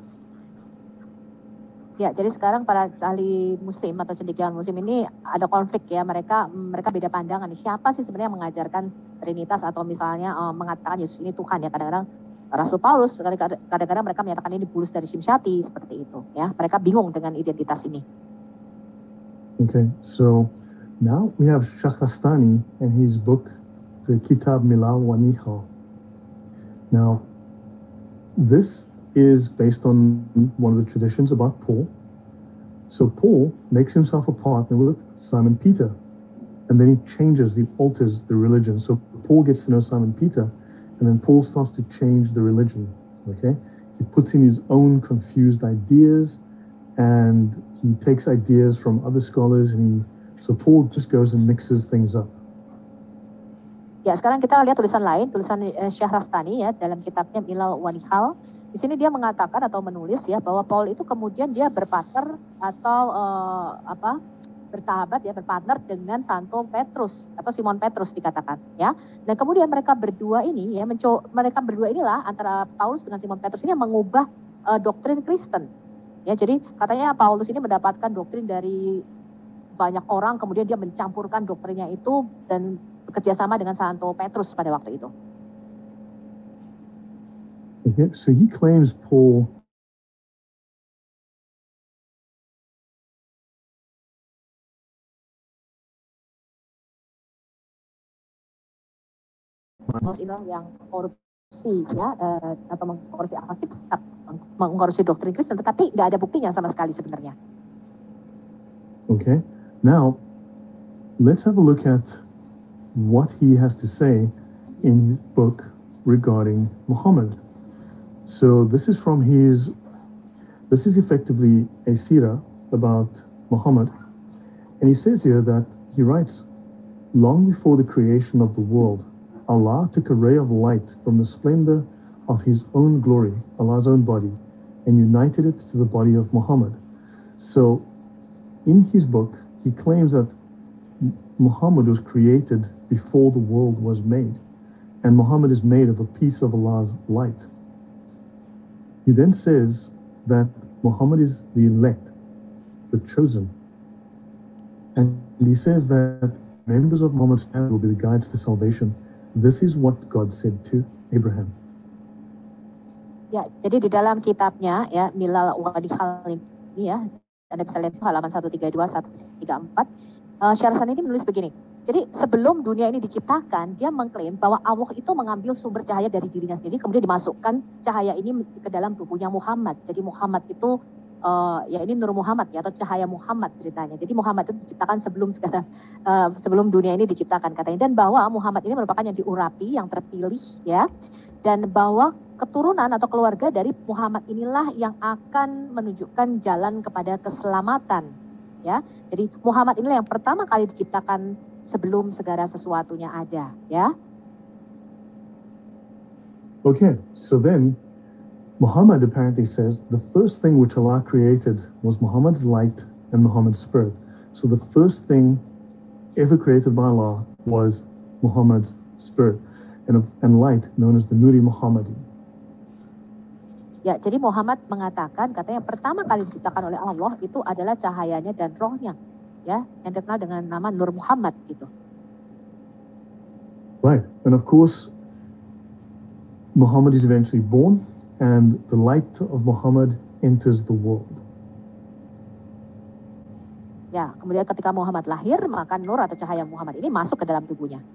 Ya, jadi sekarang para ahli Muslim atau cendekiawan Muslim ini ada konflik ya, mereka mereka beda pandangan nih. Siapa sih sebenarnya yang mengajarkan Trinitas atau misalnya uh, mengatakan Yesus ini Tuhan ya? Kadang-kadang Rasul Paulus, kadang-kadang mereka menyatakan ini Bulus dari Simsyati seperti itu ya. Mereka bingung dengan identitas ini. Okay, so now we have Shahrastani and his book, the Kitab Milal wa Nihal. Now, this is based on one of the traditions about Paul. So Paul makes himself a partner with Simon Peter, and then he changes, he alters the religion. So Paul gets to know Simon Peter, and then Paul starts to change the religion, okay? He puts in his own confused ideas, and he takes ideas from other scholars, and he, so Paul just goes and mixes things up. Ya, sekarang kita lihat tulisan lain, tulisan uh, Syahrastani ya dalam kitabnya Milal wa Nihal. Di sini dia mengatakan atau menulis ya bahwa Paul itu kemudian dia berpartner atau uh, apa bersahabat ya berpartner dengan Santo Petrus atau Simon Petrus dikatakan ya. Dan kemudian mereka berdua ini ya menco mereka berdua inilah antara Paulus dengan Simon Petrus ini yang mengubah uh, doktrin Kristen. Ya, jadi katanya Paulus ini mendapatkan doktrin dari banyak orang, kemudian dia mencampurkan doktrinnya itu dan bekerja sama dengan Santo Petrus pada waktu itu. Okay, so he claims Paul Paulus itu yang korupsi ya uh, atau mengkorupsi Alkitab, mengkorupsi doktrin Kristen, tetapi nggak ada buktinya sama sekali sebenarnya. Okay, now let's have a look at what he has to say in his book regarding Muhammad. So this is from his, this is effectively a seerah about Muhammad. And he says here that he writes, long before the creation of the world, Allah took a ray of light from the splendor of his own glory, Allah's own body, and united it to the body of Muhammad. So in his book, he claims that Muhammad was created before the world was made, and Muhammad is made of a piece of Allah's light. He then says that Muhammad is the elect, the chosen. And he says that members of Muhammad's family will be the guides to salvation. This is what God said to Abraham. Ya, jadi di dalam kitabnya ya Milal wa Nihal ini ya, Anda bisa lihat halaman seratus tiga puluh dua seratus tiga puluh empat. Uh, Syahrastani ini menulis begini. Jadi sebelum dunia ini diciptakan, dia mengklaim bahwa Allah itu mengambil sumber cahaya dari dirinya sendiri, kemudian dimasukkan cahaya ini ke dalam tubuhnya Muhammad. Jadi Muhammad itu, uh, ya ini Nur Muhammad ya, atau cahaya Muhammad ceritanya. Jadi Muhammad itu diciptakan sebelum segala, uh, sebelum dunia ini diciptakan katanya. Dan bahwa Muhammad ini merupakan yang diurapi, yang terpilih ya. Dan bahwa keturunan atau keluarga dari Muhammad inilah yang akan menunjukkan jalan kepada keselamatan. Ya, jadi Muhammad inilah yang pertama kali diciptakan sebelum segala sesuatunya ada, ya. Okay, so then Muhammad apparently says the first thing which Allah created was Muhammad's light and Muhammad's spirit. So the first thing ever created by Allah was Muhammad's spirit and, and light known as the Nuri Muhammadi. Ya, jadi Muhammad mengatakan katanya pertama kali diciptakan oleh Allah itu adalah cahayanya dan rohnya, ya, yang dikenal dengan nama Nur Muhammad gitu. Right, and of course Muhammad is eventually born and the light of Muhammad enters the world. Ya, kemudian ketika Muhammad lahir, maka nur atau cahaya Muhammad ini masuk ke dalam tubuhnya.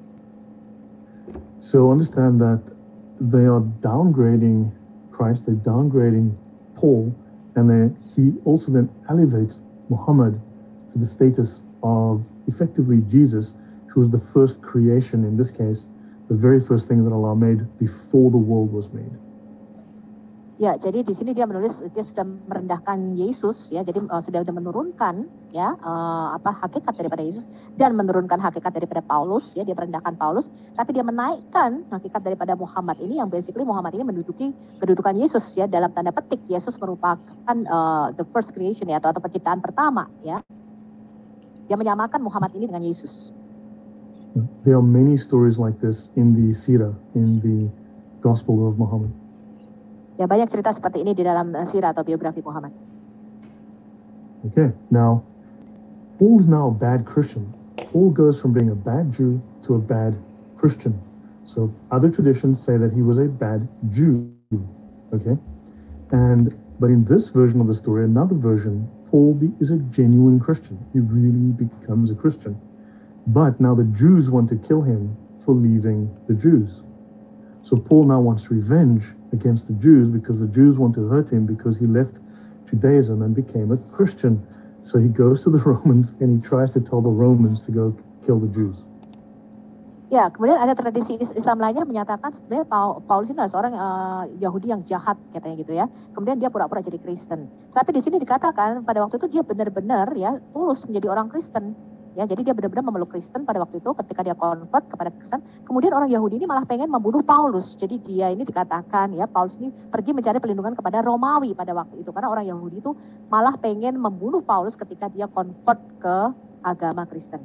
So understand that they are downgrading Christ, they're downgrading Paul, and they, he also then elevates Muhammad to the status of effectively Jesus, who was the first creation in this case, the very first thing that Allah made before the world was made. Ya, jadi di sini dia menulis dia sudah merendahkan Yesus, ya, jadi uh, sudah menurunkan, ya, uh, apa hakikat daripada Yesus dan menurunkan hakikat daripada Paulus, ya, dia merendahkan Paulus, tapi dia menaikkan hakikat daripada Muhammad ini yang basically Muhammad ini menduduki kedudukan Yesus, ya, dalam tanda petik Yesus merupakan uh, the first creation, ya, atau, atau penciptaan pertama, ya. Dia menyamakan Muhammad ini dengan Yesus. There are many stories like this in the Sirah, in the Gospel of Muhammad. Ya, banyak cerita seperti ini di dalam uh, sirah atau biografi Muhammad. Okay, now Paul's now a bad Christian. Paul goes from being a bad Jew to a bad Christian. So other traditions say that he was a bad Jew. Okay, and but in this version of the story, another version, Paul be, is a genuine Christian. He really becomes a Christian. But now the Jews want to kill him for leaving the Jews. So Paul now wants revenge against the Jews because the Jews want to hurt him because he left Judaism and became a Christian. So he goes to the Romans and he tries to tell the Romans to go kill the Jews. Ya, kemudian ada tradisi Islam lainnya menyatakan sebenarnya Paulus ini adalah seorang uh, Yahudi yang jahat, katanya gitu, ya. Kemudian dia pura-pura jadi Kristen. Tapi di sini dikatakan pada waktu itu dia benar-benar, ya, tulus menjadi orang Kristen. Ya, jadi dia benar-benar memeluk Kristen pada waktu itu ketika dia convert kepada Kristen. Kemudian orang Yahudi ini malah pengen membunuh Paulus. Jadi dia ini dikatakan, ya, Paulus ini pergi mencari perlindungan kepada Romawi pada waktu itu. Karena orang Yahudi itu malah pengen membunuh Paulus ketika dia convert ke agama Kristen.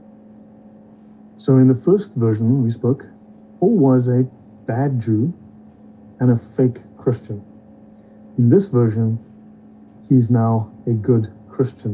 So in the first version we spoke, Paul was a bad Jew and a fake Christian. In this version, he's now a good Christian.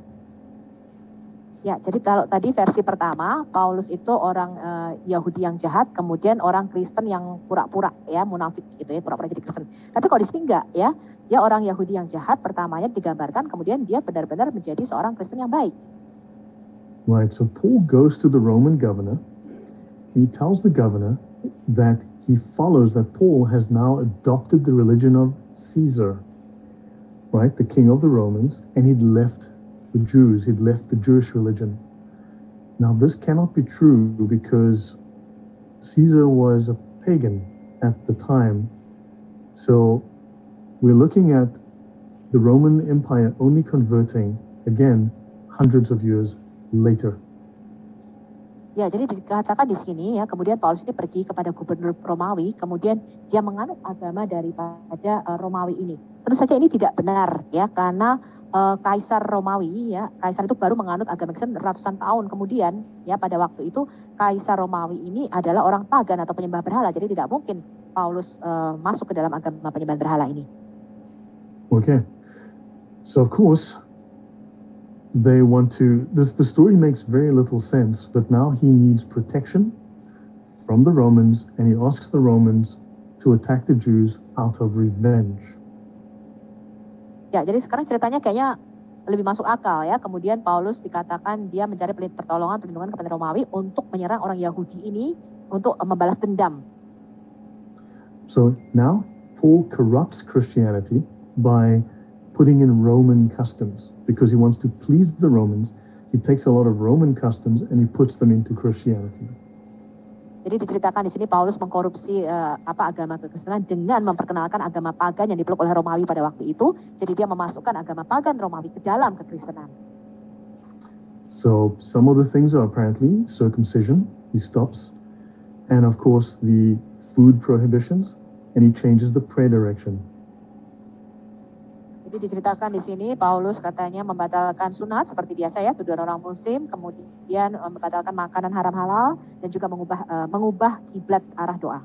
Ya, jadi kalau tadi versi pertama, Paulus itu orang uh, Yahudi yang jahat, kemudian orang Kristen yang pura-pura, ya, munafik gitu, ya, pura-pura jadi Kristen. Tapi kalau di sini enggak, ya, dia orang Yahudi yang jahat, pertamanya digambarkan, kemudian dia benar-benar menjadi seorang Kristen yang baik. Right, so Paul goes to the Roman governor, he tells the governor that he follows, that Paul has now adopted the religion of Caesar, right, the king of the Romans, and he'd left the Jews, he'd left the Jewish religion. Now this cannot be true because Caesar was a pagan at the time. So we're looking at the Roman Empire only converting, again, hundreds of years later. Ya, jadi dikatakan di sini, ya, kemudian Paulus ini pergi kepada gubernur Romawi, kemudian dia menganut agama daripada uh, Romawi ini. Tentu saja ini tidak benar, ya, karena uh, Kaisar Romawi, ya, Kaisar itu baru menganut agama Kristen ratusan tahun kemudian, ya, pada waktu itu Kaisar Romawi ini adalah orang pagan atau penyembah berhala, jadi tidak mungkin Paulus uh, masuk ke dalam agama penyembah berhala ini. Okay, so of course they want to, this, the story makes very little sense, but now he needs protection from the Romans and he asks the Romans to attack the Jews out of revenge. Ya, jadi sekarang ceritanya kayaknya lebih masuk akal, ya. Kemudian Paulus dikatakan dia mencari pertolongan, perlindungan kepada Romawi untuk menyerang orang Yahudi ini untuk membalas dendam. So now Paul corrupts Christianity by putting in Roman customs because he wants to please the Romans. He takes a lot of Roman customs and he puts them into Christianity. Jadi diceritakan di sini Paulus mengkorupsi uh, apa agama kekristenan dengan memperkenalkan agama pagan yang dipeluk oleh Romawi pada waktu itu. Jadi dia memasukkan agama pagan Romawi ke dalam kekristenan. So some of the things are apparently circumcision, he stops, and of course the food prohibitions, and he changes the prayer direction. Jadi diceritakan di sini Paulus katanya membatalkan sunat seperti biasa ya, tuduhan orang muslim, kemudian uh, membatalkan makanan haram halal dan juga mengubah uh, mengubah kiblat arah doa.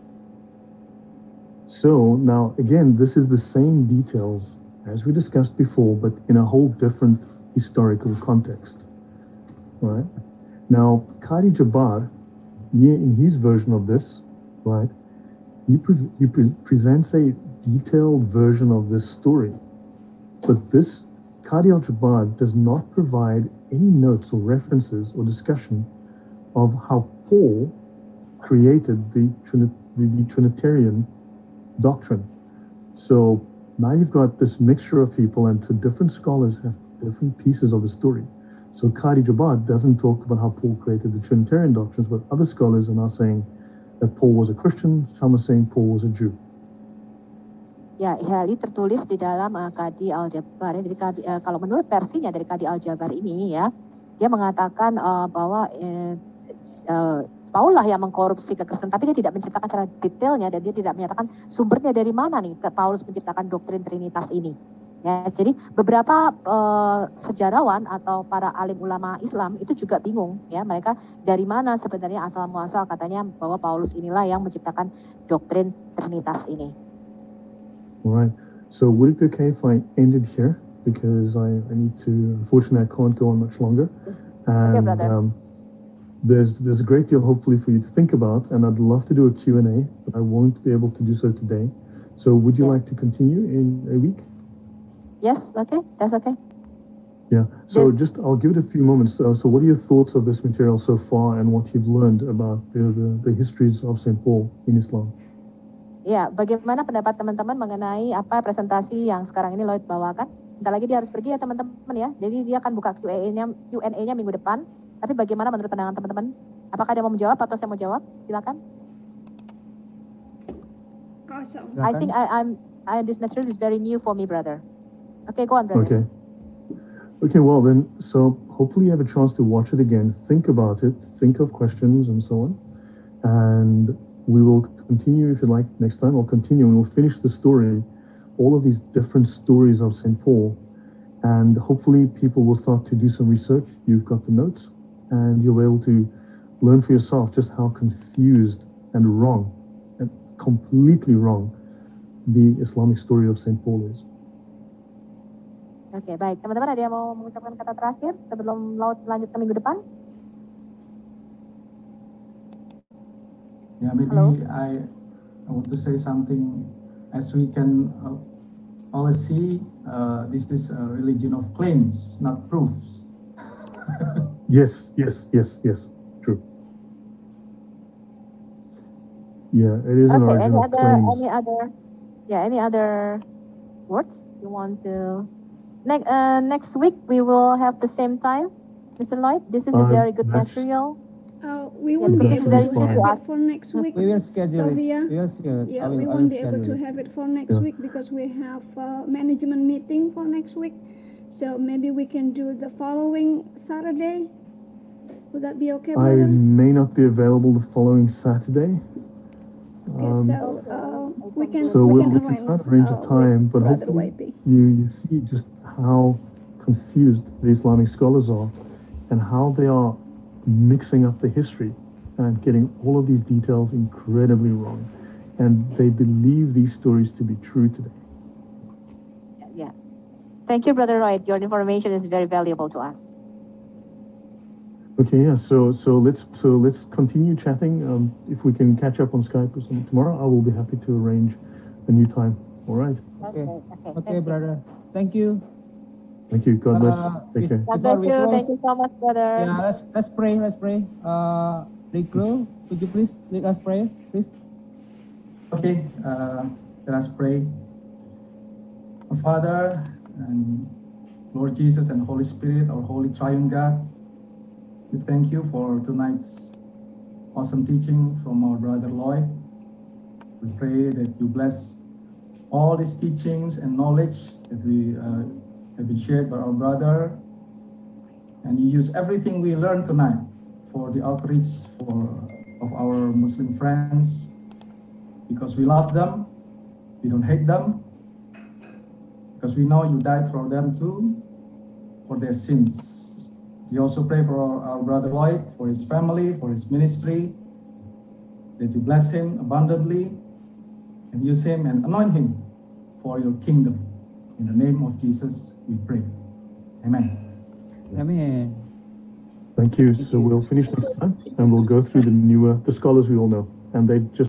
So now again, this is the same details as we discussed before, but in a whole different historical context. Right? Now, Qadi Jabbar, in his version of this, right, he, pre- he pre- presents a detailed version of this story. But this Qadi al-Jabbar does not provide any notes or references or discussion of how Paul created the, Trini- the, the Trinitarian doctrine. So now you've got this mixture of people, and so different scholars have different pieces of the story. So Qadi Jabbar doesn't talk about how Paul created the Trinitarian doctrines, but other scholars are now saying that Paul was a Christian, some are saying Paul was a Jew. Ya, hal ini tertulis di dalam uh, Qadi al-Jabbar. Jadi Qadi, uh, kalau menurut versinya dari Qadi al-Jabbar ini ya, dia mengatakan uh, bahwa uh, uh, Paul lah yang mengkorupsi kekristenan, tapi dia tidak menceritakan secara detailnya dan dia tidak menyatakan sumbernya dari mana nih Paulus menciptakan doktrin Trinitas ini. Ya, jadi beberapa uh, sejarawan atau para alim ulama Islam itu juga bingung ya, mereka dari mana sebenarnya asal muasal katanya bahwa Paulus inilah yang menciptakan doktrin Trinitas ini. All right. So would it be okay if I ended here, because I, I need to, unfortunately I can't go on much longer. And okay, brother. Um, there's there's a great deal hopefully for you to think about, and I'd love to do a Q and A, but I won't be able to do so today. So would you Yeah. like to continue in a week? Yes, okay, that's okay. Yeah. So Yes. just I'll give it a few moments. So, so what are your thoughts of this material so far, and what you've learned about the the, the histories of Saint Paul in Islam? Ya, bagaimana pendapat teman-teman mengenai apa presentasi yang sekarang ini Lloyd bawakan? Bentar lagi dia harus pergi ya teman-teman ya. Jadi dia akan buka Q and A-nya Q and A-nya minggu depan. Tapi bagaimana menurut pandangan teman-teman? Apakah dia mau menjawab atau saya mau jawab? Silakan. Awesome. I think I, I'm I, this material is very new for me, brother. Okay, go on, brother. Okay. Okay, well then, so hopefully you have a chance to watch it again, think about it, think of questions and so on. And we will continue, if you like, next time. I'll continue and we'll finish the story, all of these different stories of Saint Paul. And hopefully people will start to do some research. You've got the notes and you'll be able to learn for yourself just how confused and wrong, and completely wrong, the Islamic story of Saint Paul is. Oke, okay, baik. Teman-teman ada yang mau mengucapkan kata terakhir sebelum Laut lanjut ke minggu depan? Yeah, maybe Hello? I, I want to say something. As we can uh, always see, uh, this is a religion of claims, not proofs. Yes, yes, yes, yes, true. Yeah, it is an Okay, origin any of other, claims. any other, yeah, any other words you want to? Next, uh, next week we will have the same time, Mister Lloyd. This is a Uh, very good that's- material. Uh, we Yeah, won't be that's able very to fine. have it for next week. We will schedule Sylvia? it. We will schedule. Yeah, I will, we I will won't be able schedule to it. have it for next Yeah. week because we have a management meeting for next week. So maybe we can do the following Saturday. Would that be okay, I brother? may not be available the following Saturday. Okay, Um, so uh, we can so we we'll, can we can try arrange, to arrange uh, a time, with but Brother hopefully Y P. you, you see just how confused the Islamic scholars are and how they are mixing up the history and getting all of these details incredibly wrong. And they believe these stories to be true today. Yeah. Thank you, Brother Lloyd. Your information is very valuable to us. Okay, yeah. So so let's so let's continue chatting. Um, if we can catch up on Skype or something tomorrow, I will be happy to arrange a new time. All right. Okay. Okay, Okay, thank you. brother. Thank you. Thank you. God bless. Uh, Take care. God Before bless we you. close, Thank you so much, brother. Yeah, let's let's pray. Let's pray. Uh, Rico, could you please lead us pray, please? Okay, uh, let us pray. Our Father and Lord Jesus and Holy Spirit, our Holy Triune God, we thank you for tonight's awesome teaching from our brother Lloyd. We pray that you bless all these teachings and knowledge that we uh, have been shared by our brother, And you use everything we learned tonight for the outreach for of our Muslim friends, because we love them, we don't hate them, because we know you died for them too, for their sins. We also pray for our, our brother Lloyd, for his family, for his ministry, that you bless him abundantly and use him and anoint him for your kingdom. In the name of Jesus, we pray. Amen. Amen. Thank you. So we'll finish next time and we'll go through the newer, the scholars we all know. And they just